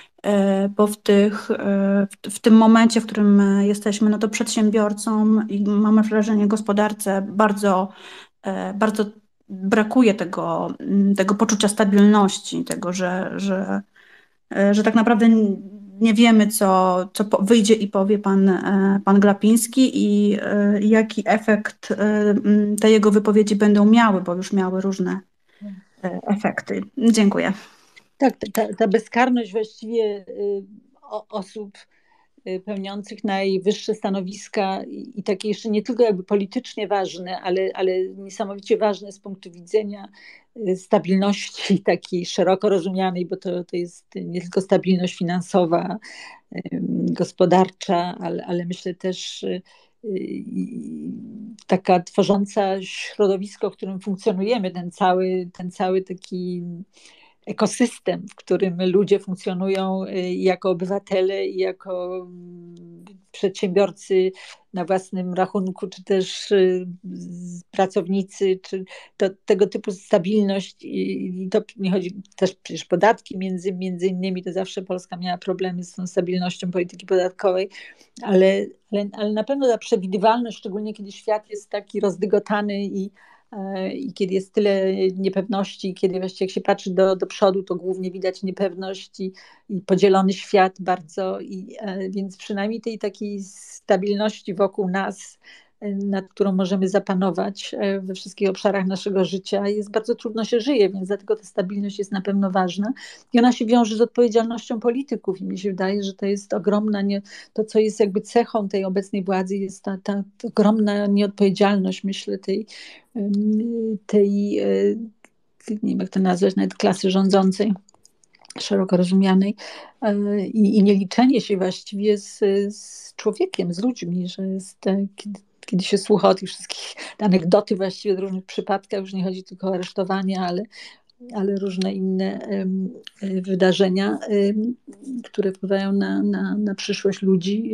w tym momencie, w którym jesteśmy, no to przedsiębiorcom i mamy wrażenie gospodarce bardzo brakuje tego poczucia stabilności, że tak naprawdę nie wiemy, co wyjdzie i powie pan Glapiński i jaki efekt te jego wypowiedzi będą miały, bo już miały różne efekty. Dziękuję. Tak, ta bezkarność właściwie osób pełniących najwyższe stanowiska i takie jeszcze nie tylko jakby politycznie ważne, ale niesamowicie ważne z punktu widzenia stabilności takiej szeroko rozumianej, bo to jest nie tylko stabilność finansowa, gospodarcza, ale myślę też taka tworząca środowisko, w którym funkcjonujemy, ten cały taki ekosystem, w którym ludzie funkcjonują jako obywatele i jako przedsiębiorcy na własnym rachunku, czy też pracownicy, czy tego typu stabilność. I to nie chodzi też przecież podatki między innymi, to zawsze Polska miała problemy z tą stabilnością polityki podatkowej, ale na pewno ta przewidywalność, szczególnie kiedy świat jest taki rozdygotany i kiedy jest tyle niepewności, kiedy właściwie jak się patrzy do przodu, to głównie widać niepewność i podzielony świat bardzo, więc przynajmniej tej takiej stabilności wokół nas, nad którą możemy zapanować we wszystkich obszarach naszego życia, jest bardzo trudno się żyje, więc dlatego ta stabilność jest na pewno ważna i ona się wiąże z odpowiedzialnością polityków i mi się wydaje, że to jest ogromna, to co jest jakby cechą tej obecnej władzy, jest ta ogromna nieodpowiedzialność, myślę, tej nie wiem jak to nazwać, nawet klasy rządzącej, szeroko rozumianej i nieliczenie się właściwie z człowiekiem, z ludźmi, że jest, kiedy się słucha o tych wszystkich anegdoty właściwie w różnych przypadkach, już nie chodzi tylko o aresztowania, ale różne inne wydarzenia, które wpływają na przyszłość ludzi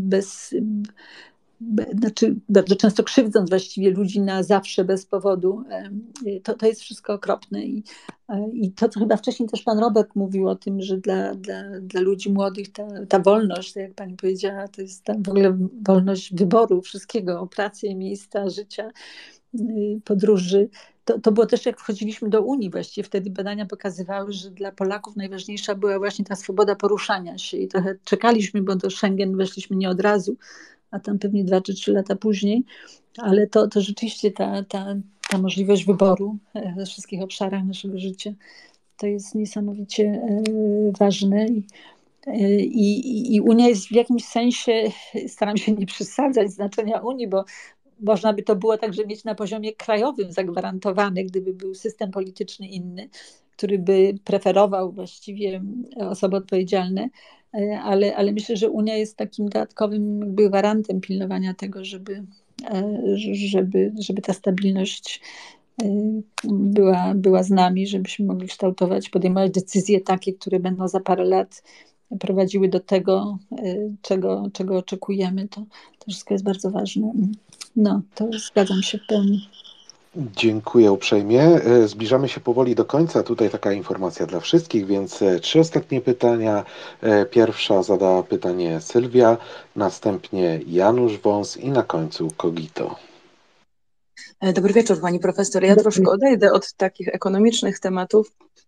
znaczy bardzo często krzywdząc właściwie ludzi na zawsze bez powodu. To jest wszystko okropne i to, co chyba wcześniej też pan Robert mówił o tym, że dla ludzi młodych ta wolność, tak jak pani powiedziała, to jest w ogóle wolność wyboru wszystkiego, pracy, miejsca, życia, podróży. To było też jak wchodziliśmy do Unii właściwie, wtedy badania pokazywały, że dla Polaków najważniejsza była właśnie ta swoboda poruszania się i trochę czekaliśmy, bo do Schengen weszliśmy nie od razu, a tam pewnie 2 czy 3 lata później, ale to rzeczywiście ta możliwość wyboru we wszystkich obszarach naszego życia to jest niesamowicie ważne i Unia jest w jakimś sensie, staram się nie przesadzać znaczenia Unii, bo można by to było także mieć na poziomie krajowym zagwarantowane, gdyby był system polityczny inny, który by preferował właściwie osoby odpowiedzialne, ale myślę, że Unia jest takim dodatkowym jakby gwarantem pilnowania tego, żeby ta stabilność była z nami, żebyśmy mogli kształtować, podejmować decyzje takie, które będą za parę lat prowadziły do tego, czego oczekujemy. To wszystko jest bardzo ważne. No, to zgadzam się w pełni. Dziękuję uprzejmie. Zbliżamy się powoli do końca. Tutaj taka informacja dla wszystkich, więc 3 ostatnie pytania. Pierwsza zada pytanie Sylwia, następnie Janusz Wąs i na końcu Kogito. Dobry wieczór, pani profesor. Ja troszkę odejdę od takich ekonomicznych tematów.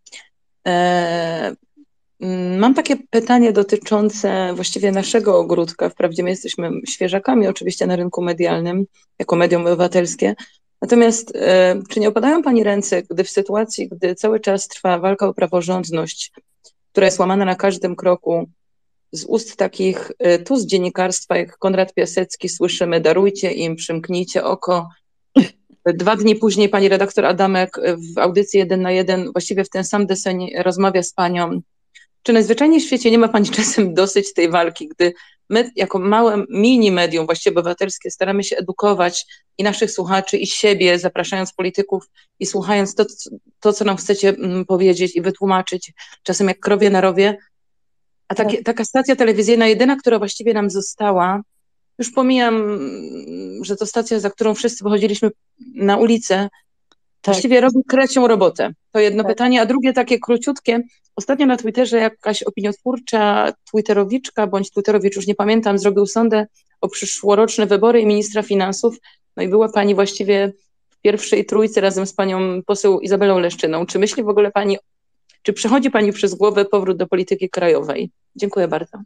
Mam takie pytanie dotyczące właściwie naszego ogródka. Wprawdzie my jesteśmy świeżakami oczywiście na rynku medialnym, jako medium obywatelskie. Natomiast czy nie opadają pani ręce, gdy w sytuacji, gdy cały czas trwa walka o praworządność, która jest łamana na każdym kroku, z ust takich z dziennikarstwa jak Konrad Piasecki słyszymy: darujcie im, przymknijcie oko. 2 dni później pani redaktor Adamek w audycji 1 na 1 właściwie w ten sam deseń rozmawia z panią. Czy najzwyczajniej w świecie nie ma pani czasem dosyć tej walki, gdy my jako małe mini medium właściwie obywatelskie staramy się edukować i naszych słuchaczy, i siebie, zapraszając polityków i słuchając to co nam chcecie powiedzieć i wytłumaczyć, czasem jak krowie na rowie, a taka stacja telewizyjna, jedyna, która właściwie nam została, już pomijam, że to stacja, za którą wszyscy wychodziliśmy na ulicę, właściwie robi krecią robotę. To jedno pytanie, a drugie takie króciutkie. Ostatnio na Twitterze jakaś opiniotwórcza twitterowiczka, bądź twitterowicz, już nie pamiętam, zrobił sondę o przyszłoroczne wybory i ministra finansów. No i była pani właściwie w pierwszej trójce razem z panią poseł Izabelą Leszczyną. Czy myśli w ogóle pani, czy przechodzi pani przez głowę powrót do polityki krajowej? Dziękuję bardzo.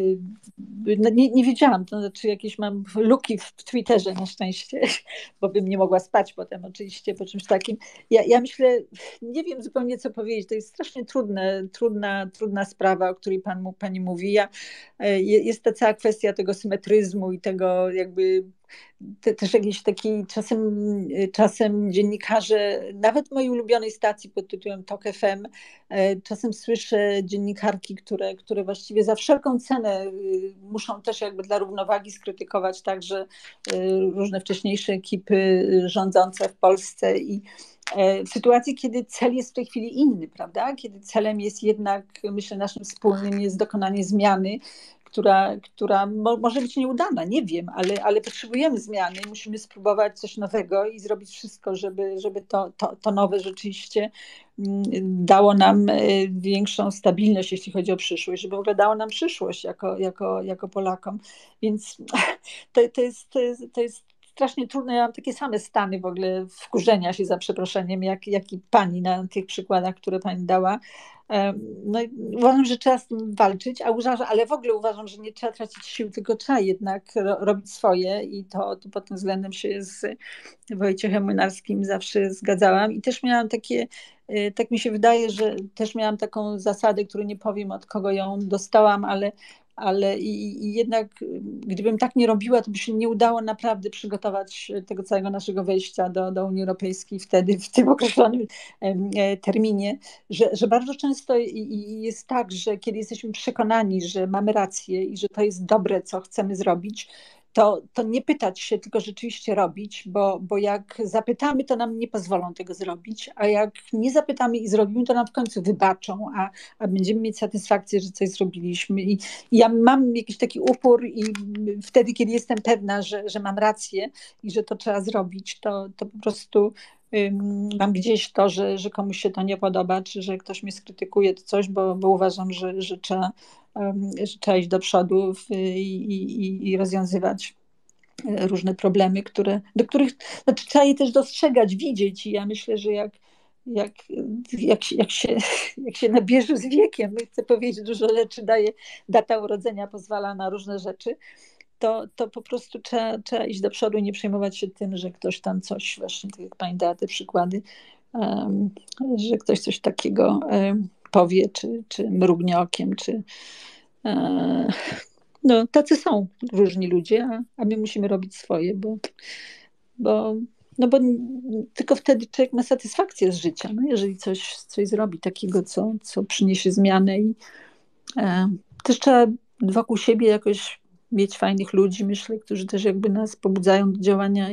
No nie wiedziałam, to znaczy jakieś mam luki w Twitterze na szczęście, bo bym nie mogła spać potem oczywiście po czymś takim. Ja myślę, nie wiem zupełnie co powiedzieć, to jest strasznie trudna sprawa, o której pani mówi. Jest ta cała kwestia tego symetryzmu i tego jakby też jakiś taki czasem dziennikarze, nawet mojej ulubionej stacji pod tytułem TOK FM, czasem słyszę dziennikarki, które właściwie za wszelką cenę muszą też jakby dla równowagi skrytykować także różne wcześniejsze ekipy rządzące w Polsce i w sytuacji, kiedy cel jest w tej chwili inny, prawda? Kiedy celem jest jednak, myślę, naszym wspólnym jest dokonanie zmiany, która może być nieudana, nie wiem, ale potrzebujemy zmiany, musimy spróbować coś nowego i zrobić wszystko, żeby to nowe rzeczywiście dało nam większą stabilność, jeśli chodzi o przyszłość, żeby w ogóle dało nam przyszłość jako Polakom. Więc to jest strasznie trudne. Ja mam takie same stany w ogóle wkurzenia się, za przeproszeniem, jak i pani na tych przykładach, które pani dała. No i uważam, że trzeba z tym walczyć, ale w ogóle uważam, że nie trzeba tracić sił, tylko trzeba jednak robić swoje i to pod tym względem się z Wojciechem Młynarskim zawsze zgadzałam i też miałam tak mi się wydaje, że też miałam taką zasadę, którą nie powiem, od kogo ją dostałam, ale jednak gdybym tak nie robiła, to by się nie udało naprawdę przygotować tego całego naszego wejścia do Unii Europejskiej wtedy, w tym określonym terminie, że bardzo często jest tak, że kiedy jesteśmy przekonani, że mamy rację i że to jest dobre, co chcemy zrobić, to nie pytać się, tylko rzeczywiście robić, bo jak zapytamy, to nam nie pozwolą tego zrobić, a jak nie zapytamy i zrobimy, to nam w końcu wybaczą, a będziemy mieć satysfakcję, że coś zrobiliśmy. I ja mam jakiś taki upór i wtedy, kiedy jestem pewna, że mam rację i że to trzeba zrobić, to po prostu mam gdzieś to, że komuś się to nie podoba, czy że ktoś mnie skrytykuje, to coś, bo uważam, że trzeba iść do przodu i rozwiązywać różne problemy, do których trzeba je też dostrzegać, widzieć. I ja myślę, że jak się nabierze z wiekiem, chcę powiedzieć, dużo rzeczy daje, data urodzenia pozwala na różne rzeczy, to po prostu trzeba iść do przodu i nie przejmować się tym, że ktoś tam coś, właśnie tak jak pani dała te przykłady, że ktoś coś takiego powie, czy mrugnie okiem, no tacy są różni ludzie, a my musimy robić swoje, bo tylko wtedy człowiek ma satysfakcję z życia, no jeżeli coś zrobi takiego, co przyniesie zmianę i też trzeba wokół siebie jakoś mieć fajnych ludzi, myślę, którzy też jakby nas pobudzają do działania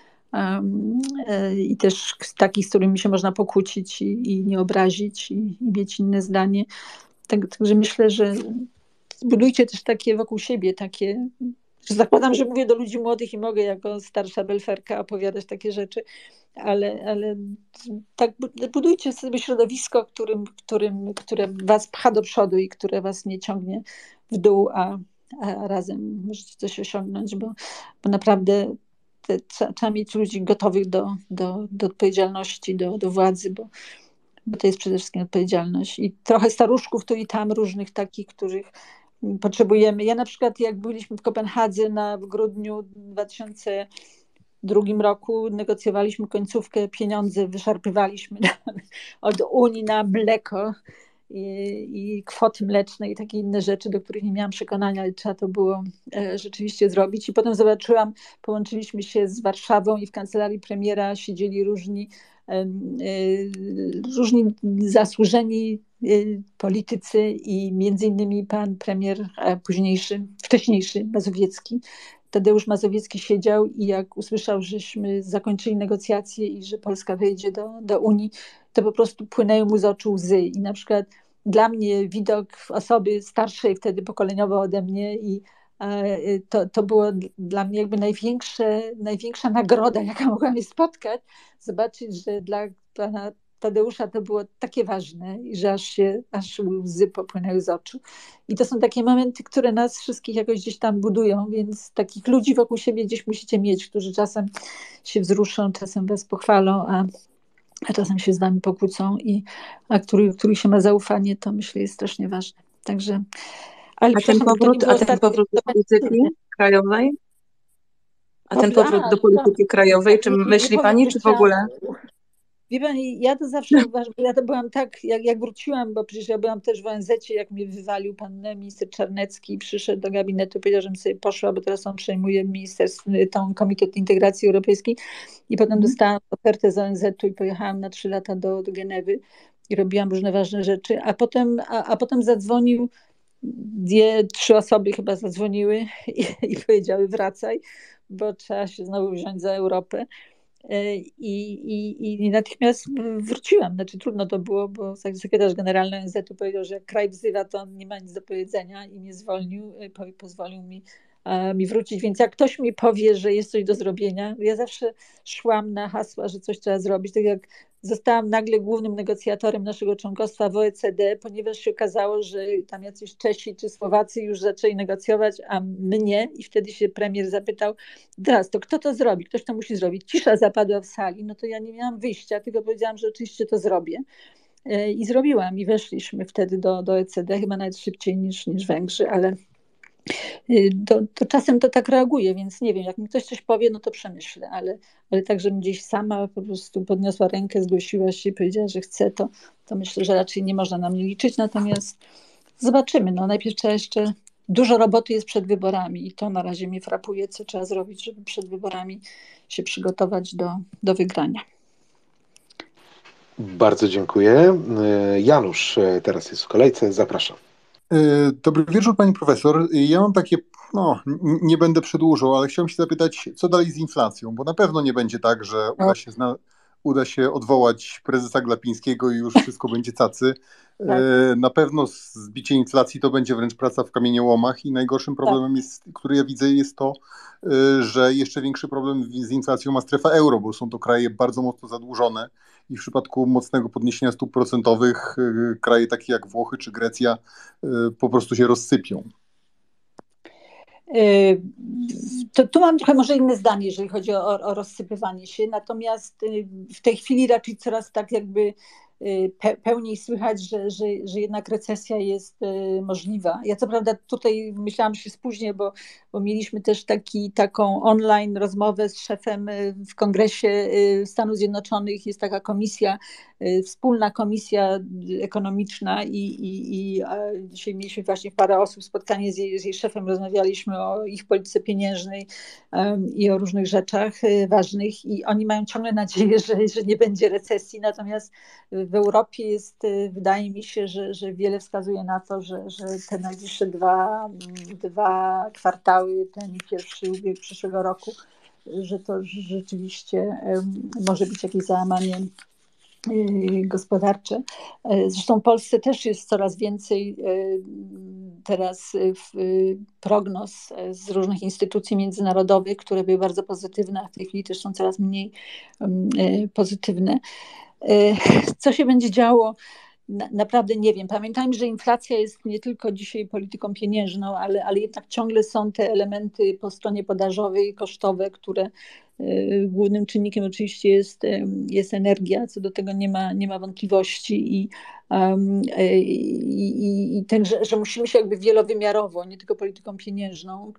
i też takich, z którymi się można pokłócić i nie obrazić i mieć inne zdanie. Także myślę, że zbudujcie też takie wokół siebie, takie, że zakładam, że mówię do ludzi młodych i mogę jako starsza belferka opowiadać takie rzeczy, ale tak budujcie sobie środowisko, które was pcha do przodu i które was nie ciągnie w dół, a razem możecie coś osiągnąć, bo naprawdę trzeba mieć ludzi gotowych do odpowiedzialności, do władzy, bo to jest przede wszystkim odpowiedzialność. I trochę staruszków tu i tam różnych takich, których potrzebujemy. Ja na przykład jak byliśmy w Kopenhadze w grudniu 2002 roku, negocjowaliśmy końcówkę, pieniądze wyszarpywaliśmy od Unii na mleko i kwoty mleczne i takie inne rzeczy, do których nie miałam przekonania, ale trzeba to było rzeczywiście zrobić. I potem zobaczyłam, połączyliśmy się z Warszawą i w kancelarii premiera siedzieli różni zasłużeni politycy i między innymi pan premier wcześniejszy Mazowiecki. Tadeusz Mazowiecki siedział i jak usłyszał, żeśmy zakończyli negocjacje i że Polska wejdzie do Unii, to po prostu płynęły mu z oczu łzy. I na przykład dla mnie widok osoby starszej wtedy pokoleniowo ode mnie i to było dla mnie jakby największa nagroda, jaka mogła mnie spotkać, zobaczyć, że dla pana Tadeusza to było takie ważne i że aż łzy popłynęły z oczu. I to są takie momenty, które nas wszystkich jakoś gdzieś tam budują, więc takich ludzi wokół siebie gdzieś musicie mieć, którzy czasem się wzruszą, czasem was pochwalą, a czasem się z wami pokłócą, których się ma zaufanie, to myślę jest strasznie ważne. Także, ale A ten powrót do polityki krajowej? Ten powrót do polityki krajowej, czy myśli pani, czy w ogóle? Wie pani, ja to zawsze uważam, ja to byłam tak, jak wróciłam, bo przecież ja byłam też w ONZ-cie, jak mnie wywalił pan minister Czarnecki, przyszedł do gabinetu, powiedział, żebym sobie poszła, bo teraz on przejmuje tą Komitet Integracji Europejskiej i potem dostałam ofertę z ONZ-u i pojechałam na 3 lata do Genewy i robiłam różne ważne rzeczy, a potem zadzwonił, 2-3 osoby chyba zadzwoniły i powiedziały wracaj, bo trzeba się znowu wziąć za Europę. I natychmiast wróciłam. Znaczy trudno to było, bo sekretarz generalny ONZ-u powiedział, że jak kraj wzywa, to on nie ma nic do powiedzenia i mnie zwolnił, pozwolił mi wrócić. Więc jak ktoś mi powie, że jest coś do zrobienia, ja zawsze szłam na hasła, że coś trzeba zrobić. Tak jak zostałam nagle głównym negocjatorem naszego członkostwa w OECD, ponieważ się okazało, że tam jacyś Czesi czy Słowacy już zaczęli negocjować, a my nie. I wtedy się premier zapytał, teraz to kto to zrobi? Ktoś to musi zrobić. Cisza zapadła w sali, no to ja nie miałam wyjścia, tylko powiedziałam, że oczywiście to zrobię. I zrobiłam i weszliśmy wtedy do OECD, chyba nawet szybciej niż Węgrzy, ale to czasem to tak reaguje, więc nie wiem, jak mi ktoś coś powie, no to przemyślę, ale tak, żebym gdzieś sama po prostu podniosła rękę, zgłosiła się i powiedziała, że chce, to myślę, że raczej nie można na mnie liczyć, natomiast zobaczymy. No najpierw trzeba jeszcze, dużo roboty jest przed wyborami i to na razie mnie frapuje, co trzeba zrobić, żeby przed wyborami się przygotować do wygrania. Bardzo dziękuję. Janusz teraz jest w kolejce, zapraszam. Dobry wieczór pani profesor. Ja mam takie, nie będę przedłużał, ale chciałem się zapytać, co dalej z inflacją, bo na pewno nie będzie tak, że uda się odwołać prezesa Glapińskiego i już wszystko będzie cacy. Na pewno zbicie inflacji to będzie wręcz praca w kamieniołomach i najgorszym problemem jest, który ja widzę, jest to, że jeszcze większy problem z inflacją ma strefa euro, bo są to kraje bardzo mocno zadłużone i w przypadku mocnego podniesienia stóp procentowych kraje takie jak Włochy czy Grecja po prostu się rozsypią. Tu mam trochę może inne zdanie, jeżeli chodzi o rozsypywanie się, natomiast w tej chwili raczej coraz tak jakby pełniej słychać, że jednak recesja jest możliwa. Ja co prawda tutaj myślałam, że się spóźnię, bo mieliśmy też taką online rozmowę z szefem w Kongresie Stanów Zjednoczonych. Jest taka komisja, wspólna komisja ekonomiczna i dzisiaj mieliśmy właśnie parę osób, spotkanie z jej szefem, rozmawialiśmy o ich polityce pieniężnej i o różnych rzeczach ważnych i oni mają ciągle nadzieję, że nie będzie recesji, natomiast w Europie jest, wydaje mi się, że wiele wskazuje na to, że te najbliższe dwa kwartały, ten pierwszy ubieg przyszłego roku, że to rzeczywiście może być jakieś załamanie gospodarcze. Zresztą w Polsce też jest coraz więcej teraz prognoz z różnych instytucji międzynarodowych, które były bardzo pozytywne, a w tej chwili też są coraz mniej pozytywne. Co się będzie działo? Naprawdę nie wiem. Pamiętajmy, że inflacja jest nie tylko dzisiaj polityką pieniężną, ale jednak ciągle są te elementy po stronie podażowej, kosztowe, które Głównym czynnikiem oczywiście jest energia, co do tego nie ma wątpliwości i także, że musimy się jakby wielowymiarowo, nie tylko polityką pieniężną,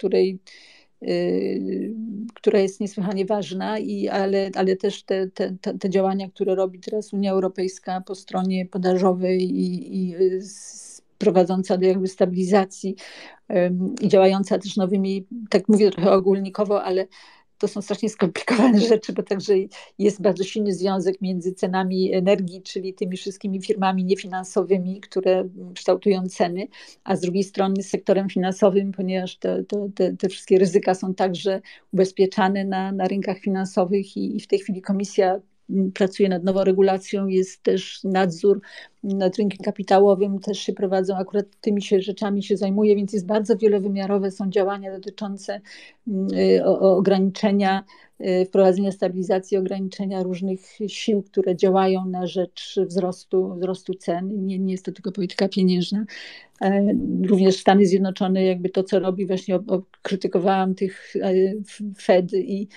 która jest niesłychanie ważna, ale też te działania, które robi teraz Unia Europejska po stronie podażowej i prowadząca do jakby stabilizacji i działająca też nowymi, tak mówię trochę ogólnikowo, ale to są strasznie skomplikowane rzeczy, bo także jest bardzo silny związek między cenami energii, czyli tymi wszystkimi firmami niefinansowymi, które kształtują ceny, a z drugiej strony sektorem finansowym, ponieważ te wszystkie ryzyka są także ubezpieczane na rynkach finansowych i w tej chwili Komisja pracuje nad nową regulacją, jest też nadzór nad rynkiem kapitałowym, też się prowadzą, akurat tymi rzeczami się zajmuje, więc jest bardzo wielowymiarowe, są działania dotyczące ograniczenia, wprowadzenia stabilizacji, ograniczenia różnych sił, które działają na rzecz wzrostu cen. Nie jest to tylko polityka pieniężna. Również Stany Zjednoczone, jakby to, co robi, właśnie krytykowałam tych Fed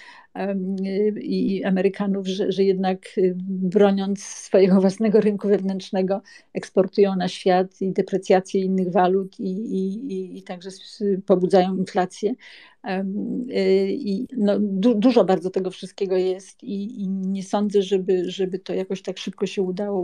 i Amerykanów, że jednak broniąc swojego własnego rynku wewnętrznego eksportują na świat i deprecjację innych walut i także pobudzają inflację. I no, dużo bardzo tego wszystkiego jest i nie sądzę, żeby to jakoś tak szybko się udało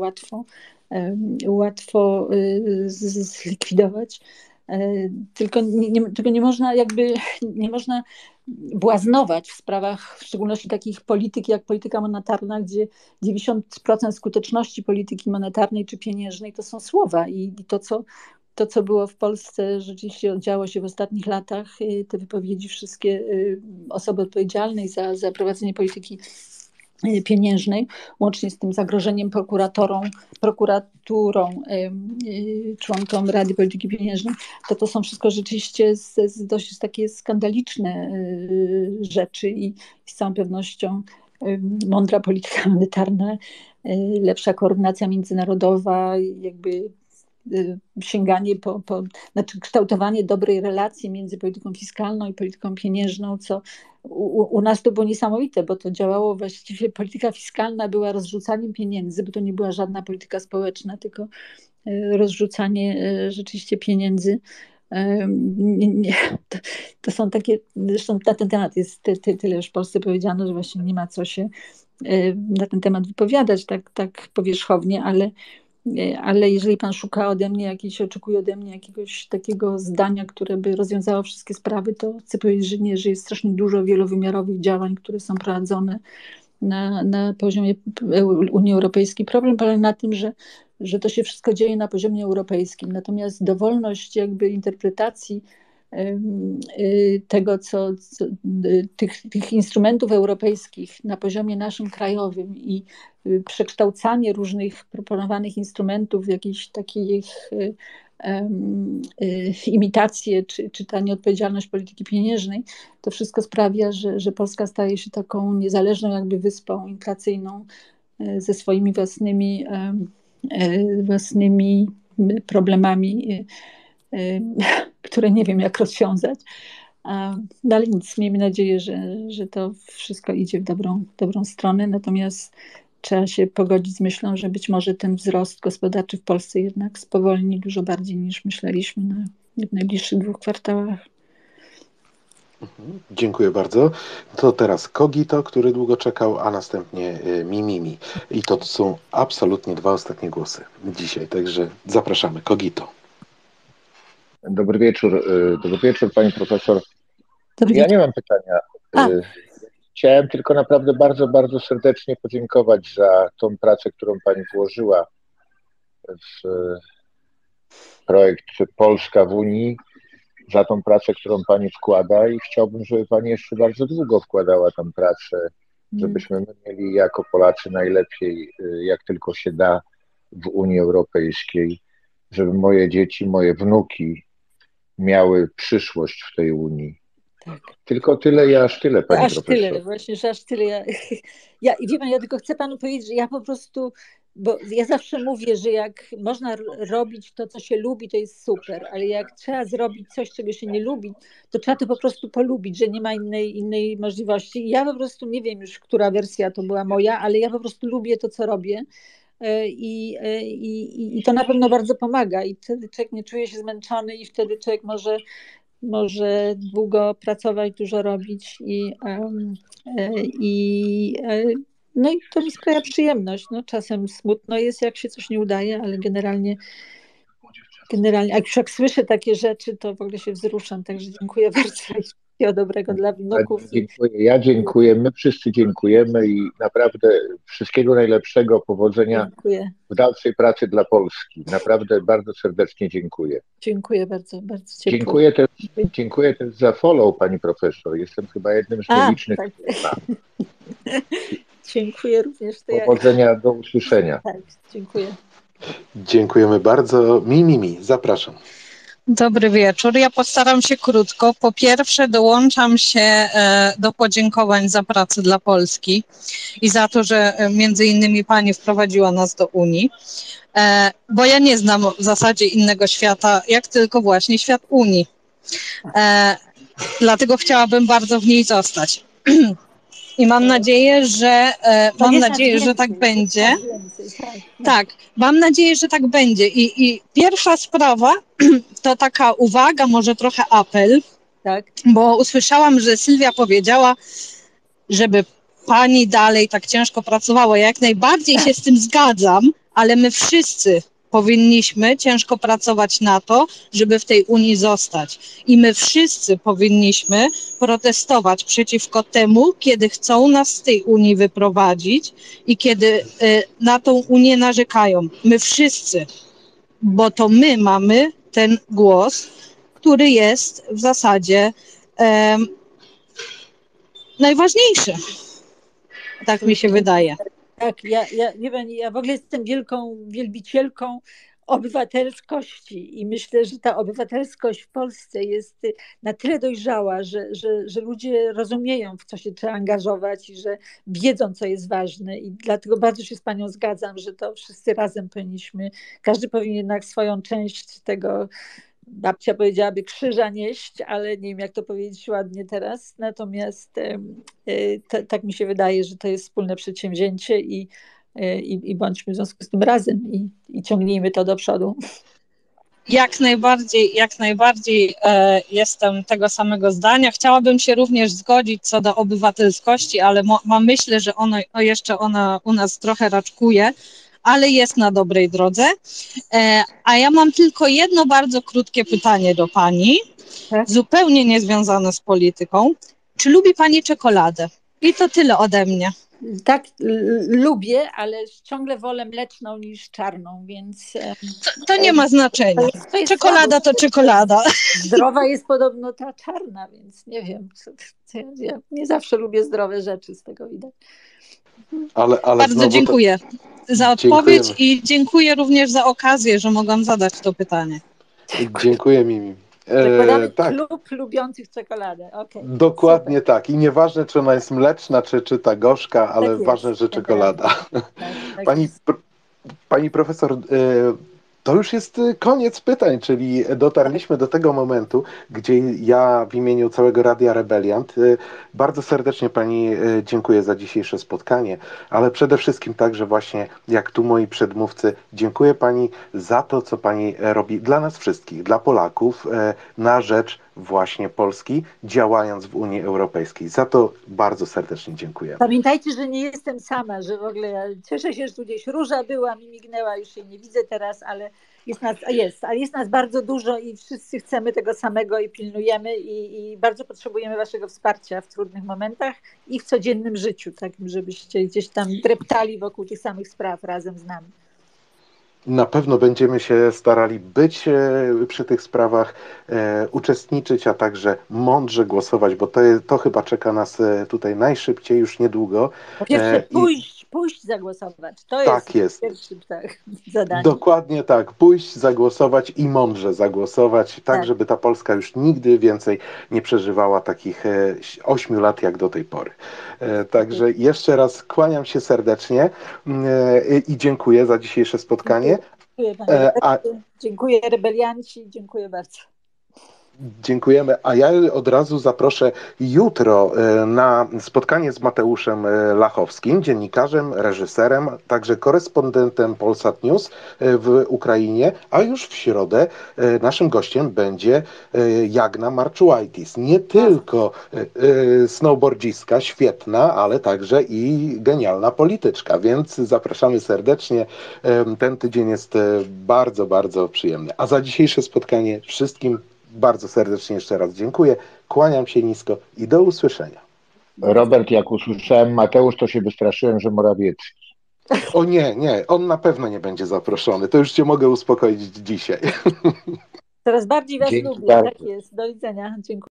łatwo zlikwidować. Tylko nie można nie można błaznować w sprawach, w szczególności takich polityk jak polityka monetarna, gdzie 90% skuteczności polityki monetarnej czy pieniężnej to są słowa i to, co było w Polsce, rzeczywiście działo się w ostatnich latach, te wypowiedzi wszystkie osoby odpowiedzialnej za prowadzenie polityki pieniężnej, łącznie z tym zagrożeniem prokuraturą, członkom Rady Polityki Pieniężnej, to są wszystko rzeczywiście dość takie skandaliczne rzeczy i z całą pewnością mądra polityka monetarna, lepsza koordynacja międzynarodowa, jakby sięganie znaczy kształtowanie dobrej relacji między polityką fiskalną i polityką pieniężną, co u nas to było niesamowite, bo to działało właściwie, polityka fiskalna była rozrzucaniem pieniędzy, bo to nie była żadna polityka społeczna, tylko rozrzucanie rzeczywiście pieniędzy. To są takie, zresztą na ten temat jest tyle już w Polsce powiedziano, że właśnie nie ma co się na ten temat wypowiadać tak powierzchownie, ale jeżeli pan szuka ode mnie oczekuje ode mnie jakiegoś takiego zdania, które by rozwiązało wszystkie sprawy, to chcę powiedzieć, że nie, że jest strasznie dużo wielowymiarowych działań, które są prowadzone na poziomie Unii Europejskiej. Problem polega na tym, że to się wszystko dzieje na poziomie europejskim, natomiast dowolność jakby interpretacji tego, tych instrumentów europejskich na poziomie naszym krajowym i przekształcanie różnych proponowanych instrumentów w jakieś takich imitacje, czy ta nieodpowiedzialność polityki pieniężnej, to wszystko sprawia, że Polska staje się taką niezależną jakby wyspą inflacyjną ze swoimi własnymi problemami, które nie wiem jak rozwiązać. No ale nic, miejmy nadzieję, że to wszystko idzie w dobrą stronę, natomiast trzeba się pogodzić z myślą, że być może ten wzrost gospodarczy w Polsce jednak spowolni dużo bardziej niż myśleliśmy w najbliższych 2 kwartałach. Dziękuję bardzo. To teraz Kogito, który długo czekał, a następnie Mimimi. I to są absolutnie 2 ostatnie głosy dzisiaj, także zapraszamy. Kogito. Dobry wieczór pani profesor. Ja nie mam pytania. Chciałem tylko naprawdę bardzo, bardzo serdecznie podziękować za tą pracę, którą pani włożyła w projekt Polska w Unii, za tą pracę, którą pani wkłada i chciałbym, żeby pani jeszcze bardzo długo wkładała tą pracę, żebyśmy mieli jako Polacy najlepiej, jak tylko się da w Unii Europejskiej, żeby moje dzieci, moje wnuki miały przyszłość w tej Unii. Tak. Tylko tyle i aż tyle, pani Aż profesor. tyle, właśnie, że aż tyle. I wie pan, ja tylko chcę panu powiedzieć, że ja po prostu, bo ja zawsze mówię, że jak można robić to, co się lubi, to jest super, ale jak trzeba zrobić coś, czego się nie lubi, to trzeba to po prostu polubić, że nie ma innej możliwości. I ja po prostu nie wiem już, która wersja to była moja, ale ja po prostu lubię to, co robię. I to na pewno bardzo pomaga i wtedy człowiek nie czuje się zmęczony i wtedy człowiek może długo pracować, dużo robić no i to mi sprawia przyjemność. No, czasem smutno jest, jak się coś nie udaje, ale generalnie jak słyszę takie rzeczy, to w ogóle się wzruszam. Także dziękuję bardzo i wszystkiego dobrego dla wnuków. Dziękuję. Ja dziękuję, my wszyscy dziękujemy i naprawdę wszystkiego najlepszego, powodzenia Dziękuję. w dalszej pracy dla Polski. Naprawdę bardzo serdecznie dziękuję. Dziękuję bardzo, bardzo ciepło. Dziękuję też za follow, pani profesor. Jestem chyba jednym z nielicznych. Tak. Dziękuję również. Powodzenia, do usłyszenia. Tak, dziękuję. Dziękujemy bardzo. Mimi, zapraszam. Dobry wieczór. Ja postaram się krótko. Po pierwsze, dołączam się do podziękowań za pracę dla Polski i za to, że między innymi pani wprowadziła nas do Unii, bo ja nie znam w zasadzie innego świata, jak tylko właśnie świat Unii. Dlatego chciałabym bardzo w niej zostać. I mam nadzieję, że tak będzie. Tak, mam nadzieję, że tak będzie. I pierwsza sprawa to taka uwaga, może trochę apel, tak. Bo usłyszałam, że Sylwia powiedziała, żeby pani dalej tak ciężko pracowała. Ja jak najbardziej się z tym zgadzam, ale my wszyscy powinniśmy ciężko pracować na to, żeby w tej Unii zostać. I my wszyscy powinniśmy protestować przeciwko temu, kiedy chcą nas z tej Unii wyprowadzić i kiedy na tą Unię narzekają. My wszyscy, bo to my mamy ten głos, który jest w zasadzie najważniejszy. Tak mi się wydaje. Tak, ja w ogóle jestem wielką wielbicielką obywatelskości i myślę, że ta obywatelskość w Polsce jest na tyle dojrzała, że ludzie rozumieją, w co się trzeba angażować i że wiedzą, co jest ważne i dlatego bardzo się z panią zgadzam, że to wszyscy razem powinniśmy, każdy powinien jednak swoją część tego, babcia powiedziałaby krzyża nieść, ale nie wiem, jak to powiedzieć ładnie teraz. Natomiast tak mi się wydaje, że to jest wspólne przedsięwzięcie i bądźmy w związku z tym razem i ciągnijmy to do przodu. Jak najbardziej jestem tego samego zdania. Chciałabym się również zgodzić co do obywatelskości, ale myślę, że ona u nas trochę raczkuje, ale jest na dobrej drodze. A ja mam tylko jedno bardzo krótkie pytanie do pani, zupełnie niezwiązane z polityką. Czy lubi pani czekoladę? I to tyle ode mnie. Tak, lubię, ale ciągle wolę mleczną niż czarną, więc... To nie ma znaczenia. Czekolada to czekolada. Zdrowa jest podobno ta czarna, więc nie wiem. Ja nie zawsze lubię zdrowe rzeczy, z tego widać. Ale bardzo dziękuję za odpowiedź i dziękuję również za okazję, że mogłam zadać to pytanie. Dziękuję, Mimi. Zakładamy klub lubiących czekoladę. Okay, dokładnie super. Tak. I nieważne, czy ona jest mleczna, czy ta gorzka, ale tak ważne, że czekolada. Tak, pani profesor, to już jest koniec pytań, czyli dotarliśmy do tego momentu, gdzie ja w imieniu całego Radia Rebeliant bardzo serdecznie pani dziękuję za dzisiejsze spotkanie, ale przede wszystkim także właśnie, jak tu moi przedmówcy, dziękuję pani za to, co pani robi dla nas wszystkich, dla Polaków, na rzecz właśnie Polski, działając w Unii Europejskiej. Za to bardzo serdecznie dziękuję. Pamiętajcie, że nie jestem sama, że w ogóle ja cieszę się, że tu gdzieś Róża była, mi mignęła, już jej nie widzę teraz, ale jest nas bardzo dużo i wszyscy chcemy tego samego i pilnujemy i bardzo potrzebujemy waszego wsparcia w trudnych momentach i w codziennym życiu, tak, żebyście gdzieś tam dreptali wokół tych samych spraw razem z nami. Na pewno będziemy się starali być przy tych sprawach, uczestniczyć, a także mądrze głosować, bo to chyba czeka nas tutaj najszybciej, już niedługo. Po pierwsze pójść zagłosować. To Tak jest. Pierwsze zadanie. Dokładnie tak. Pójść, zagłosować i mądrze zagłosować, tak żeby ta Polska już nigdy więcej nie przeżywała takich 8 lat jak do tej pory. Także jeszcze raz kłaniam się serdecznie i dziękuję za dzisiejsze spotkanie. Dziękuję, panie. Dziękuję rebelianci, dziękuję bardzo. Dziękujemy, a ja od razu zaproszę jutro na spotkanie z Mateuszem Lachowskim, dziennikarzem, reżyserem, także korespondentem Polsat News w Ukrainie, a już w środę naszym gościem będzie Jagna Marczułajtis. Nie tylko snowboardzistka świetna, ale także i genialna polityczka, więc zapraszamy serdecznie. Ten tydzień jest bardzo, bardzo przyjemny. A za dzisiejsze spotkanie wszystkim bardzo serdecznie jeszcze raz dziękuję, kłaniam się nisko i do usłyszenia. Robert, jak usłyszałem Mateusz, to się wystraszyłem, że Morawiecki. O nie, on na pewno nie będzie zaproszony, to już cię mogę uspokoić dzisiaj. Coraz bardziej was lubię, tak jest. Do widzenia, dziękuję.